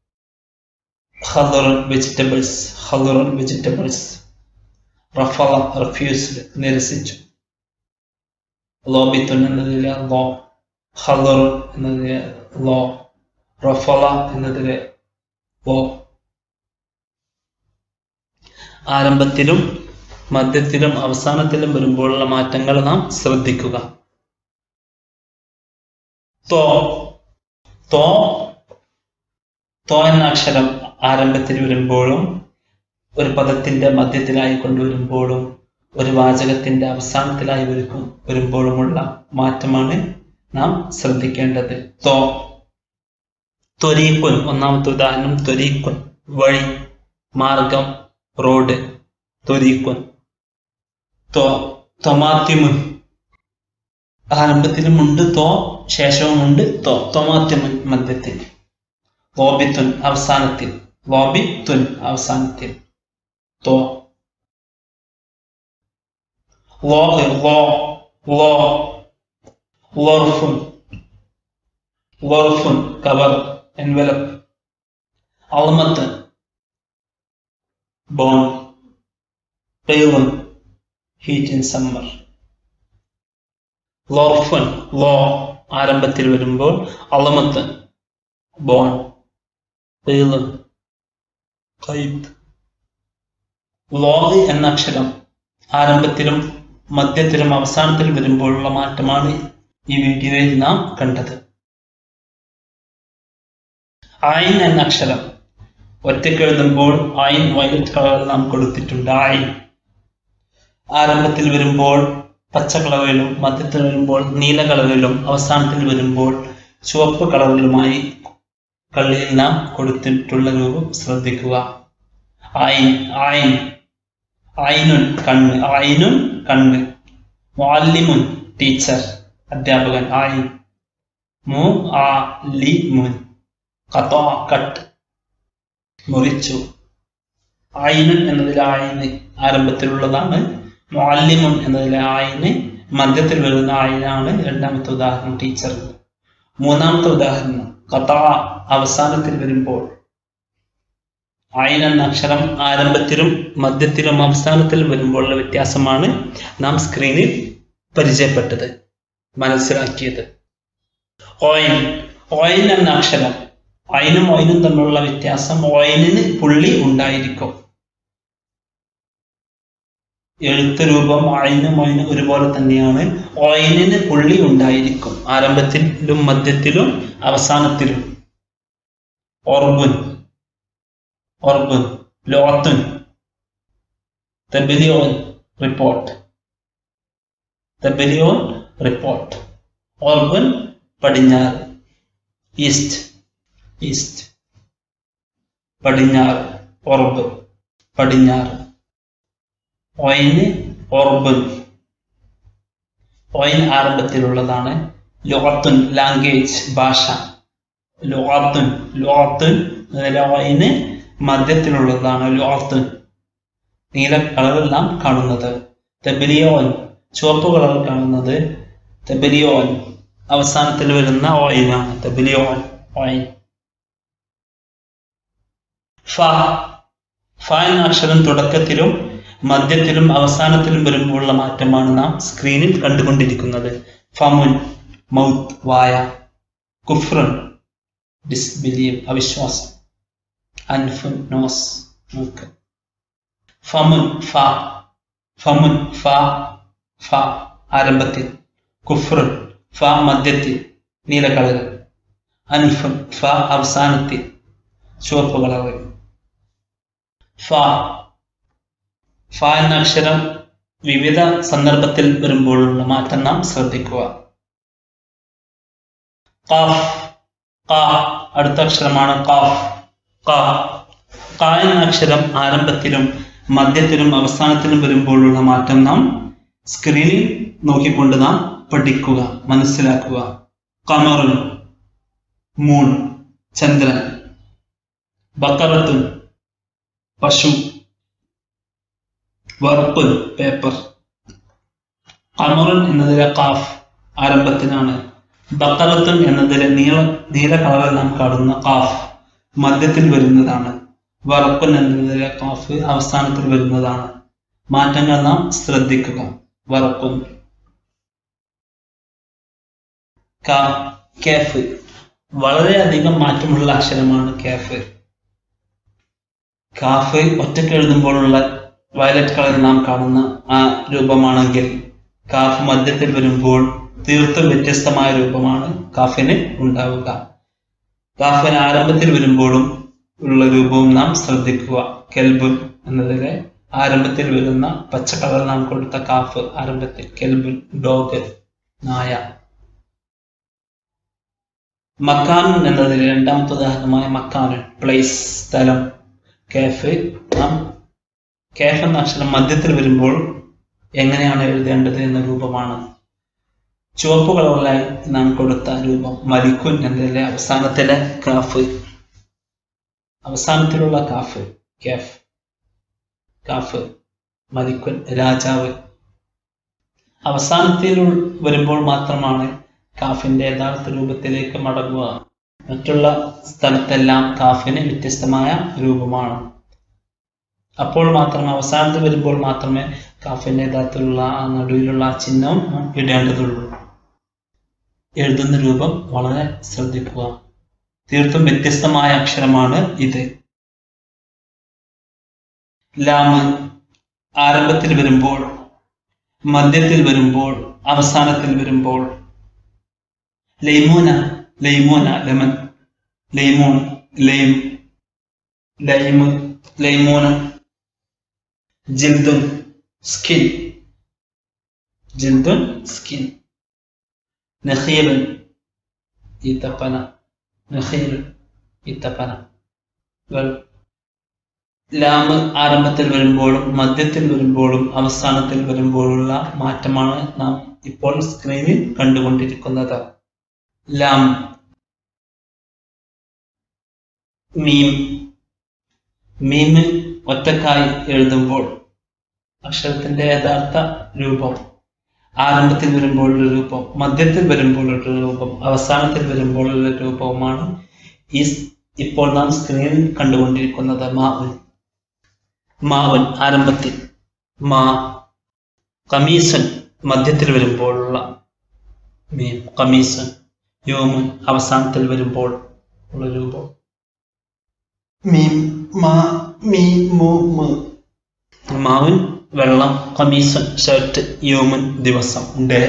ഖദറുൻ വെജിറ്റബിൾസ്, ഖദറുൻ വെജിറ്റബിൾസ്. റഫള റിഫ്യൂസ്ഡ് നിരസിച്ചു. ലോബിത്തുൻ എന്നതിലെ ലോ, ഖദറുൻ എന്നതിലെ ലോ, റഫള എന്നതിലെ ലോ. ആരംഭത്തിലും മധ്യത്തിലും അവസാനത്തിലും വരുമ്പോഴുള്ള മാറ്റങ്ങൾ നാം ശ്രദ്ധിക്കുക. തോ. തോ, തോ എന്ന അക്ഷരം ആരംഭത്തിൽ വരുമ്പോഴും ഒരു പദത്തിന്റെ മധ്യത്തിലായി കൊണ്ടുവരുമ്പോഴും ഒരു വാചകത്തിന്റെ അവസാനത്തിലായി വരുമ്പോഴുമുള്ള മാറ്റമാണ് നാം ശ്രദ്ധിക്കേണ്ടത്. തോ. ത്വരീഖുൻ ഒന്നാമത്തെ ഉദാഹരണം. ത്വരീഖുൻ വഴി, മാർഗം, റോഡ്. ത്വരീഖുൻ. തോ. തൊമാത്തിമുൻ ആരംഭത്തിലുമുണ്ട് തോ, ശേഷവുമുണ്ട് തോ. തൊമാത്തിമുൻ മധ്യത്തിൽ. ലോബിത്തുൻ അവസാനത്തിൽ. ലോബിത്തുൻ അവസാനത്തിൽ. തോ. ലോ, ലോ, ലോ. ലോർഫുൻ, ലോർഫുൻ കവർ, എൻവലപ്പ്. അൽമത്ത് ബോൺ. ഖൈറുൻ heat in summer. Lorfun, law ആരംഭത്തിൽ വരുമ്പോൾ അളമത്ത് ബോൺ, പേള്, ഖൈത്ത്. ലോഗ് എന്ന അക്ഷരം ആരംഭത്തിലും മധ്യത്തിലും അവസാനത്തിലും വരുമ്പോഴുള്ള മാറ്റമാണ് ഈ വീഡിയോയിൽ നാം കണ്ടത്. ഐൻ എന്ന അക്ഷരം ഒറ്റയ്ക്ക് എഴുതുമ്പോൾ ഐൻ വയലറ്റ് കളറിൽ നാം കൊടുത്തിട്ടുണ്ട്. ഐൻ ആരംഭത്തിൽ വരുമ്പോൾ പച്ച കളറിലും മധ്യത്തിൽ വരുമ്പോൾ നീല കളറിലും അവസാനത്തിൽ വരുമ്പോൾ ചുവപ്പ് കളറിലുമായി കള്ളിയിൽ നാം കൊടുത്തിട്ടുള്ള രൂപം ശ്രദ്ധിക്കുക. ഐൻ ഐൻ ഐനുൻ കണ്ണ്, ഐനുൻ കണ്ണ്. മുഅല്ലിമുൻ ടീച്ചർ അധ്യാപകൻ. ഐൻ മുഅല്ലിമുൻ ഖതാ കട്ട് മുറിച്ചു. ഐനുൻ എന്നതിലെ ഐന് ആരംഭത്തിലുള്ളതാണ്. മുഅല്ലിമുൻ എന്നതിലെ ഐന് മധ്യത്തിൽ വരുന്ന ഐനാണ് രണ്ടാമത്തെ ഉദാഹരണം ടീച്ചർ. മൂന്നാമത്തെ ഉദാഹരണം ഖതാ അവസാനത്തിൽ വരുമ്പോൾ. ഐൻ എന്ന അക്ഷരം ആരംഭത്തിലും മധ്യത്തിലും അവസാനത്തിലും വരുമ്പോഴുള്ള വ്യത്യാസമാണ് നാം സ്ക്രീനിൽ പരിചയപ്പെട്ടത്, മനസ്സിലാക്കിയത്. ഓയിൻ, ഓയിൻ എന്ന അക്ഷരം ഐനും ഓയിനും തമ്മിലുള്ള വ്യത്യാസം, ഓയിനിന് പുള്ളി ഉണ്ടായിരിക്കും. എഴുത്ത് രൂപം ഐനും ഓയിനും ഒരുപോലെ തന്നെയാണ്. ഓയിനിന് പുള്ളി ഉണ്ടായിരിക്കും ആരംഭത്തിലും മധ്യത്തിലും അവസാനത്തിലും. ഓർബുൻ, ഓർബുൻ. ലോത്തുൻ, തബലിയോൻ റിപ്പോർട്ട്, തബലിയോൻ റിപ്പോർട്ട്. ഓർബുൻ പടിഞ്ഞാറ്, ഈസ്റ്റ്, ഈസ്റ്റ് പടിഞ്ഞാറ്. ഓർബ് പടിഞ്ഞാറ്. ഓയിന് ഓർബുൻ, ഓയിൻ ആരംഭത്തിലുള്ളതാണ്. ലോത്തുൻ ലാംഗ്വേജ് ഭാഷ, ലോത്തുൻ, ലോത്തുൻ ഓയിന് മധ്യത്തിലുള്ളതാണ്. ലോത്തുൻ നീല കളറിൽ നാം കാണുന്നത്. തബലിയോൻ ചുവപ്പ് കളറിൽ കാണുന്നത് തബലിയോൻ അവസാനത്തിൽ വരുന്ന ഓയിനാണ്. തബലിയോൻ ഓയിൻ. ഫ, ഫ എന്ന അക്ഷരം തുടക്കത്തിലും മധ്യത്തിലും അവസാനത്തിലും വരുമ്പോഴുള്ള മാറ്റമാണ് നാം സ്ക്രീനിൽ കണ്ടുകൊണ്ടിരിക്കുന്നത്. ഫമുൻ മൗത്ത് വായ. കുഫ്രൻ ഡിസ്ബിലീവ് അവിശ്വാസം. അൻഫുൻ നോസ് മൂക്ക്. ഫമുൻ ഫ, ഫമുൻ ഫ, ഫ ആരംഭത്തിൽ. കുഫ്രൻ ഫ മധ്യത്തിൽ നീല കളറിൽ. അൻഫുൻ ഫ അവസാനത്തിൽ ചുവപ്പ് കളറിൽ. ഫ, ഫ എന്ന അക്ഷരം വിവിധ സന്ദർഭത്തിൽ വരുമ്പോഴുള്ള മാറ്റം നാം ശ്രദ്ധിക്കുക. ഖാഫ്, ഖാ അടുത്ത അക്ഷരമാണ് ഖാഫ്. ഖാ, ഖാ എന്ന അക്ഷരം ആരംഭത്തിലും മധ്യത്തിലും അവസാനത്തിലും വരുമ്പോഴുള്ള മാറ്റം നാം സ്ക്രീനിൽ നോക്കിക്കൊണ്ട് നാം പഠിക്കുക, മനസ്സിലാക്കുക. ഖമറുൻ മൂൺ ചന്ദ്രൻ. ബക്കറത്തുൻ പശു. വർപ്പുൻ പേപ്പർ. ഖമറുൻ എന്നതിലെ ഖാഫ് ആരംഭത്തിലാണ്. ബക്കറത്തുൻ എന്നതിലെ നീല കളറിൽ നാം കാണുന്ന ഖാഫ് മധ്യത്തിൽ വരുന്നതാണ്. വർപ്പുൻ എന്നതിലെ ഖാഫ് അവസാനത്തിൽ വരുന്നതാണ്. മാറ്റങ്ങൾ നാം ശ്രദ്ധിക്കുക. വർപ്പുൻ. കാഫ് വളരെയധികം മാറ്റമുള്ള അക്ഷരമാണ് കാഫ്. കാഫ് ഒറ്റയ്ക്ക് എഴുതുമ്പോഴുള്ള വയലറ്റ് കളറിൽ നാം കാണുന്ന ആ രൂപമാണെങ്കിൽ കാഫ് മധ്യത്തിൽ വരുമ്പോൾ തീർത്തും വ്യത്യസ്തമായ രൂപമാണ് കാഫിന് ഉണ്ടാവുക. കാഫിന് ആരംഭത്തിൽ വരുമ്പോഴും ഉള്ള രൂപവും നാം ശ്രദ്ധിക്കുക. കെൽബ് എന്നതിലെ ആരംഭത്തിൽ വരുന്ന പച്ച കളർ നാം കൊടുത്ത കാഫ് ആരംഭത്തിൽ. കെൽബ് ഡോഗ് നായ. മക്കാൻ എന്നതിലെ രണ്ടാമത്തെ ഉദാഹരണമായ മക്കാൻ പ്ലേസ് സ്ഥലം. കാഫ് നാം കാഫ് എന്ന അക്ഷരം മധ്യത്തിൽ വരുമ്പോൾ എങ്ങനെയാണ് എഴുതേണ്ടത് എന്ന രൂപമാണ്. ചുവപ്പ് കളറിലായി നാം കൊടുത്ത രൂപം. മലിക്കുൻ എന്നതിലെ അവസാനത്തിലെ കാഫ്, അവസാനത്തിലുള്ള കാഫ് കാഫ്. കാഫ് മലിക്കുൻ രാജാവ്. അവസാനത്തിൽ വരുമ്പോൾ മാത്രമാണ് കാഫിന്റെ യഥാർത്ഥ രൂപത്തിലേക്ക് മടങ്ങുക. മറ്റുള്ള സ്ഥലത്തെല്ലാം കാഫിന് വ്യത്യസ്തമായ രൂപമാണ്. അപ്പോൾ മാത്രം അവസാനത്തിൽ വരുമ്പോൾ മാത്രമേ കാഫിന്റെ യഥാർത്ഥത്തിലുള്ള ആ നടുവിലുള്ള ആ ചിഹ്നം ഇടേണ്ടതുള്ളൂ. എഴുതുന്ന രൂപം വളരെ ശ്രദ്ധിക്കുക. തീർത്തും വ്യത്യസ്തമായ അക്ഷരമാണ് ഇത്. ലാമ് ആരംഭത്തിൽ വരുമ്പോൾ, മധ്യത്തിൽ വരുമ്പോൾ, അവസാനത്തിൽ വരുമ്പോൾ. ലൈമൂന, ലൈമൂന ലെമൺ, ലൈമൂൺ, ലൈം, ലൈമ്, ലൈമൂന. ജിൽദുൻ സ്കിൻ, ജിൽദുൻ സ്കിൻ. നഖീലുൻ ഈത്തപ്പന, നഖീലുൻ ഈത്തപ്പന. ലാമ് ആരംഭത്തിൽ വരുമ്പോഴും മധ്യത്തിൽ വരുമ്പോഴും അവസാനത്തിൽ വരുമ്പോഴുള്ള മാറ്റമാണ് നാം ഇപ്പോൾ സ്ക്രീനിൽ കണ്ടുകൊണ്ടിരിക്കുന്നത്. ലാം. മീം, മീമിൽ ഒറ്റക്കായി എഴുതുമ്പോൾ അക്ഷരത്തിന്റെ യഥാർത്ഥ രൂപം, ആരംഭത്തിൽ വരുമ്പോഴുള്ള രൂപം, മധ്യത്തിൽ വരുമ്പോഴുള്ള രൂപം, അവസാനത്തിൽ വരുമ്പോഴുള്ള രൂപവുമാണ് ഇപ്പോൾ നാം സ്ക്രീനിൽ കണ്ടുകൊണ്ടിരിക്കുന്നത്. മാവുൻ, മാവൻ ആരംഭത്തിൽ, മാ. കമീസൻ മധ്യത്തിൽ വരുമ്പോഴുള്ള മീം, കമീസൻ. യോമുൻ അവസാനത്തിൽ വരുമ്പോൾ ഉള്ള രൂപം. മീം, മാ, മീ, മു, മു. മാവുൻ വെള്ളം, കമീസൻ ഷർട്ട്, യോമുൻ ദിവസം, ഡേ.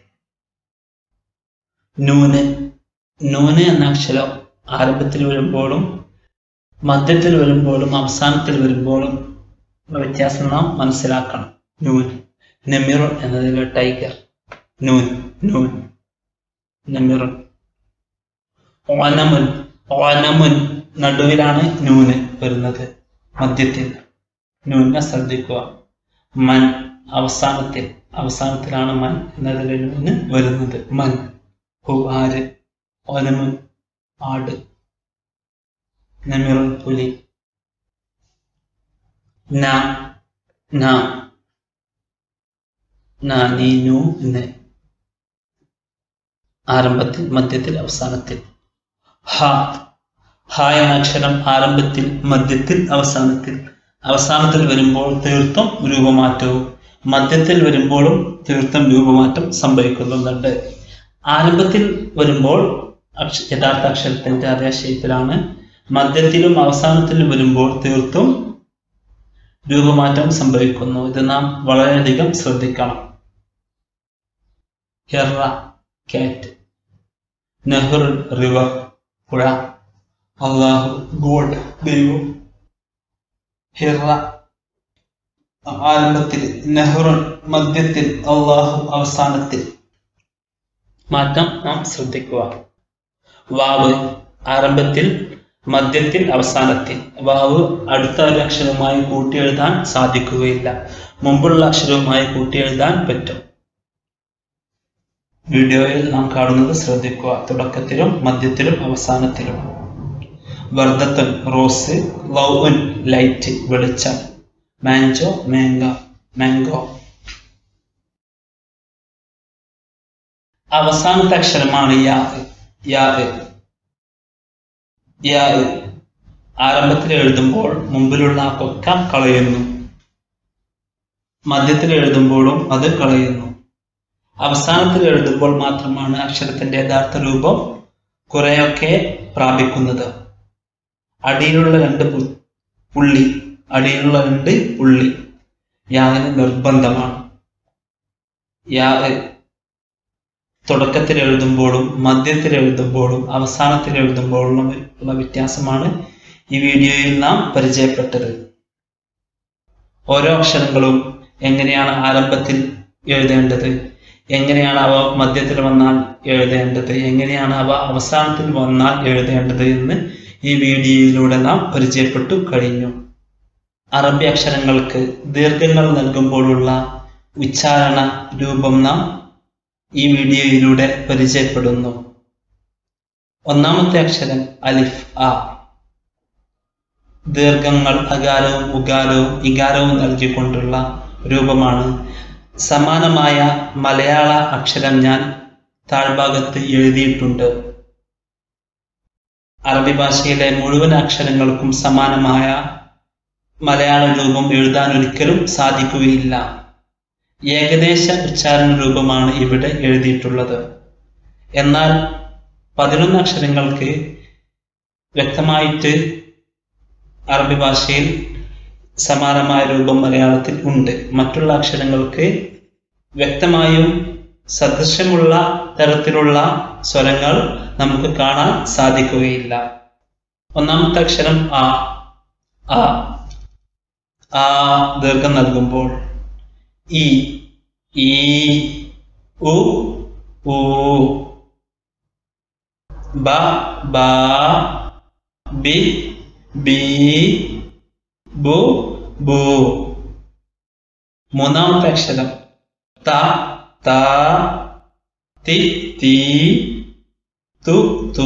നൂന്, നൂന് എന്ന അക്ഷരം ആരംഭത്തിൽ വരുമ്പോഴും മധ്യത്തിൽ വരുമ്പോഴും അവസാനത്തിൽ വരുമ്പോഴും വ്യത്യാസം നാം മനസ്സിലാക്കണം. നൂൻ. നെമിറുൻ എന്നതിലെ ടൈഗർ, നൂൻ, നൂൻ, നെമിറുൻ. ഓനമുൻ, ഓനമുൻ നടുവിലാണ് നൂന് വരുന്നത്, മധ്യത്തിൽ. നൂനെ ശ്രദ്ധിക്കുക. മൻ അവസാനത്തിൽ, അവസാനത്തിലാണ് മൻ എന്നതിലെ നൂന് വരുന്നത്. മൻ. ഹു ആര്. ഓനമുൻ ആട്. നെമിറുൻ പുലി. ന, ന, ന, നീ, നു എന്ന് ആരംഭത്തിൽ മധ്യത്തിൽ അവസാനത്തിൽ. ഹ, ഹ എന്ന അക്ഷരം ആരംഭത്തിൽ മധ്യത്തിൽ അവസാനത്തിൽ. അവസാനത്തിൽ വരുമ്പോൾ തീർത്ഥം രൂപമാറ്റവും മധ്യത്തിൽ വരുമ്പോഴും തീർത്ഥം രൂപമാറ്റം സംഭവിക്കുന്നുണ്ട്. ആരംഭത്തിൽ വരുമ്പോൾ യഥാർത്ഥ അക്ഷരത്തിന്റെ അതേ ഷേപ്പിലാണ്. മധ്യത്തിലും അവസാനത്തിലും വരുമ്പോൾ തീർത്തും രൂപമാറ്റം സംഭവിക്കുന്നു. ഇത് നാം വളരെയധികം ശ്രദ്ധിക്കണം. ഹെറ കാറ്റ്. നെഹ്റു റിവർ പുഴ. അള്ളാഹു ഗോഡ് ദൈവം. ഹിറ ആരംഭത്തിൽ, നെഹ്റു മധ്യത്തിൽ, അള്ളാഹു അവസാനത്തിൽ. മാറ്റം നാം ശ്രദ്ധിക്കുക. വാവ് ആരംഭത്തിൽ മധ്യത്തിൽ അവസാനത്തിൽ. വാവ് അടുത്ത ഒരു അക്ഷരവുമായി കൂട്ടിയെഴുതാൻ സാധിക്കുകയില്ല, മുമ്പുള്ള അക്ഷരവുമായി കൂട്ടിയെഴുതാൻ പറ്റും. വീഡിയോയിൽ നാം കാണുന്നത് ശ്രദ്ധിക്കുക, തുടക്കത്തിലും മധ്യത്തിലും അവസാനത്തിലും. വർദ്ധത്തൻ റോസ്. ലൗൻ ലൈറ്റ് വെളിച്ചം. മാഞ്ചോ മാംഗോ, മാംഗോ. അവസാനത്തെ അക്ഷരമാണ് യാ. യാ, യാ ആരംഭത്തിൽ എഴുതുമ്പോൾ മുമ്പിലുള്ള ആ കൊക്ക കളയുന്നു, മധ്യത്തിൽ എഴുതുമ്പോഴും അത് കളയുന്നു. അവസാനത്തിൽ എഴുതുമ്പോൾ മാത്രമാണ് അക്ഷരത്തിന്റെ യഥാർത്ഥ രൂപം കുറെയൊക്കെ പ്രാപിക്കുന്നത്. അടിയിലുള്ള രണ്ട് പുള്ളി, അടിയിലുള്ള രണ്ട് പുള്ളി യാതിന് നിർബന്ധമാണ്. യാ തുടക്കത്തിൽ എഴുതുമ്പോഴും മധ്യത്തിൽ എഴുതുമ്പോഴും അവസാനത്തിൽ എഴുതുമ്പോഴും ഉള്ള വ്യത്യാസമാണ് ഈ വീഡിയോയിൽ നാം പരിചയപ്പെട്ടത്. ഓരോ അക്ഷരങ്ങളും എങ്ങനെയാണ് ആരംഭത്തിൽ എഴുതേണ്ടത്, എങ്ങനെയാണ് അവ മധ്യത്തിൽ വന്നാൽ എഴുതേണ്ടത്, എങ്ങനെയാണ് അവ അവസാനത്തിൽ വന്നാൽ എഴുതേണ്ടത് എന്ന് ഈ വീഡിയോയിലൂടെ നാം പരിചയപ്പെട്ടു കഴിഞ്ഞു. അറബി അക്ഷരങ്ങൾക്ക് ദീർഘങ്ങൾ നൽകുമ്പോഴുള്ള ഉച്ചാരണ രൂപം നാം ഈ വീഡിയോയിലൂടെ പരിചയപ്പെടുന്നു. ഒന്നാമത്തെ അക്ഷരം അലിഫ് ആ. ദീർഘങ്ങൾ അകാരവും ഉകാരവും ഇകാരവും നൽകിക്കൊണ്ടുള്ള രൂപമാണ്. സമാനമായ മലയാള അക്ഷരം ഞാൻ താഴ്ഭാഗത്ത് എഴുതിയിട്ടുണ്ട്. അറബി ഭാഷയിലെ മുഴുവൻ അക്ഷരങ്ങൾക്കും സമാനമായ മലയാള രൂപം എഴുതാൻ ഒരിക്കലും സാധിക്കുകയില്ല. ഏകദേശ ഉച്ചാരണ രൂപമാണ് ഇവിടെ എഴുതിയിട്ടുള്ളത്. എന്നാൽ 11 അക്ഷരങ്ങൾക്ക് വ്യക്തമായിട്ട് അറബി ഭാഷയിൽ സമാനമായ രൂപം മലയാളത്തിൽ ഉണ്ട്. മറ്റുള്ള അക്ഷരങ്ങൾക്ക് വ്യക്തമായും സദൃശ്യമുള്ള തരത്തിലുള്ള സ്വരങ്ങൾ നമുക്ക് കാണാൻ സാധിക്കുകയില്ല. ഒന്നാമത്തെ അക്ഷരം ആ. ആ ദീർഘം നൽകുമ്പോൾ ഇ, ഈ, ഉ, ഊ. ബ, ബാ, ബി, ബി, ബു, ബു. മൂന്നാമത്തെ അക്ഷരം ത, ത, തി, തി, തു, തു.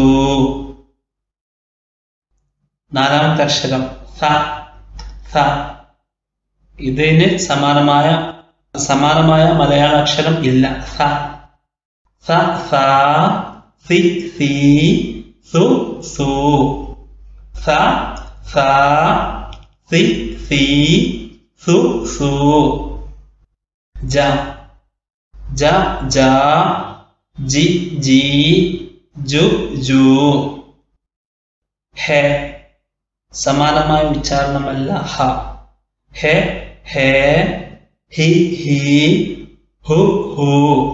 നാലാമത്തെ അക്ഷരം സ, സ. ഇതിന് സമാനമായ മലയാള അക്ഷരം ഇല്ല. സ, സ, സ, സി, സി, സു, സു. സ, സ, സി, സി, സു, സു. ജ, ജ, ജ, ജി, ജി, ജു, ജു. ഹെ സമാനമായ ഉച്ചാരണമല്ല. ഹ, ഹെ, ഹെ, ഹി, ഹി, ഹു, ഹു.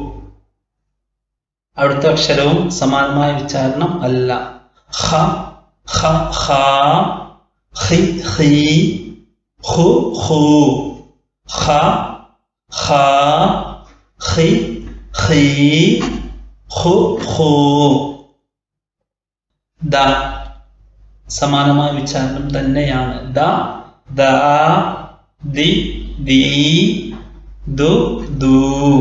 അടുത്ത അക്ഷരവും സമാനമായ ഉച്ചാരണം അല്ല. ഖ, ഖ, ഖ, ഖി, ഖി, ഖു, ഖു. ഖ, ഖ, ഖി, ഖി, ഖു, ഖു. ദ സമാനമായ ഉച്ചാരണം തന്നെയാണ്. ദ, ദ, ദി, ദി, ദു, ദു.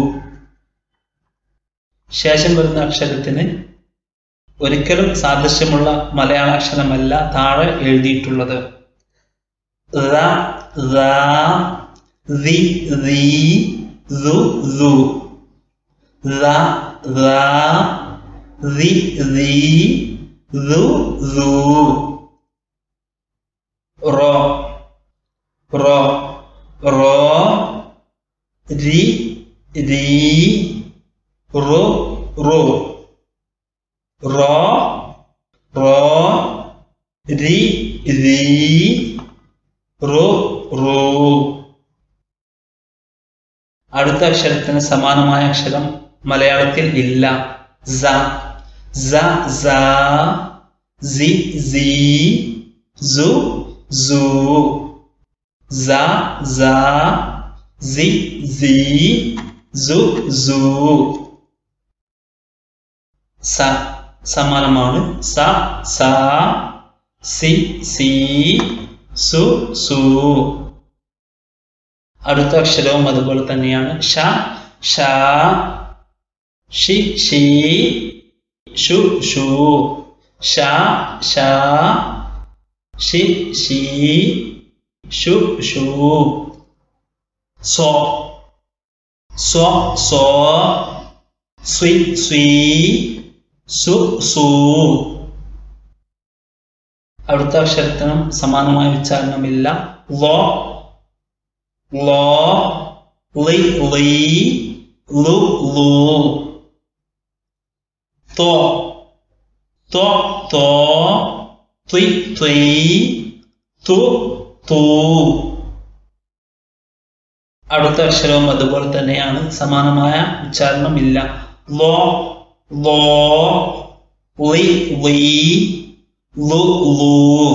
ശേഷം വരുന്ന അക്ഷരത്തിന് ഒരിക്കലും സാദൃശ്യമുള്ള മലയാള അക്ഷരമല്ല താഴെ എഴുതിയിട്ടുള്ളത്. റ, റ, റി, റി, റു, റു. റ, റ, റി, റി, റു, റു. റോ, റോ, റോ, രി, രി, റു, റു. റോ, റോ, രി, രി, റു, റു. അടുത്ത അക്ഷരത്തിന് സമാനമായ അക്ഷരം മലയാളത്തിൽ ഇല്ല. സ, സ, സ, സി, സി, സു, സു. സ, സ, സി, സി, സു, സു. സ സമാനമാണ്. സ, സ, സി, സി, സു, സു. അടുത്ത അക്ഷരവും അതുപോലെ തന്നെയാണ്. ഷ, ഷ, ഷി, ഷി, ഷു, ഷു. ഷ, ഷ, ഷി, ഷി, ഷു, ഷു. സോ, സോ, സോ, സ്വി, സ്വി, സു, സു. അടുത്ത അക്ഷരത്തിനും സമാനമായ ഉച്ചാരണമില്ല. ലോ, ലോ, ലി, ലി, ലു, ലു. തോ, തോ, തോ, ത്വി, ത്വി, തു, തു. അടുത്ത അക്ഷരവും അതുപോലെ തന്നെയാണ്. സമാനമായ ഉച്ചാരണം ഇല്ല. ലോ, ലോ, ലി, ലി, ലു, ലു.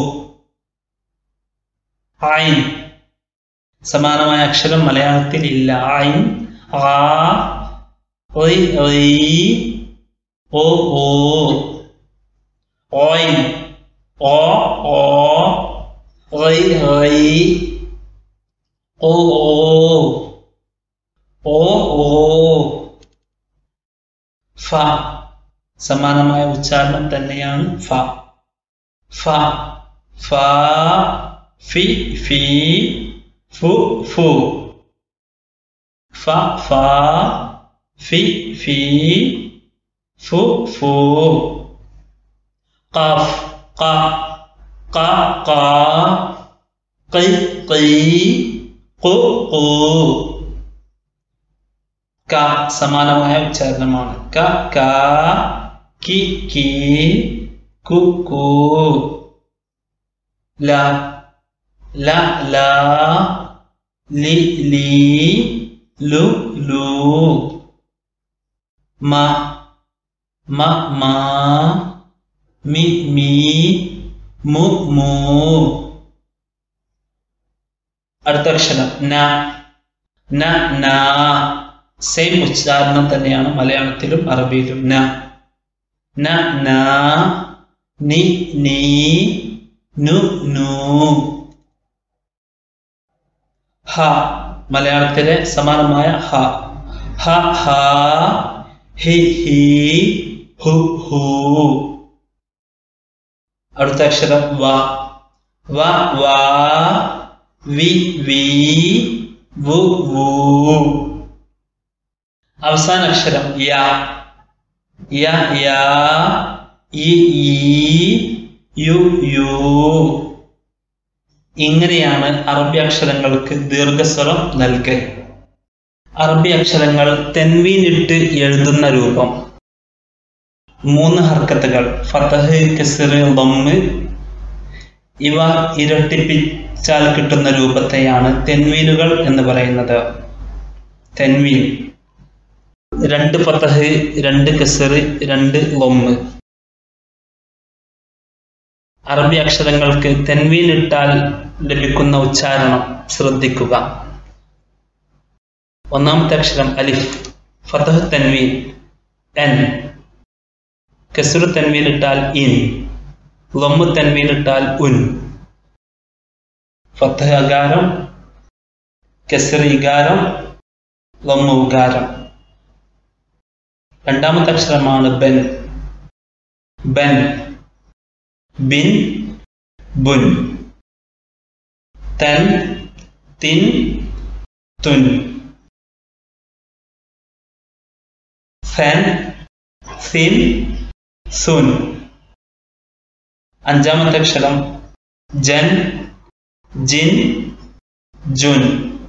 ഐൻ സമാനമായ അക്ഷരം മലയാളത്തിൽ ഇല്ല. ഐൻ, ആ, റി, റി, ഓ, ഓ. ഓയിൻ, ഓ, ഓ, റി, റി, ഓ, ഓ, ഓ, ഓ. ഫ സമാനമായ ഉച്ചാരണം തന്നെയാണ്. ഫ, ഫ, ഫ, ഫി, ഫി, ഫു, ഫു. ഫ, ഫ, ഫി, ഫി, ഫു, ഫു. ഖാഫ്, ഖ, ഖ, ഖ, ഖി, ക സമാനമായ ഉച്ചാരണമാണ്. ക ക കി കി കു കു. ല ല ല ലി ലി ലു ലു. മ മ മ മി മി മു മു. അടുത്ത അക്ഷരം ന ന ന. സെയിം ഉച്ചാരണം തന്നെയാണ് മലയാളത്തിലും അറബിയിലും. ന ന ന നി നീ നു നു. ഹ മലയാളത്തിലെ സമാനമായ ഹ. ഹ ഹ ഹി ഹി ഹു ഹു. അടുത്ത അക്ഷരം വ വ വ വി വി വു വു. അവസാന അക്ഷരം യ യ യ ഇ ഈ യു യു. ഇങ്ങനെയാണ് അറബി അക്ഷരങ്ങൾക്ക് ദീർഘസ്വരം നൽകൽ. അറബി അക്ഷരങ്ങൾ തെൻവീനിട്ട് എഴുതുന്ന രൂപം 3 ഹർക്കത്തുകൾ ഫതഹ്, കസ്ർ, ദമ്മ് ഇവ ഇരട്ടിപ്പിച്ചാൽ കിട്ടുന്ന രൂപത്തെയാണ് തെൻവീനുകൾ എന്ന് പറയുന്നത്. തെൻവീൻ 2 ഫതഹ്, 2 കസ്ർ, 2 ദമ്മ്. അറബി അക്ഷരങ്ങൾക്ക് തെൻവീൻ ഇട്ടാൽ ലഭിക്കുന്ന ഉച്ചാരണം ശ്രദ്ധിക്കുക. ഒന്നാമത്തെ അക്ഷരം അലിഫ്. ഫതഹ് തൻവീൻ എൻ. കസ്ർ തൻവീൻ ഇട്ടാൽ ഇൻ. ദമ്മ് തൻവീൻ ഇട്ടാൽ ഉൻ. ഫതഹ് അകാരം, കസ്ർ ഇകാരം, ദമ്മ് ഉകാരം. രണ്ടാമത്തെ അക്ഷരമാണ് ബൻ. ബൻ ബിൻ ബുൻ. തൻ തിൻ തുൻ. ഫൻ സിൻ സുൻ. അഞ്ചാമത്തെ അക്ഷരം ജൻ ജിൻ ജുൻ.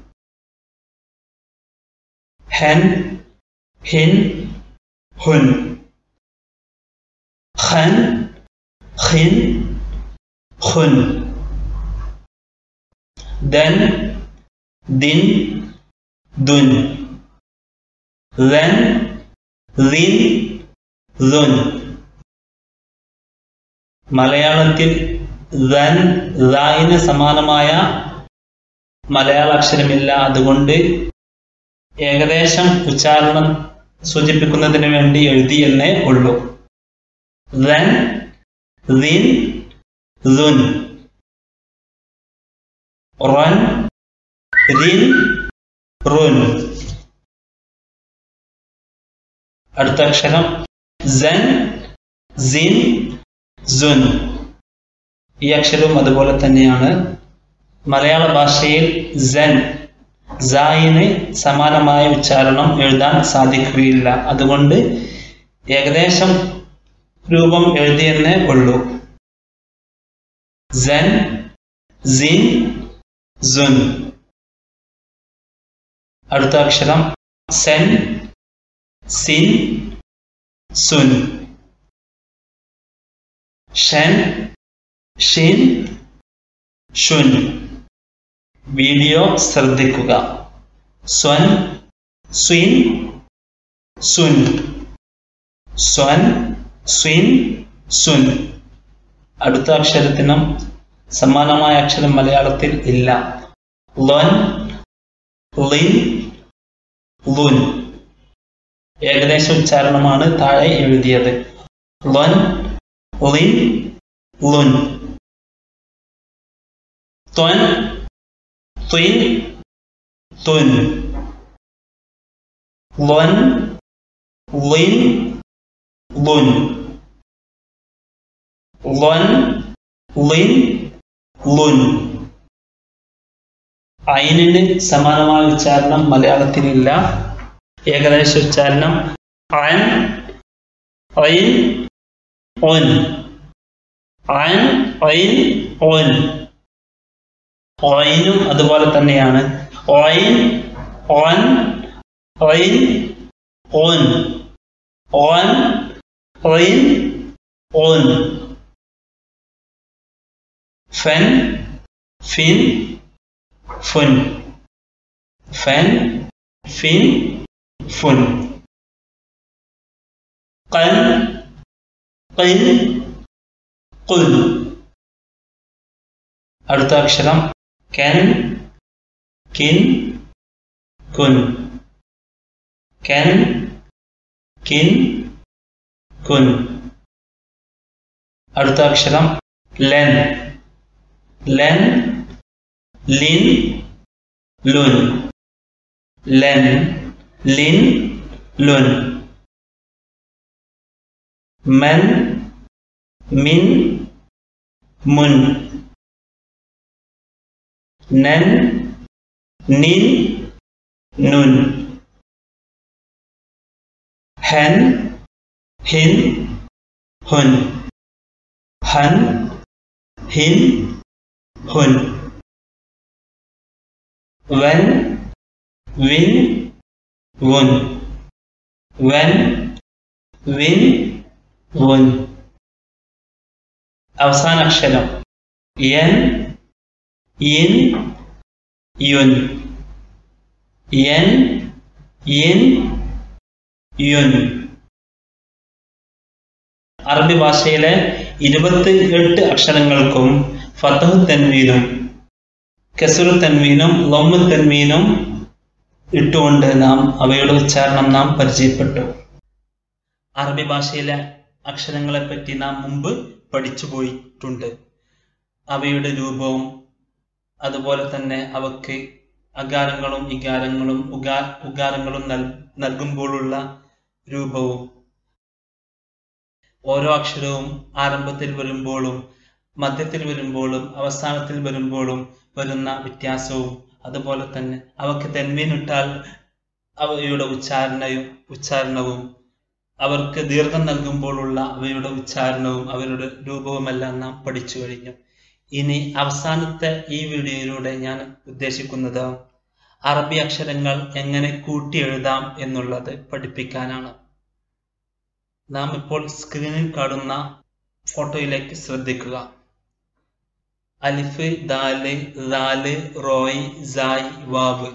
ഹൻ ഹിൻ ഹുൻ. ഖൻ ഖിൻ ഖുൻ. ദൻ ദിൻ ദുൻ. ലൻ ലിൻ ലുൻ. മലയാളത്തിൽ ദൻ ലായിന് സമാനമായ മലയാള അക്ഷരമില്ല. അതുകൊണ്ട് ഏകദേശം ഉച്ചാരണം സൂചിപ്പിക്കുന്നതിന് വേണ്ടി എഴുതി എന്നേ ഉള്ളൂ. ദൻ ലിൻ ലുൻ. റൻ റിൻ റുൻ. അടുത്ത അക്ഷരം സൻ സിൻ സുൻ. ഈ അക്ഷരവും അതുപോലെ തന്നെയാണ്. മലയാള ഭാഷയിൽ സൻ സായിന് സമാനമായ ഉച്ചാരണം എഴുതാൻ സാധിക്കുകയില്ല. അതുകൊണ്ട് ഏകദേശം രൂപം എഴുതിയെന്നേ ഉള്ളൂ. സൻ സിൻ സുൻ. അടുത്ത അക്ഷരം സെൻ സിൻ സുൻ. ഷൻ ഷിൻ ഷുൻ. വീഡിയോ ശ്രദ്ധിക്കുക. സ്വൻ സ്വിൻ സുൻ. സ്വൻ സ്വിൻ സുൻ. അടുത്ത അക്ഷരത്തിനും സമാനമായ അക്ഷരം മലയാളത്തിൽ ഇല്ല. ലൻ ലിൻ ലുൻ. ഏകദേശ ഉച്ചാരണമാണ് താഴെ എഴുതിയത്. ലൻ ലിൻ ലുൻ. ത്വൻ ത്വിൻ തുൻ. ലൻ ലിൻ ലുൻ. ലൻ ലിൻ ലുൻ. ഐനിന് സമാനമായ ഉച്ചാരണം മലയാളത്തിലില്ല. ഏകദേശ ഉച്ചാരണം അൻ ഐൻ ഉൻ. അൻ ഐൻ ഉൻ. ഓയിനും അതുപോലെ തന്നെയാണ്. ഓയിൻ, ഓൻ, ഓയിൻ, ഓൻ, ഓൻ, ഓയിൻ, ഓൻ. ഫെൻ, ഫിൻ, ഫുൻ, ഫെൻ, ഫിൻ, ഫുൻ. ഖൻ, ഖിൻ, ഖുൽ. അടുത്ത അക്ഷരം കെൻ, കിൻ, കുൻ. കെൻ, കിൻ, കുൻ. അടുത്ത അക്ഷരം ലെൻ, ലെൻ, ലിൻ, ലുൻ. ലെൻ, ലിൻ, ലുൻ. മെൻ, മിൻ, മുൻ. നെൻ, നിൻ, നുൻ. ഹെൻ, ഹിൻ, ഹുൻ. ഹൻ, ഹിൻ, ഹുൻ. വെൻ, വിൻ, വുൻ. വെൻ, വിൻ, വുൻ. അവസാന അക്ഷരം യൻ, യിൻ, യുൻ. യൻ, യിൻ, യുൻ. അറബി ഭാഷയിലെ 28 അക്ഷരങ്ങൾക്കും ഫതഹ് തൻവീനും കസ്റു തൻവീനും ലമ്മു തൻവീനും ഇട്ടുകൊണ്ട് നാം അവയുടെ ഉച്ചാരണം നാം പരിചയപ്പെട്ടു. അറബി ഭാഷയിലെ അക്ഷരങ്ങളെ പറ്റി നാം മുമ്പ് പഠിച്ചു പോയിട്ടുണ്ട്. അവയുടെ രൂപവും അതുപോലെ തന്നെ അവക്ക് അകാരങ്ങളും ഇകാരങ്ങളും ഉകാരങ്ങളും നൽകുമ്പോഴുള്ള രൂപവും, ഓരോ അക്ഷരവും ആരംഭത്തിൽ വരുമ്പോഴും മധ്യത്തിൽ വരുമ്പോഴും അവസാനത്തിൽ വരുമ്പോഴും വരുന്ന വ്യത്യാസവും, അതുപോലെ തന്നെ അവക്ക് തൻവീനിട്ടാൽ അവയുടെ ഉച്ചാരണവും അവർക്ക് ദീർഘം നൽകുമ്പോഴുള്ള അവയുടെ ഉച്ചാരണവും അവരുടെ രൂപവുമെല്ലാം നാം പഠിച്ചു കഴിഞ്ഞു. ഇനി അവസാനത്തെ ഈ വീഡിയോയിലൂടെ ഞാൻ ഉദ്ദേശിക്കുന്നത് അറബി അക്ഷരങ്ങൾ എങ്ങനെ കൂട്ടി എഴുതാം എന്നുള്ളത് പഠിപ്പിക്കാനാണ്. നാം ഇപ്പോൾ സ്ക്രീനിൽ കാണുന്ന ഫോട്ടോയിലേക്ക് ശ്രദ്ധിക്കുക. അലിഫ്, ദാല്, റാല്, റോയ്, സായ്, വാവ്.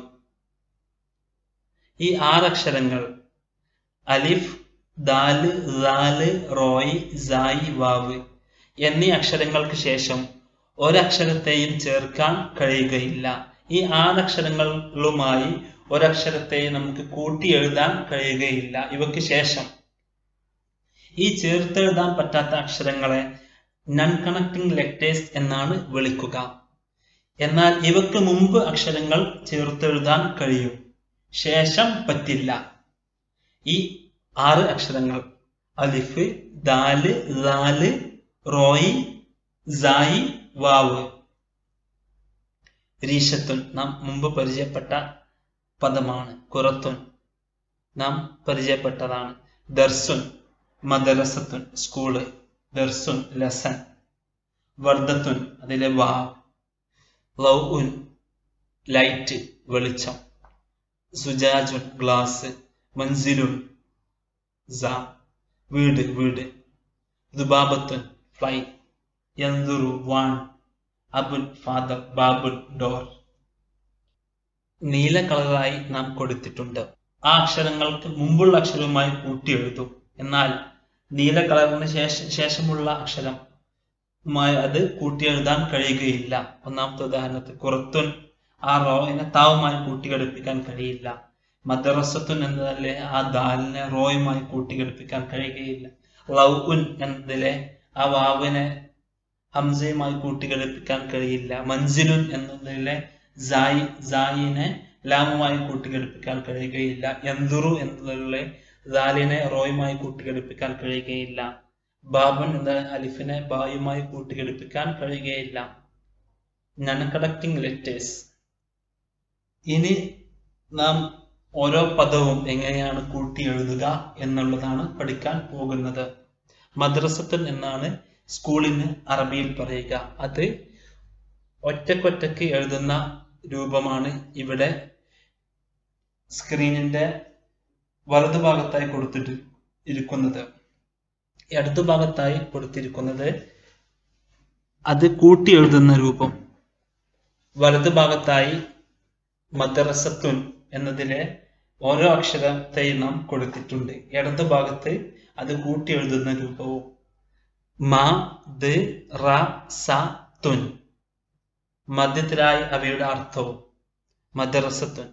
ഈ 6 അക്ഷരങ്ങൾ അലിഫ്, ദാല്, റാല്, റോയ്, സായ്, വാവ് എന്നീ അക്ഷരങ്ങൾക്ക് ശേഷം ഒരക്ഷരത്തെയും ചേർക്കാൻ കഴിയുകയില്ല. ഈ 6 അക്ഷരങ്ങളുമായി ഒരക്ഷരത്തെയും നമുക്ക് കൂട്ടി എഴുതാൻ കഴിയുകയില്ല. ഇവയ്ക്ക് ശേഷം ഈ ചേർത്തെഴുതാൻ പറ്റാത്ത അക്ഷരങ്ങളെ നൺ കണക്റ്റിംഗ് ലെറ്റേഴ്സ് എന്നാണ് വിളിക്കുക. എന്നാൽ ഇവക്ക് മുമ്പ് അക്ഷരങ്ങൾ ചേർത്തെഴുതാൻ കഴിയും, ശേഷം പറ്റില്ല. ഈ 6 അക്ഷരങ്ങൾ അലിഫ്, ദാല്, റാല്, റോയ്, സായ്, വാവ്. രീശത്തുൻ നാം മുമ്പ് പരിചയപ്പെട്ട പദമാണ്. ഖുറത്തുൻ നാം പരിചയപ്പെട്ടതാണ്. ദർസുൻ മദ്രസത്തുൻ സ്കൂള്, ദർസുൻ ലെസൺ. വർദത്തുൻ അതിലെ വാവ്. ലൗഉൻ ലൈറ്റ് വെളിച്ചം. സുജാജുൻ ഗ്ലാസ്. മൻസിലുൻ വീട്. ദുബാബത്തുൻ ഫ്ലൈ. യൻദുറു വാൺ. അബുൻ ഫാദർ. ബാബുൻ ഡോർ. നീല കളറായി നാം കൊടുത്തിട്ടുണ്ട്. ആ അക്ഷരങ്ങൾക്ക് മുമ്പുള്ള അക്ഷരവുമായി കൂട്ടി എഴുതും. എന്നാൽ നീല കളറിന് ശേഷമുള്ള അക്ഷരം അത് കൂട്ടി എഴുതാൻ കഴിയുകയില്ല. ഒന്നാമത്തെ ഉദാഹരണത്തിൽ ഖുറത്തുൻ, ആ റോയിനെ താവുമായി കൂട്ടിഘടിപ്പിക്കാൻ കഴിയില്ല. മദ്രസത്തുൻ എന്നതിലെ ആ ദാലിനെ റോയുമായി കൂട്ടിഘടിപ്പിക്കാൻ കഴിയുകയില്ല. ലൗഉൻ എന്നതിലെ ആ വാവിനെ ഹംസയുമായി കൂട്ടിഘടിപ്പിക്കാൻ കഴിയില്ല. മൻസിലുൻ എന്നതിലെ സായിനെ ലാമുമായി കൂട്ടിഘടിപ്പിക്കാൻ കഴിയുകയില്ല. യൻദുറു എന്നതിലെ ദാലിനെ റോയുമായി കൂട്ടിഘടിപ്പിക്കാൻ കഴിയുകയില്ല. ബാബുൻ എന്ന അലിഫിനെ ബായുമായി കൂട്ടിഘടിപ്പിക്കാൻ കഴിയുകയില്ല. Non connecting letters. ഇനി നാം ഓരോ പദവും എങ്ങനെയാണ് കൂട്ടി എഴുതുക എന്നുള്ളതാണ് പഠിക്കാൻ പോകുന്നത്. മദ്രസത്തുൻ എന്നാണ് സ്കൂളിന് അറബിയിൽ പറയുക. അത് ഒറ്റക്കൊറ്റക്ക് എഴുതുന്ന രൂപമാണ് ഇവിടെ സ്ക്രീനിന്റെ വലതുഭാഗത്തായി കൊടുത്തിട്ട് ഇരിക്കുന്നത്. ഇടതുഭാഗത്തായി കൊടുത്തിരിക്കുന്നത് അത് കൂട്ടി എഴുതുന്ന രൂപം. വലതുഭാഗത്തായി മദ്രസത്തുൻ എന്നതിലെ ഓരോ അക്ഷരത്തെയും നാം കൊടുത്തിട്ടുണ്ട്. ഇടതുഭാഗത്ത് അത് കൂട്ടി എഴുതുന്ന രൂപവും. മദ്റസത്തുൻ മധ്യത്തിലായി അവയുടെ അർത്ഥവും. മദ്രസത്തുൻ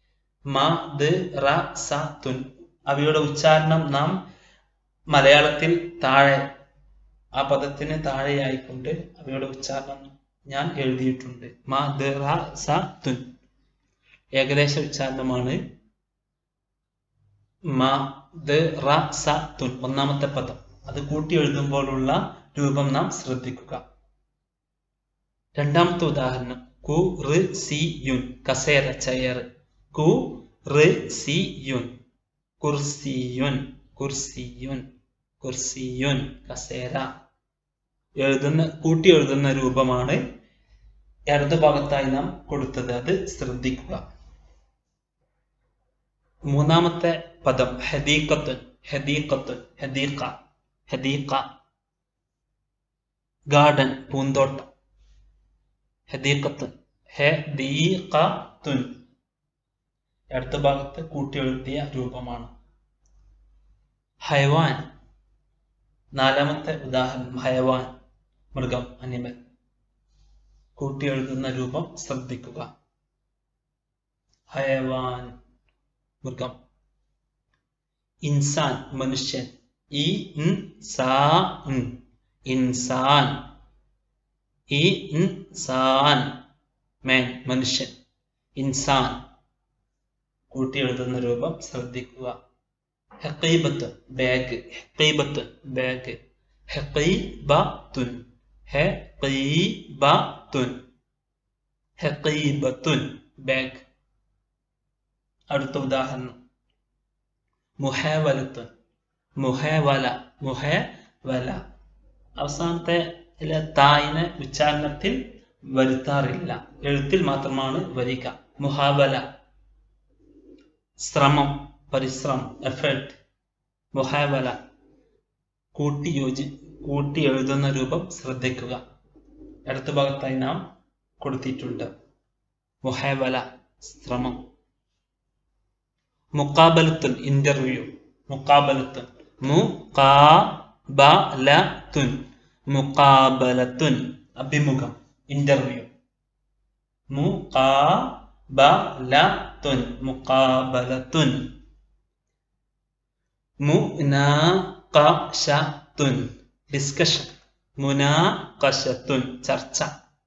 മദ്റസത്തുൻ അവയുടെ ഉച്ചാരണം നാം മലയാളത്തിൽ താഴെ ആ പദത്തിന് താഴെയായിക്കൊണ്ട് അവയുടെ ഉച്ചാരണം ഞാൻ എഴുതിയിട്ടുണ്ട്. മദ്റസത്തുൻ ഏകദേശ ഉച്ചാരണമാണ്. മദ്റസത്തുൻ ഒന്നാമത്തെ പദം. അത് കൂട്ടി എഴുതുമ്പോഴുള്ള രൂപം നാം ശ്രദ്ധിക്കുക. രണ്ടാമത്തെ ഉദാഹരണം കുർസിയുൻ കസേര ചെയർ. കുർസിയുൻ കുർസിയുൻ കുർസിയുൻ കുർസിയുൻ കസേര. കൂട്ടി എഴുതുന്ന രൂപമാണ് ഇടതുഭാഗത്തായി നാം കൊടുത്തത്. അത് ശ്രദ്ധിക്കുക. മൂന്നാമത്തെ പദം ഹദീഖത്തുൻ. ഹദീഖത്തുൻ ഹദീഖ ഹദീഖ ഗാർഡൻ പൂന്തോട്ടം. ഹദീഖത്തുൻ ഹദീഖത്തുൻ അടുത്ത ഭാഗത്ത് കൂട്ടി എഴുതിയ രൂപമാണ്. ഹയവാൻ നാലാമത്തെ ഉദാഹരണം. ഹയവാൻ മൃഗം, അനിമൽ. കൂട്ടി എഴുതുന്ന രൂപം ശ്രദ്ധിക്കുക. ഹയവാൻ മൃഗം. ഇൻസാൻ മനുഷ്യൻ. ഇൻസാൻ ഇൻസാൻ ഇൻസാൻ മാൻ മനുഷ്യൻ. ഇൻസാൻ കൂട്ടി എഴുതുന്ന രൂപം ശ്രദ്ധിക്കുക. ഹഖീബത്തുൻ ബാഗ്. ഹഖീബത്തുൻ ബാഗ്. ഹഖീബത്തുൻ ഹഖീബത്തുൻ ഹഖീബത്തുൻ ബാഗ്. അടുത്ത ഉദാഹരണം മുഹാവലത്തുൻ. മുഹാവല മുഹാവല അവസാനത്തെ തായിനെ ഉച്ചാരണത്തിൽ വരുത്താറില്ല, എഴുത്തിൽ മാത്രമാണ് വരിക. മുഹാവല ശ്രമം, പരിശ്രമം, എഫേർട്ട്. മുഹാവല കൂട്ടി എഴുതുന്ന രൂപം ശ്രദ്ധിക്കുക. അടുത്ത ഭാഗത്തായി നാം കൊടുത്തിട്ടുണ്ട്. മുഹാവല ശ്രമം. മുഖാബലത്തുൻ ഇന്റർവ്യൂ. മുഖാബലത്തുൻ മുഖാബലത്തുൻ മുഖാബലത്തുൻ അഭിമുഖം, ഇന്റർവ്യൂ. മുഖാബലത്തുൻ മുഖാബലത്തുൻ. മുനാഖശത്തുൻ ഡിസ്കഷൻ. മുനാഖശത്തുൻ ചർച്ച.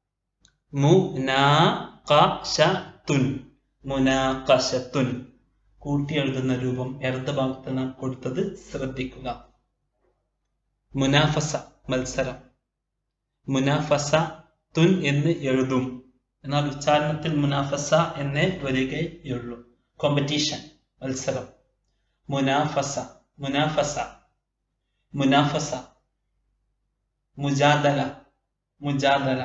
മുനാഖശത്തുൻ മുനാഖശത്തുൻ കൂട്ടി എഴുതുന്ന രൂപം ഇടത് ഭാഗത്ത് നാം കൊടുത്തത് ശ്രദ്ധിക്കുക. മുനാഫസ മത്സരം. മുനാഫസ തുൻ എന്ന് എഴുതും, എന്നാൽ ഉച്ചാരണത്തിൽ മുനാഫസ എന്നേ വരികയുള്ളൂ. കോമ്പറ്റീഷൻ മത്സരം. മുനാഫസ മുനാഫസ മുനാഫസ. മുജാദല മുജാദല.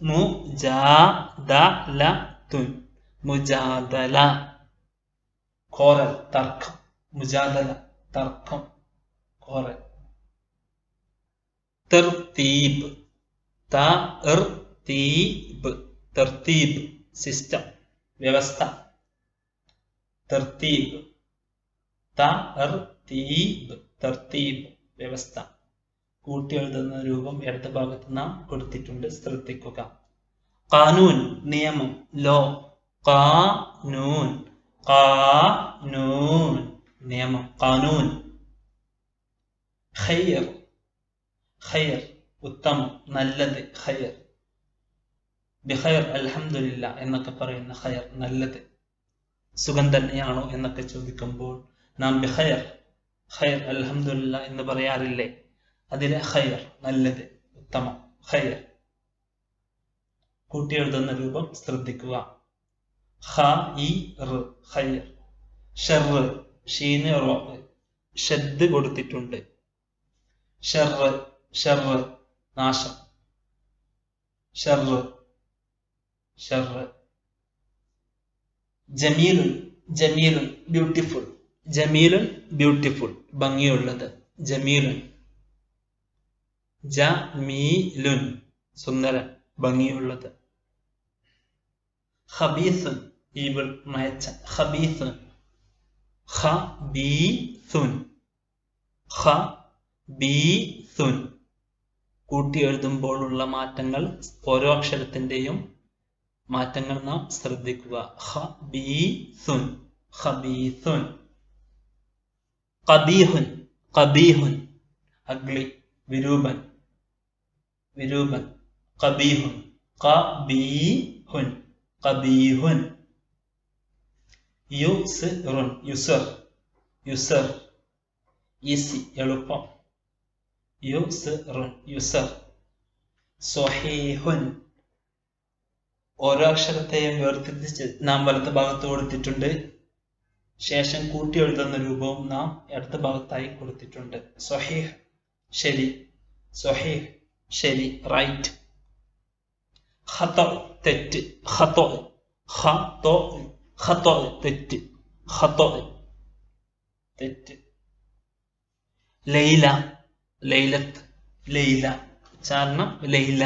മുജാദലത്തുൻ മുജാദല. കോറൽ തർക്കം. മുജാദല തർക്കം, കോറൽ. തർതീബ് തർതീബ് തർതീബ് സിസ്റ്റം, വ്യവസ്ഥ. തർതീബ് തർതീബ് തർതീബ് വ്യവസ്ഥ. കൂട്ടി എഴുതുന്ന രൂപം ഇടത് ഭാഗത്ത് നാം കൊടുത്തിട്ടുണ്ട്, ശ്രദ്ധിക്കുക. ഖാനൂൻ നിയമം, ലോ. ഖാനൂൻ ഖാനൂൻ നിയമം, ഖാനൂൻ. ഖൈർ ഖൈർ ഉത്തമം, നല്ലത്. ഖൈർ ബിഖൈർ അൽഹംദുലില്ലാ എന്നൊക്കെ പറയുന്ന ഖൈർ നല്ലത്. സുഖം തന്നെയാണോ എന്നൊക്കെ ചോദിക്കുമ്പോൾ നാം ബിഖൈർ ഖൈർ അൽഹംദുലില്ലാ എന്ന് പറയാറില്ലേ? അതിലെ ഖൈർ നല്ലത്, ഉത്തമം. ഖൈർ കൂട്ടി എഴുതുന്ന രൂപം ശ്രദ്ധിക്കുക. ഖൈർ ഖൈർ. ഷർറ് ഷീന് റോ ഷദ് കൊടുത്തിട്ടുണ്ട്. ഷർറ് ഷർറ് നാശം. ഷർറ് ഷർറ്. ജമീലുൻ ജമീലുൻ ബ്യൂട്ടിഫുൾ. ജമീലുൻ ബ്യൂട്ടിഫുൾ ഭംഗിയുള്ളത്. ജമീലുൻ. ജമീലുൻ സുന്ദരൻ ഭംഗിയുള്ളത്. ഖബീസുൻ ഈവിൾ മ്ലേച്ഛൻ. ഖബീസുൻ. ഖബീസുൻ. ഖബീസുൻ. കൂട്ടി എഴുതുമ്പോഴുള്ള മാറ്റങ്ങൾ, ഓരോ അക്ഷരത്തിന്റെയും മാറ്റങ്ങൾ നാം ശ്രദ്ധിക്കുക. ഖബീസുൻ. ഖബീസുൻ. ഖബീഹുൻ. ഖബീഹുൻ അഗ്ലി വിരൂപൻ. വിരൂപൻ. ഖബീഹുൻ. ഖബീഹുൻ. ഖബീഹുൻ. യുസ്റുൻ യുസർ. യുസർ ഈസി എളുപ്പം. യുസ്റുൻ യുസർ. സ്വഹീഹുൻ. ഓരോ അക്ഷരത്തെയും വേർതിരിച്ച് നാം വലത്ത് ഭാഗത്ത് കൊടുത്തിട്ടുണ്ട്. ശേഷം കൂട്ടി എഴുതുന്ന രൂപവും നാം ഇടത് ഭാഗത്തായി കൊടുത്തിട്ടുണ്ട്. സ്വഹീഹ് ശരി. സ്വഹീഹ് ശരി റൈറ്റ്. ഖത തെറ്റ്. ഖത ഖത ഖത തെറ്റ്. ഖത തെറ്റ്. ലൈല ലൈലത്ത്. ലൈല ഉച്ചാരണം ലൈല.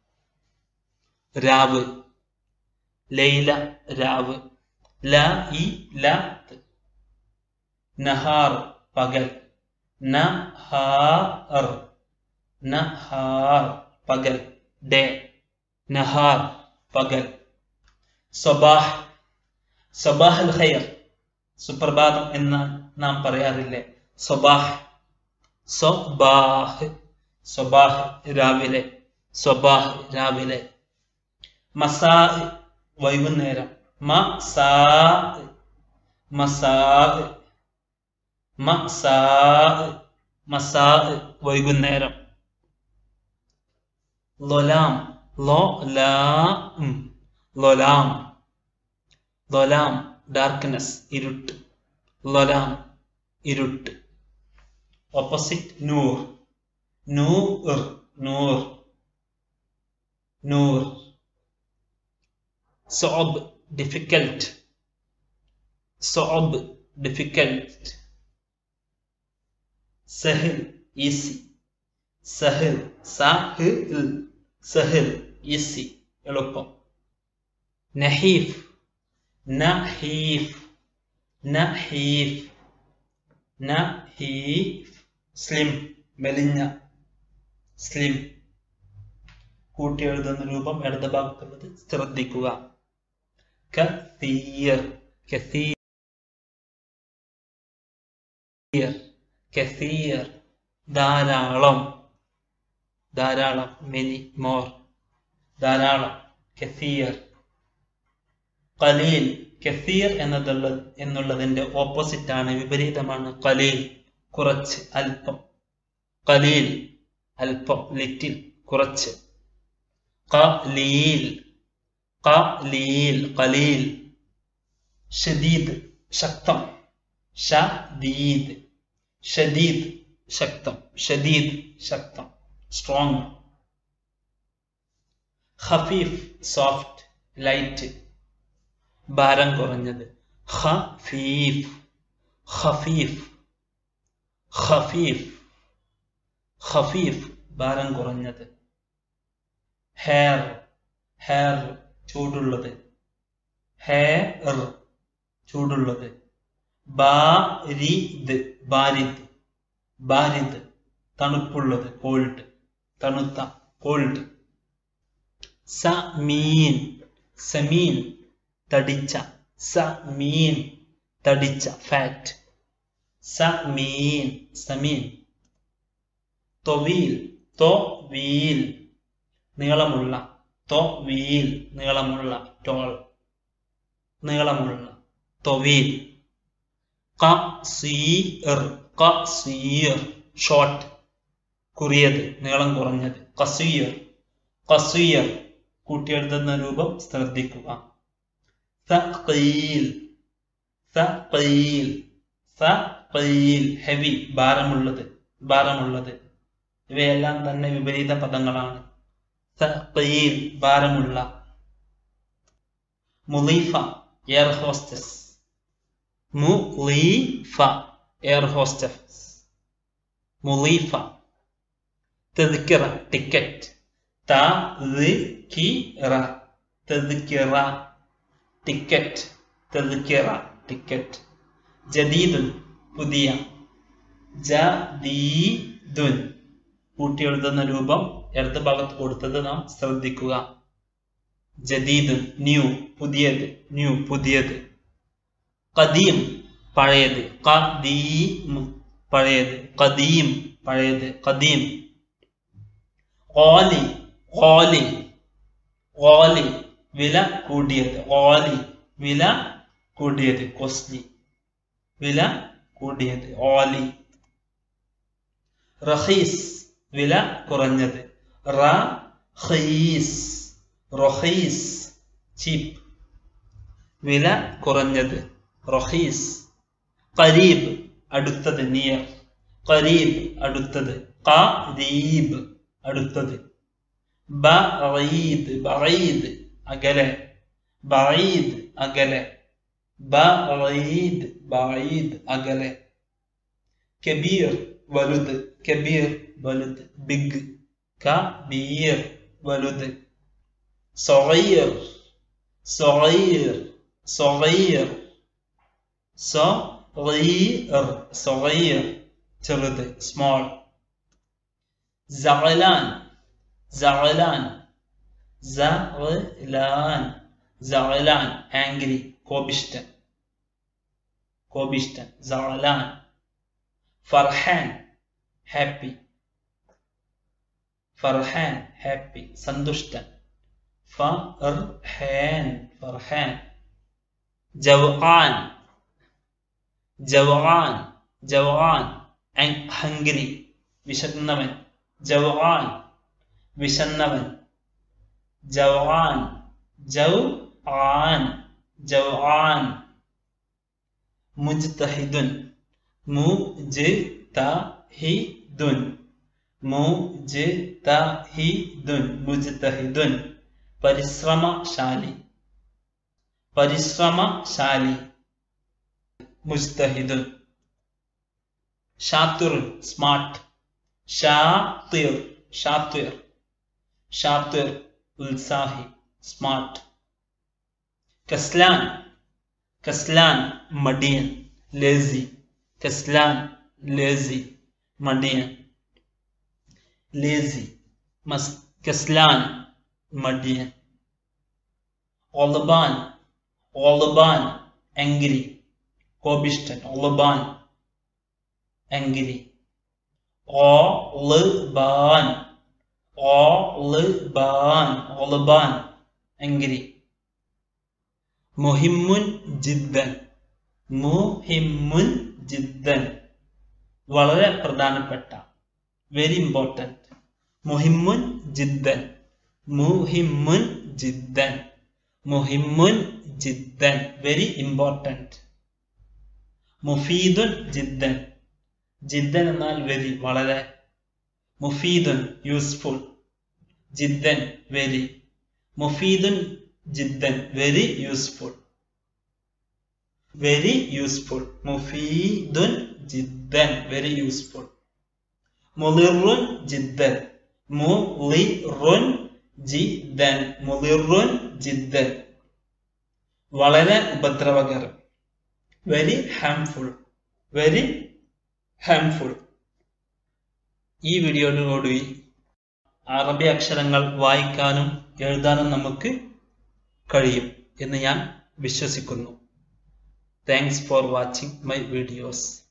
രാവ്. ലൈല രാവ്. ലൈലത്ത്. നഹാർ പകൽ. നഹാർ. നഹാർ പകൽ. ഡേ. നഹാർ പകൽ. സബാഹ്. സബാഹ് അൽ ഖൈർ സുപ്രഭാതം എന്ന് നാം പറയാറില്ലേ? സബാഹ്. സബാഹ്. സബാഹ് രാവിലെ. സബാഹ് രാവിലെ. മസാ വൈകുന്നേരം. മസാ. മസാ. മസാ. മസാ വൈകുന്നേരം. ലൊലാം. ലൊലാം. ലൊലാം. ലൊലാം ഡാർക്ക്നെസ് ഇരുട്ട്. ലൊലാം ഇരുട്ട്. ഓപ്പോസിറ്റ് നൂർ. നൂർ. നൂർ. നൂർ. സഅബ് difficult. സഅബ് difficult. സഹൽ easy. സഹൽ സഹൽ സഹൽ easy എളുപ്പം. നഹീഫ്. നഹീഫ്. നഹീഫ്. നഹീഫ് സ്ലിം മെലിഞ്ഞ. സ്ലിം. കൂട്ടി എഴുതുന്ന രൂപം ഇടത് ഭാഗത്തുള്ളത് ശ്രദ്ധിക്കുക. കസീർ. കസീർ. കസീർ ധാരാളം. ധാരാളം മെനി മോർ. ധാരാളം. കസീർ. ഖലീൽ. കസീർ എന്നുള്ളതിന്റെ ഓപ്പോസിറ്റ് ആണ്, വിപരീതമാണ് ഖലീൽ. കുറച്ച്, അല്പം. ഖലീൽ അല്പം, ലിറ്റിൽ, കുറച്ച്. ഖലീൽ. ഖലീൽ. ഖലീൽ. ഷദീദ് ശക്തം. ഷദീദ്. ഷദീദ് ശക്തം. ഷദീദ് ശക്തം, സ്ട്രോങ്. ഖഫീഫ് സോഫ്റ്റ്, ലൈറ്റ്, ഭാരം കുറഞ്ഞത്. ഖഫീഫ്. ഖഫീഫ്. ഖഫീഫ്. ഖഫീഫ് ഭാരം കുറഞ്ഞത്. ഹെയർ. ഹെയർ ചൂടുള്ളത്. ഹെയർ ചൂടുള്ളത്. ബാരിദ്. ബാരിദ്. ബാരിദ് തണുപ്പുള്ളത്, കോൾഡ്, തണുത്ത, കോൾഡ്. സമീൻ. സമീൻ തടിച്ച. സമീൻ തടിച്ച, ഫാറ്റ്. സമീൻ. സമീൻ. തൊവീൽ. തൊവീൽ നീളമുള്ള. തൊവീൽ നീളമുള്ള, ടോൾ, നീളമുള്ള. തൊവീൽ. ഖസീർ. ഖസീർ ഷോർട്ട്, കുറിയത്, നീളം കുറഞ്ഞത്. ഖസീർ. ഖസീർ കൂട്ടിയെഴുതുന്ന രൂപം ശ്രദ്ധിക്കുക. സഖീൽ. സഖീൽ. സഖീൽ ഹെവി, ഭാരമുള്ളത്, ഭാരമുള്ളത്. ഇവയെല്ലാം തന്നെ വിപരീത പദങ്ങളാണ്. സഖീൽ ഭാരമുള്ള. മുളീഫ എയർ ഹോസ്റ്റസ്. മുളീഫ എയർ ഹോസ്റ്റസ്. മുളീഫ. തദ്കിറ ടിക്കറ്റ്. തദ്കിറ തദ്കിറ ടിക്കറ്റ്. തദ്കിറ ടിക്കറ്റ്. ജദീദുൻ പുതിയ. ജദീദുൻ കൂട്ടി എഴുതുന്ന രൂപം ഇടത് ഭാഗത്ത് കൊടുത്തത് നാം ശ്രദ്ധിക്കുക. ജദീദുൻ ന്യൂ പുതിയത്. ന്യൂ പുതിയത്. ഖദീം പഴയത്. ഖദീം പഴയത്. ഖദീം പഴയത്. ഖദീം. ഖാലി ഖാലി ഖാലി വില കൂടിയത്. ഖാലി വില കൂടിയത്. കോസ്റ്റ്ലി വില കൂടിയത്. ഖാലി. റഖീസ് വില കുറഞ്ഞത്. റഖീസ് റഖീസ് ചീപ്പ് വില കുറഞ്ഞത്. റഖീസ്. ഖരീബ് അടുത്തത്. നിയർ. ഖരീബ് അടുത്തത്. ഖരീബ് അടുത്തത്. ബഈദ് ബഈദ് അകലെ. ബഈദ് അകലെ. ബഈദ് ബഈദ് അകലെ. കബീർ വലുത്. കബീർ വലുത്. ബിഗ്. കബീർ വലുത്. സഗീർ സഗീർ സഗീർ സഗീർ സഗീർ ചെറുത്. സ്മോൾ. സഅലാൻ സഅലാൻ സഅലാൻ സഅലാൻ ആംഗ്രി കോപിഷ്ഠൻ. കോപിഷ്ഠൻ. സഅലാൻ. ഫർഹാൻ ഹാപ്പി. ഫർഹാൻ ഹാപ്പി സന്തുഷ്ടൻ. ഫർഹാൻ ഫർഹാൻ. ജവആൻ ജവആൻ ജവആൻ ഹംഗ്രി വിശന്നവൻ. ജവആൻ വിശന്നവൻ. ജവആൻ ജവആൻ ജവആൻ. മുജ്തഹിദുൻ മുജ്തഹിദുൻ മുജ്തഹിദുൻ മുജ്തഹിദുൻ. പരിശ്രമശാലി. പരിശ്രമശാലി. മുജ്തഹിദുൻ. ഷാത്തിറുൻ സ്മാർട്ട്. ഷാത്തിർ ഷാത്തിർ ഷാത്തിർ ഉത്സാഹി. സ്മാർട്ട്. കസ്ലാൻ കസ്ലാൻ മടിയൻ. ലേസി. കസ്ലാൻ ലേസി മടിയൻ. ലേസി. കസ്ലാൻ മടിയൻ. ഒളബാൻ ഒളബാൻ ആംഗ്രി കോപിഷ്ഠൻ. ഒളബാൻ ആംഗ്രി. ഒളബാൻ ഒളബാൻ ഒളബാൻ ആംഗ്രി. മുഹിമ്മുൻ ജിദ്ദൻ. മുഹിമ്മുൻ ജിദ്ദൻ വളരെ പ്രധാനപ്പെട്ട. Very important. മുഹിമ്മുൻ ജിദ്ദൻ. മുഹിമ്മുൻ ജിദ്ദൻ. മുഹിമ്മുൻ ജിദ്ദൻ വെരി ഇമ്പോർട്ടൻറ്റ്. മുഫീദുൻ ജിദ്ദൻ. ജിദ്ദൻ എന്നാൽ വെരി വളരെ. മുഫീദുൻ യൂസ്ഫുൾ. ജിദ്ദൻ വെരി. മുഫീദുൻ ജിദ്ദൻ വെരി യൂസ്ഫുൾ. Very useful. മുഫീദുൻ ജിദ്ദൻ വെരി യൂസ്ഫുൾ. മുളിറുൻ ജിദ്ദൻ. മുളിറുൻ ജിദ്ദൻ. മുളിറുൻ ജിദ്ദൻ വളരെ ഉപദ്രവകരം. Very harmful. Very harmful. ഈ വീഡിയോയോടുകൂടി അറബി അക്ഷരങ്ങൾ വായിക്കാനും എഴുതാനും നമുക്ക് കഴിയും എന്ന് ഞാൻ വിശ്വസിക്കുന്നു. Thanks for watching my videos.